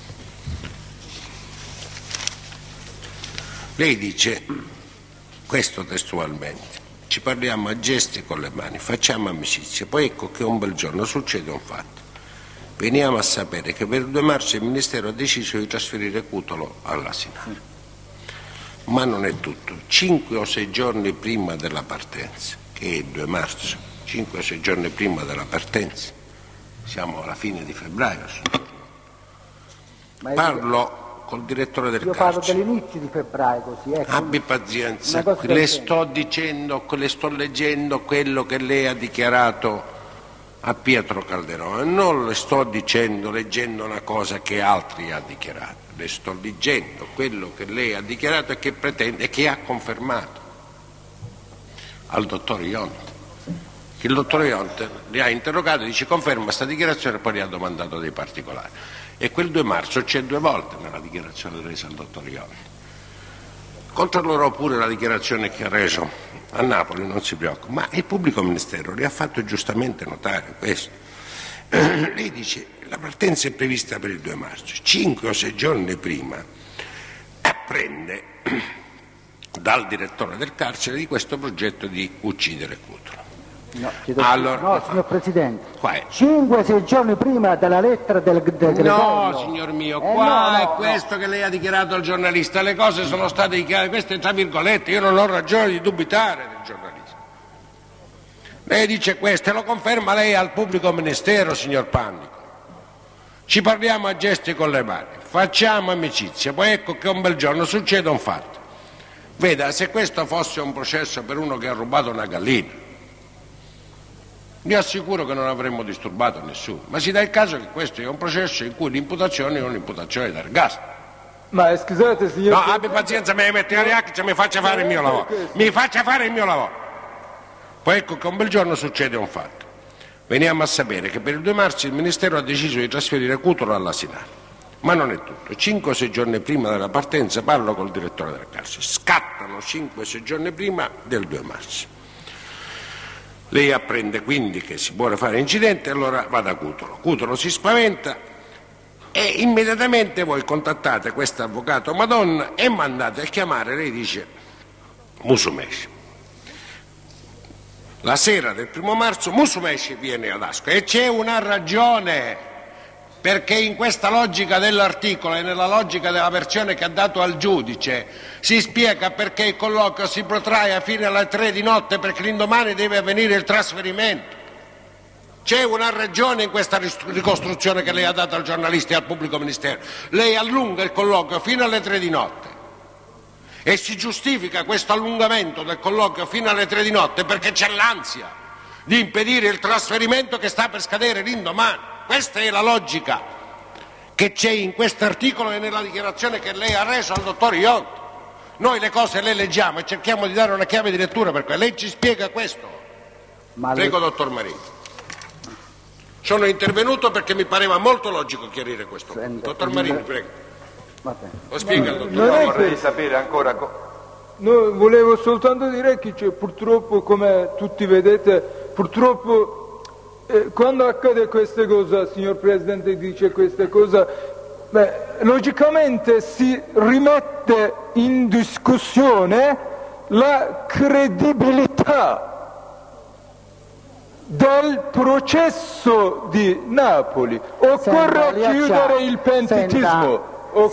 Lei dice questo testualmente: ci parliamo a gesti con le mani, facciamo amicizia, poi ecco che un bel giorno succede un fatto. Veniamo a sapere che per il 2 marzo il Ministero ha deciso di trasferire Cutolo all'Asinale. Ma non è tutto. 5 o 6 giorni prima della partenza, che è il 2 marzo, 5 o 6 giorni prima della partenza, siamo alla fine di febbraio, parlo col direttore del carcere. Io parlo dell'inizio di febbraio, così. Ecco. Abbi pazienza, le sto leggendo quello che lei ha dichiarato a Pietro Calderone, non le sto leggendo una cosa che altri ha dichiarato, le sto leggendo quello che lei ha dichiarato e che pretende e che ha confermato al dottor Ionte. Il dottor Ionte li ha interrogato e dice conferma questa dichiarazione e poi gli ha domandato dei particolari. E quel 2 marzo c'è 2 volte nella dichiarazione resa al dottor Ionte. Controllerò pure la dichiarazione che ha reso a Napoli, non si preoccupi, ma il pubblico ministero le ha fatto giustamente notare questo. Lei dice la partenza è prevista per il 2 marzo, 5 o 6 giorni prima apprende dal direttore del carcere di questo progetto di uccidere Cutolo. No, signor Presidente, 5-6 giorni prima della lettera del No, signor mio, è questo che lei ha dichiarato al giornalista, le cose sono state dichiarate, queste è tra virgolette, io non ho ragione di dubitare del giornalista. Lei dice questo e lo conferma lei al pubblico ministero, signor Pandico. Ci parliamo a gesti con le mani, facciamo amicizia, poi ecco che un bel giorno succede un fatto. Veda, se questo fosse un processo per uno che ha rubato una gallina, vi assicuro che non avremmo disturbato nessuno, ma si dà il caso che questo è un processo in cui l'imputazione è un'imputazione d'ergastolo. Ma scusate, signor... No, abbi pazienza, mi metti alle acque, mi faccia fare il mio lavoro. Mi faccia fare il mio lavoro. Poi ecco che un bel giorno succede un fatto. Veniamo a sapere che per il 2 marzo il Ministero ha deciso di trasferire Cutolo all'Asinale. Ma non è tutto. 5 o 6 giorni prima della partenza parlo col direttore del carcere. Scattano 5 o 6 giorni prima del 2 marzo. Lei apprende quindi che si vuole fare incidente e allora va da Cutolo. Cutolo si spaventa e immediatamente voi contattate questo avvocato Madonna e mandate a chiamare, lei dice, Musumeci. La sera del 1 marzo Musumeci viene ad Ascoli e c'è una ragione, perché in questa logica dell'articolo e nella logica della versione che ha dato al giudice si spiega perché il colloquio si protrae fino alle 3 di notte, perché l'indomani deve avvenire il trasferimento. C'è una ragione in questa ricostruzione che lei ha dato al giornalista e al pubblico ministero. Lei allunga il colloquio fino alle 3 di notte e si giustifica questo allungamento del colloquio fino alle 3 di notte perché c'è l'ansia di impedire il trasferimento che sta per scadere l'indomani. Questa è la logica che c'è in quest'articolo e nella dichiarazione che lei ha reso al dottor Ionte. Noi le cose le leggiamo e cerchiamo di dare una chiave di lettura per cui lei ci spiega questo. Prego, dottor Marini. Sono intervenuto perché mi pareva molto logico chiarire questo. Dottor Marini, prego. Lo spiega il dottor. Io vorrei sapere ancora... No, volevo soltanto dire che purtroppo, come tutti vedete, purtroppo quando accade queste cose, signor Presidente dice queste cose, logicamente si rimette in discussione la credibilità del processo di Napoli. Occorre chiudere il pentitismo.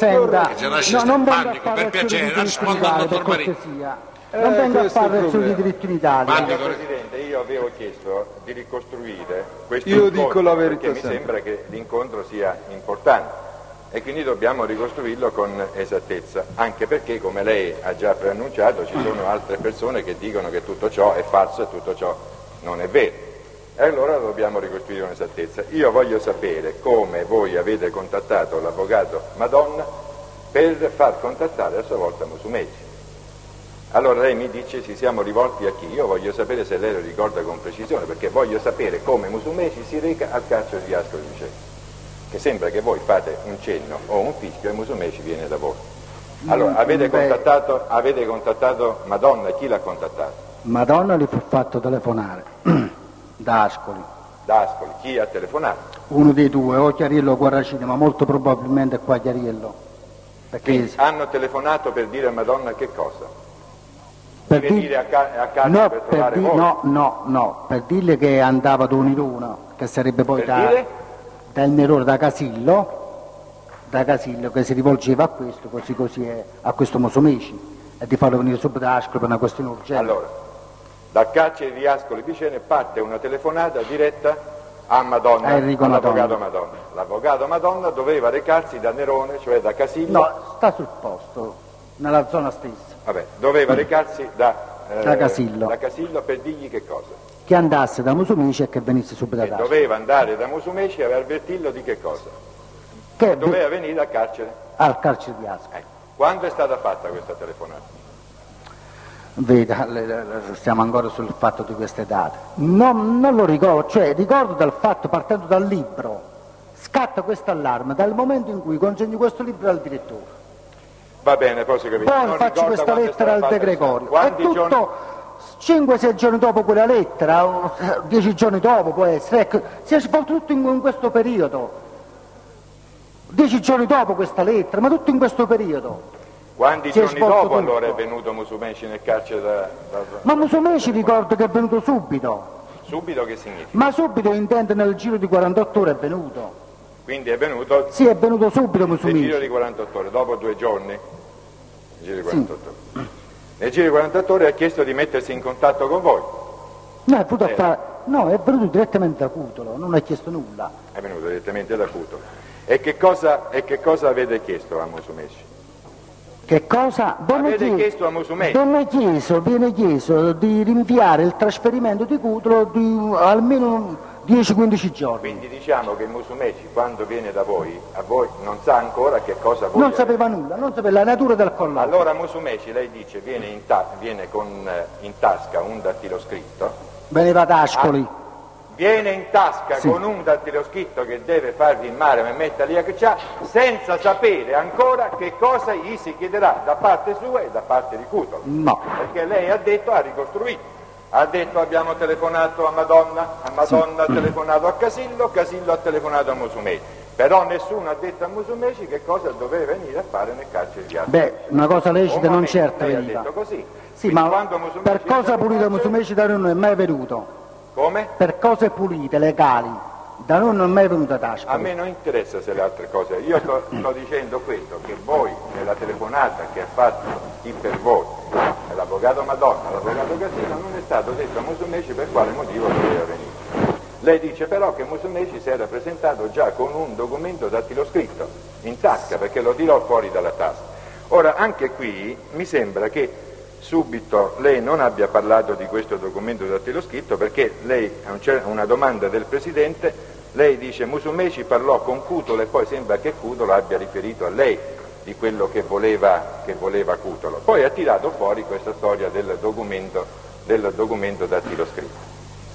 Non venga a fare per piacere, risponda al dottor Marini. Non venga a fare sui diritti in Italia. Presidente, io avevo chiesto di ricostruire questo Io incontro, dico la verità perché mi sembra che l'incontro sia importante e quindi dobbiamo ricostruirlo con esattezza, anche perché, come lei ha già preannunciato, ci sono altre persone che dicono che tutto ciò è falso e tutto ciò non è vero. E allora lo dobbiamo ricostruire con esattezza. Io voglio sapere come voi avete contattato l'avvocato Madonna per far contattare a sua volta Musumeci. Allora lei mi dice ci siamo rivolti a chi? Io voglio sapere se lei lo ricorda con precisione, perché voglio sapere come Musumeci si reca al carcere di Ascoli Piceno, che sembra che voi fate un cenno o un fischio e Musumeci viene da voi. Allora, avete contattato Madonna e chi l'ha contattato? Madonna gli fu fatto telefonare da Ascoli. Da Ascoli, chi ha telefonato? Uno dei due, o Chiariello o Guarracini, ma molto probabilmente qua Chiariello. Quindi hanno telefonato per dire a Madonna che cosa? Per dire a casa per trovare voi? No, per dirle che andava da Uniruna, che sarebbe poi dal Nerone, da Casillo, che si rivolgeva a questo, così a questo Musumeci, e di farlo venire subito da Ascoli per una questione urgente. Allora, dal carcere di Ascoli Piceno parte una telefonata diretta a Madonna, all'avvocato Madonna. L'avvocato Madonna doveva recarsi da Nerone, cioè da Casillo. No, sta sul posto, nella zona stessa. Vabbè, doveva recarsi da Casillo. Da Casillo per dirgli che cosa? Che andasse da Musumeci e che venisse subito da Ascoli. Doveva andare da Musumeci e avvertirlo di che cosa? Che doveva venire al carcere? Al carcere di Ascoli. Quando è stata fatta questa telefonata? Veda, stiamo ancora sul fatto di queste date. Non lo ricordo, cioè ricordo dal fatto, partendo dal libro, scatta questo allarme dal momento in cui consegno questo libro al direttore. Va bene, poi si capisce. Poi faccio questa lettera al De Gregorio. E tutto 5-6 giorni dopo quella lettera, o 10 giorni dopo può essere, ecco, si è svolto tutto in questo periodo. 10 giorni dopo questa lettera, ma tutto in questo periodo. Quanti giorni dopo allora è venuto Musumeci nel carcere Ma Musumeci ricordo che è venuto subito. Subito che significa? Ma subito intende nel giro di 48 ore è venuto. Quindi è venuto? Sì, è venuto subito Musumeci. Nel giro di 48 ore, dopo 2 giorni? Nel giro di 48 ore. Nel giro di 48 ore ha chiesto di mettersi in contatto con voi? No, è venuto direttamente da Cutolo, non ha chiesto nulla. È venuto direttamente da Cutolo. E che cosa avete chiesto a Musumeci? Che cosa? Avete chiesto a Musumeci? Viene chiesto di rinviare il trasferimento di Cutolo di almeno 10-15 giorni. Quindi diciamo che Musumeci quando viene da voi, a voi non sa ancora che cosa voi non sapeva nulla, non sapeva la natura del colloquio. Allora Musumeci, lei dice, viene con in tasca un dattiloscritto. Veniva da Ascoli. Viene in tasca con un dattiloscritto che deve far firmare Mehmet Ali Akçaa senza sapere ancora che cosa gli si chiederà da parte sua e da parte di Cutolo. No. Perché lei ha ricostruito. Ha detto abbiamo telefonato a Madonna ha telefonato a Casillo ha telefonato a Musumeci, però nessuno ha detto a Musumeci che cosa doveva venire a fare nel carcere di Ascoli. Una cosa lecita non certa lei veniva. ha detto così. Sì, ma per cosa pulite Musumeci da noi non è mai venuto. Come? Per cose pulite, legali, da noi non è mai venuto ad Ascoli. A me non interessa se le altre cose, io sto dicendo questo, che voi nella telefonata che ha fatto chi per voi, l'avvocato Madonna, l'avvocato Casillo, non è stato detto a Musumeci per quale motivo doveva venire. Lei dice però che Musumeci si era presentato già con un documento dattiloscritto in tasca, perché lo tirò fuori dalla tasca. Ora anche qui mi sembra che subito lei non abbia parlato di questo documento dattiloscritto, perché lei a una domanda del Presidente lei dice Musumeci parlò con Cutolo e poi sembra che Cutolo abbia riferito a lei di quello che voleva Cutolo. Poi ha tirato fuori questa storia del documento dattiloscritto.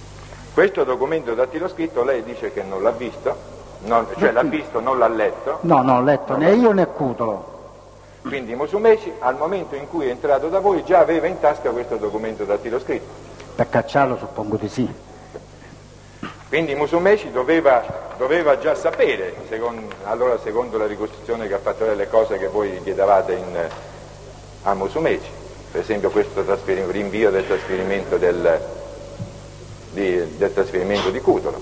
Questo documento dattiloscritto lei dice che non l'ha visto, l'ha visto, non l'ha letto. No, non ho letto né io né Cutolo. Quindi Musumeci al momento in cui è entrato da voi già aveva in tasca questo documento dattiloscritto. Per cacciarlo suppongo di sì. Quindi Musumeci doveva già sapere, secondo la ricostruzione che ha fatto lei, le cose che voi chiedevate a Musumeci, per esempio questo rinvio del trasferimento del trasferimento di Cutolo.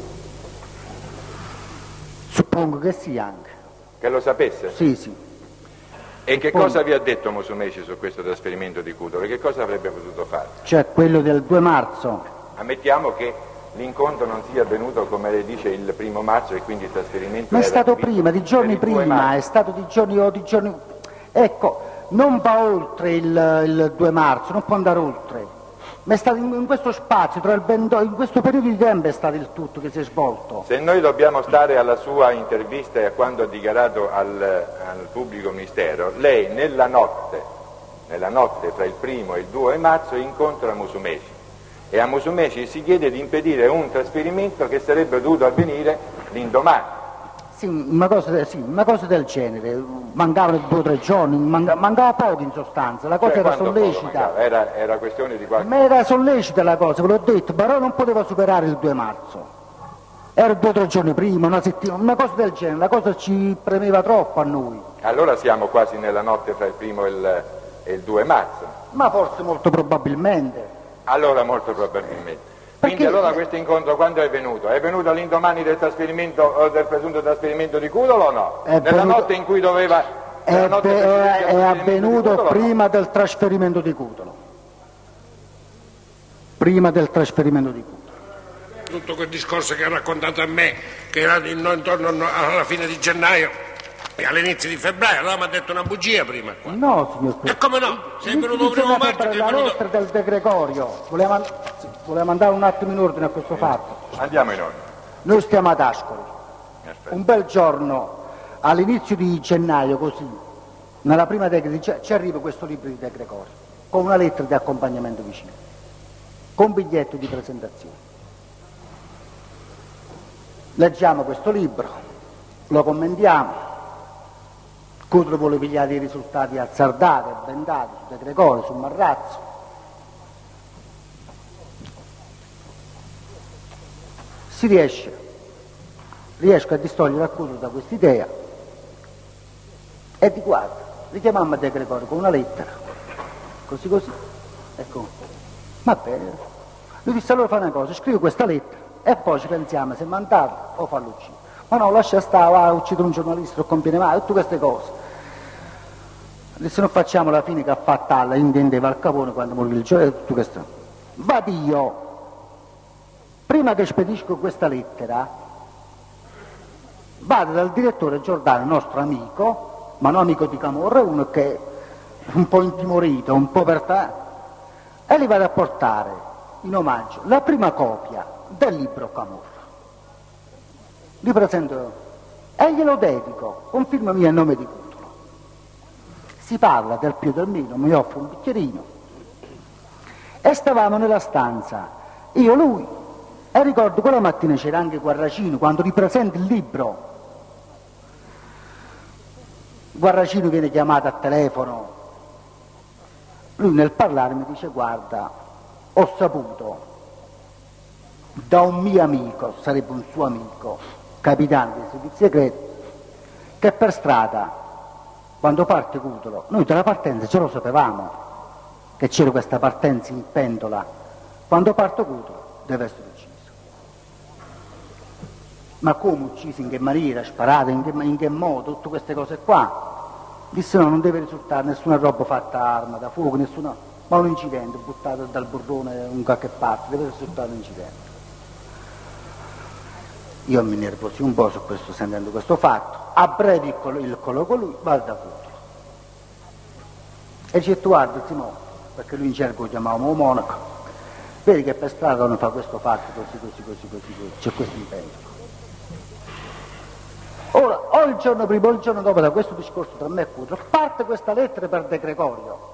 Suppongo che sì anche. Che lo sapesse? Sì. E che cosa vi ha detto Musumeci su questo trasferimento di Cutolo? Che cosa avrebbe potuto fare? Cioè quello del 2 marzo. Ammettiamo che l'incontro non sia avvenuto, come lei dice, il 1 marzo e quindi il trasferimento... Ma è stato prima, di giorni prima, è stato di giorni... Ecco, non va oltre il 2 marzo, non può andare oltre. Ma è stato in questo spazio, in questo periodo di tempo è stato il tutto che si è svolto. Se noi dobbiamo stare alla sua intervista e a quando ha dichiarato al pubblico ministero, lei nella notte tra il 1 e il 2 marzo incontra Musumeci e a Musumeci si chiede di impedire un trasferimento che sarebbe dovuto avvenire l'indomani. Sì, una cosa del genere, mancavano 2 o 3 giorni, mancava poco in sostanza, la cosa era sollecita. Era questione di qualche... Ma era sollecita la cosa, ve l'ho detto, però non poteva superare il 2 marzo. Era 2 o 3 giorni prima, una settimana, una cosa del genere, la cosa ci premeva troppo a noi. Allora siamo quasi nella notte fra il 1 e il 2 marzo. Ma forse molto probabilmente. Allora molto probabilmente. Quindi allora questo incontro quando è venuto? È venuto all'indomani del trasferimento, del presunto trasferimento di Cutolo o no? Nella notte in cui doveva... È avvenuto prima del trasferimento di Cutolo. Prima del trasferimento di Cutolo. Tutto quel discorso che ha raccontato a me, che era intorno alla fine di gennaio e all'inizio di febbraio, allora mi ha detto una bugia prima qua. No, signor Presidente. E come no? Sei venuto il 1 marzo che è la venuto... lettera del De Gregorio, voleva andare un attimo in ordine a questo fatto. Andiamo in ordine. Noi stiamo ad Ascoli. Perfetto. Un bel giorno, all'inizio di gennaio, così, nella prima decade, ci arriva questo libro di De Gregorio, con una lettera di accompagnamento vicino, con biglietto di presentazione. Leggiamo questo libro, lo commentiamo. Cutolo vuole pigliare i risultati azzardati, avventati su De Gregorio, su Marrazzo. Si riesco a distogliere a Cutolo da quest'idea e di guarda, richiamammo De Gregorio con una lettera, così, ecco, va bene. Lui disse allora fa una cosa, scrivo questa lettera e poi ci pensiamo se mandarlo o farlo uccidere. Ma no, lascia stare, va a uccidere un giornalista, non conviene mai, tutte queste cose. Adesso non facciamo la fine che ha fatto alla, intendeva al Capone quando morì il giorno, tutto questo. Vado io, prima che spedisco questa lettera, vado dal direttore Giordano, nostro amico, ma non amico di Camorra, uno che è un po' intimorito, un po' e gli vado a portare in omaggio la prima copia del libro Camorra. Li presento e glielo dedico con firma mia a nome di Cutolo. Si parla del più del meno, mi offre un bicchierino e stavamo nella stanza, io, lui, e ricordo quella mattina c'era anche Guarracino quando ripresenta il libro. Guarracino viene chiamato a telefono, lui nel parlare mi dice guarda, ho saputo da un mio amico, sarebbe un suo amico, capitano dei servizi segreti, che per strada, quando parte Cutolo, noi dalla partenza ce lo sapevamo, che c'era questa partenza in pentola, quando parte Cutolo deve essere ucciso. Ma come ucciso, in che maniera, sparato, in che modo, tutte queste cose qua. Disse no, non deve risultare nessuna roba fatta a arma da fuoco, ma un incidente, buttato dal burrone in qualche parte, deve risultare un incidente. Io mi nervosi un po' su questo, sentendo questo fatto, a breve il colloquio con lui, vado da Cutolo. E dice tu guarda Simone, perché lui in cerco lo chiamavamo monaco, vedi che per strada uno fa questo fatto, così, c'è questo impegno. Ora, o il giorno prima o il giorno dopo da questo discorso tra me e Cutolo, parte questa lettera per De Gregorio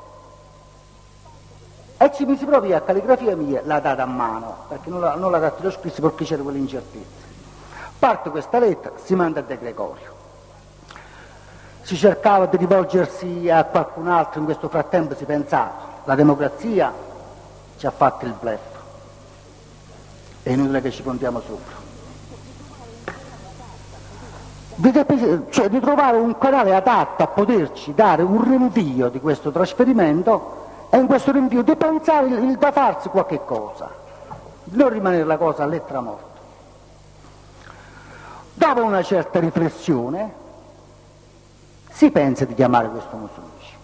e ci misi proprio a calligrafia mia, l'ha data a mano, perché non l'ha dato lo scritto perché c'era quell'incertezza. Parte questa lettera, si manda a De Gregorio. Si cercava di rivolgersi a qualcun altro, in questo frattempo si pensava, la democrazia ci ha fatto il bluff, è inutile che ci contiamo sopra. cioè di trovare un canale adatto a poterci dare un rinvio di questo trasferimento e in questo rinvio di pensare il da farsi qualche cosa, di non rimanere la cosa a lettera morta. Dopo una certa riflessione si pensa di chiamare questo Musumeci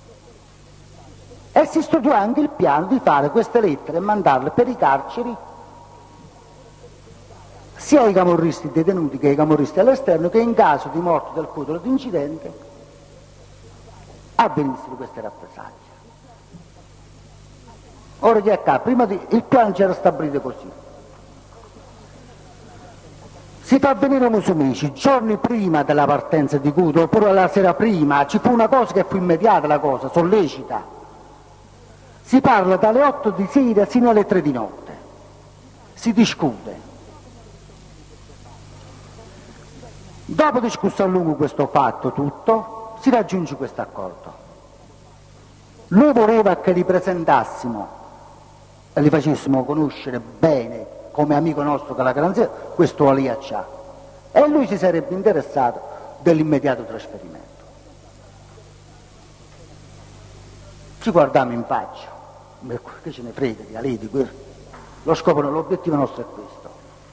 e si studia anche il piano di fare queste lettere e mandarle per i carceri sia ai camorristi detenuti che ai camorristi all'esterno, che in caso di morte del Cutolo di incidente avvenissero queste rappresaglie. Ora che accade? Il piano c'era stabilito così. Si fa venire Musumeci giorni prima della partenza di Cutolo, oppure la sera prima, ci fu una cosa che fu immediata, la cosa, sollecita. Si parla dalle 8 di sera fino alle 3 di notte, si discute. Dopo discusso a lungo questo fatto tutto, si raggiunge questo accordo. Lui voleva che li presentassimo e li facessimo conoscere bene come amico nostro che la garanzia, questo Alia c'ha, e lui si sarebbe interessato dell'immediato trasferimento. Ci guardiamo in faccia, che ce ne frega di Alia, di quello. Lo scopo, l'obiettivo nostro è questo.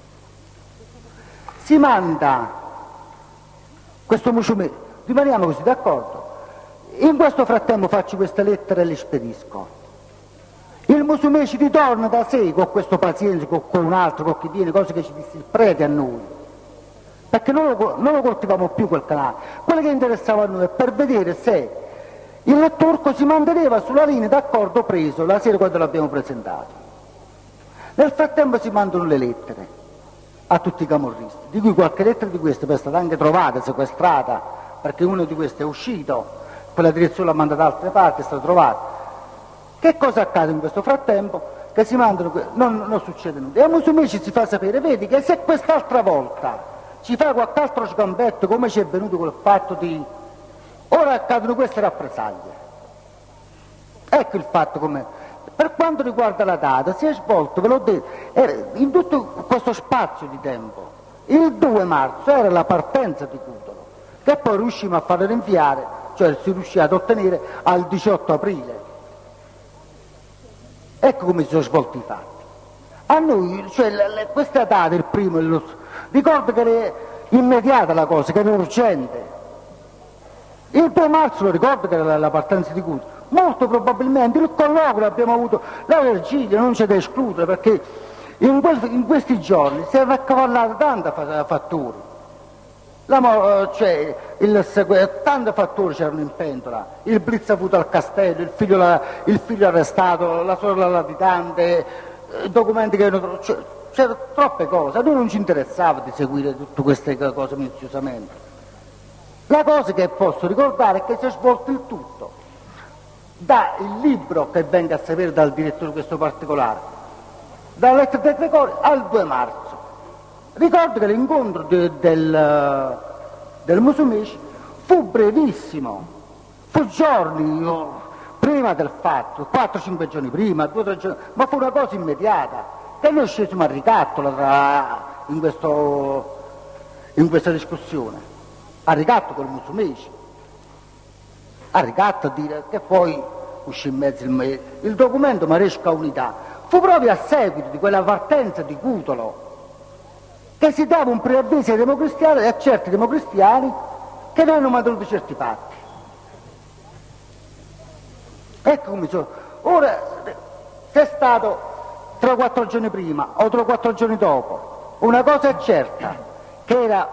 Si manda questo Musumeci, rimaniamo così d'accordo. In questo frattempo faccio queste lettere e le spedisco. Il Musumeci ritorna da sé con questo pazienza, con un altro, con chi viene, cose che ci disse il prete a noi, perché non lo coltivamo più quel canale. Quello che interessava a noi è per vedere se il turco si manteneva sulla linea d'accordo preso la sera quando l'abbiamo presentato. Nel frattempo si mandano le lettere a tutti i camorristi, di cui qualche lettera di queste è stata anche trovata, sequestrata, perché uno di questi è uscito, quella direzione l'ha mandata da altre parti, è stata trovata. Che cosa accade in questo frattempo? Che si mandano, non succede nulla. E Musumeci si fa sapere, vedi che se quest'altra volta ci fa qualche altro sgambetto, come ci è venuto quel fatto di... Ora accadono queste rappresaglie. Ecco il fatto come... Per quanto riguarda la data, si è svolto, ve l'ho detto, in tutto questo spazio di tempo. Il 2 marzo era la partenza di Cutolo, che poi riuscimmo a farlo rinviare, cioè si riuscì ad ottenere al 18 aprile. Ecco come si sono svolti i fatti. A noi, cioè, questa data, il primo, ricordo che era immediata la cosa, che era urgente. Il 2 marzo lo ricordo che era la partenza di Cutolo. Molto probabilmente il colloquio l'abbiamo avuto, la Vergiglia non c'è da escludere, perché in questi giorni si è raccavallata tanta fattura. Tanti fattori c'erano in pentola, il blitz avuto al castello, il figlio arrestato, la sorella latitante, documenti che erano... C'erano troppe cose, a noi non ci interessava di seguire tutte queste cose minuziosamente. La cosa che posso ricordare è che si è svolto il tutto. Da il libro che venga a sapere dal direttore questo particolare, dalla lettera del Gregorio al 2 marzo. Ricordo che l'incontro del Musumeci fu brevissimo, fu giorni prima del fatto, 4-5 giorni prima, 2-3 giorni, ma fu una cosa immediata, che noi scesimo a ricatto in questa discussione, a ricatto col Musumeci. A ricatto a dire che poi uscì in mezzo il documento Maresca Unità. Fu proprio a seguito di quella partenza di Cutolo che si dava un preavviso ai democristiani e a certi democristiani che avevano mantenuto certi fatti. Ecco come sono. Ora, se è stato 3 o 4 giorni prima o 3 o 4 giorni dopo, una cosa è certa, che era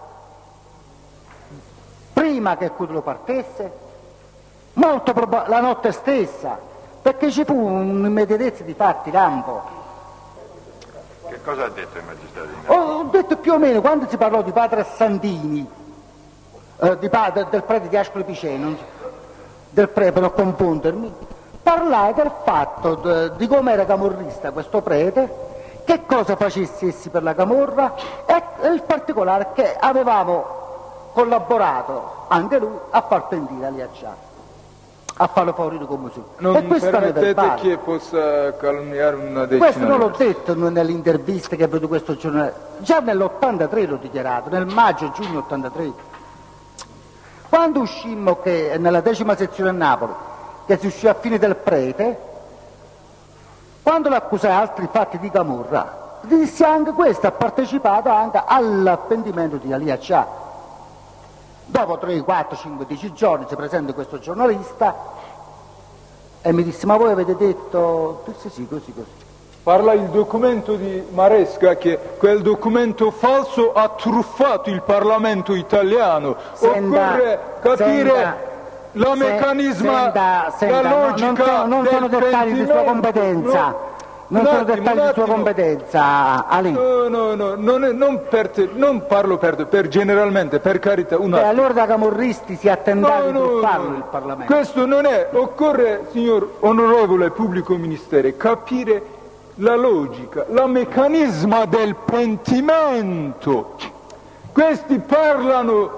prima che Cutolo partesse, la notte stessa, perché ci fu un'immediatezza di fatti, lampo. Che cosa ha detto il magistrato? Ho detto più o meno, quando si parlò di padre Santini, del prete di Ascoli Piceno, del prete, per non confondermi, parlai del fatto di come era camorrista questo prete, che cosa facesse essi per la camorra e il particolare che avevamo collaborato anche lui a far pentire Aliaccià. a farlo fuori come su. Non E questo è permettete che possa calunniare una decina. Questo non l'ho detto nelle interviste che ha avuto questo giornale, già nell'83 l'ho dichiarato, nel maggio-giugno 83. Quando uscimmo che nella 10ª sezione a Napoli, che si uscì a fine del prete, quando l'accusai altri fatti di camorra, dissi anche questo, ha partecipato anche all'appendimento di Alia Cià. Dopo 3, 4, 5, 10 giorni si presenta questo giornalista e mi disse: ma voi avete detto? Dissi sì, così. Parla il documento di Maresca, che quel documento falso ha truffato il Parlamento italiano. Occorre capire la meccanismo, la logica non sono dettagli di sua competenza. Non sono dettagli di sua competenza, Ali. No, non parlo per generalmente, per carità. Allora da camorristi si è tentato di truffarlo il Parlamento. Questo non è, occorre, signor onorevole pubblico ministero, capire la logica, la meccanismo del pentimento. Questi parla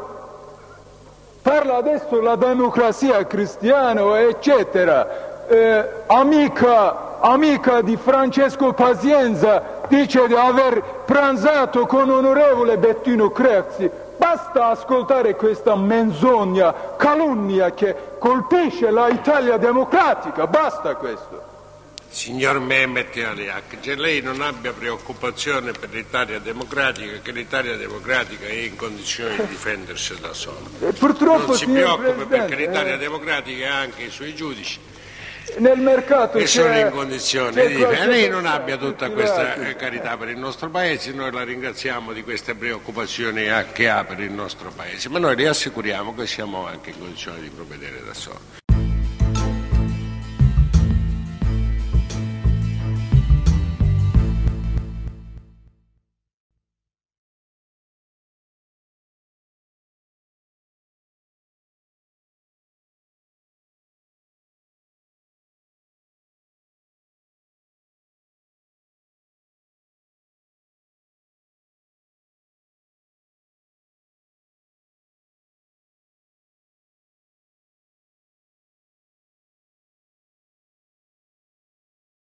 adesso la democrazia cristiana, eccetera. Amica di Francesco Pazienza dice di aver pranzato con onorevole Bettino Craxi. Basta ascoltare questa menzogna, calunnia che colpisce la Italia democratica, basta questo. Signor Mehmet Aliak, che lei non abbia preoccupazione per l'Italia democratica, che l'Italia democratica è in condizione di difendersi da sola. Purtroppo, non si preoccupi perché l'Italia democratica ha anche i suoi giudici nel mercato che sono in condizione di difendere. Lei non abbia tutta questa carità per il nostro Paese, noi la ringraziamo di queste preoccupazioni che ha per il nostro Paese, ma noi le assicuriamo che siamo anche in condizione di provvedere da soli.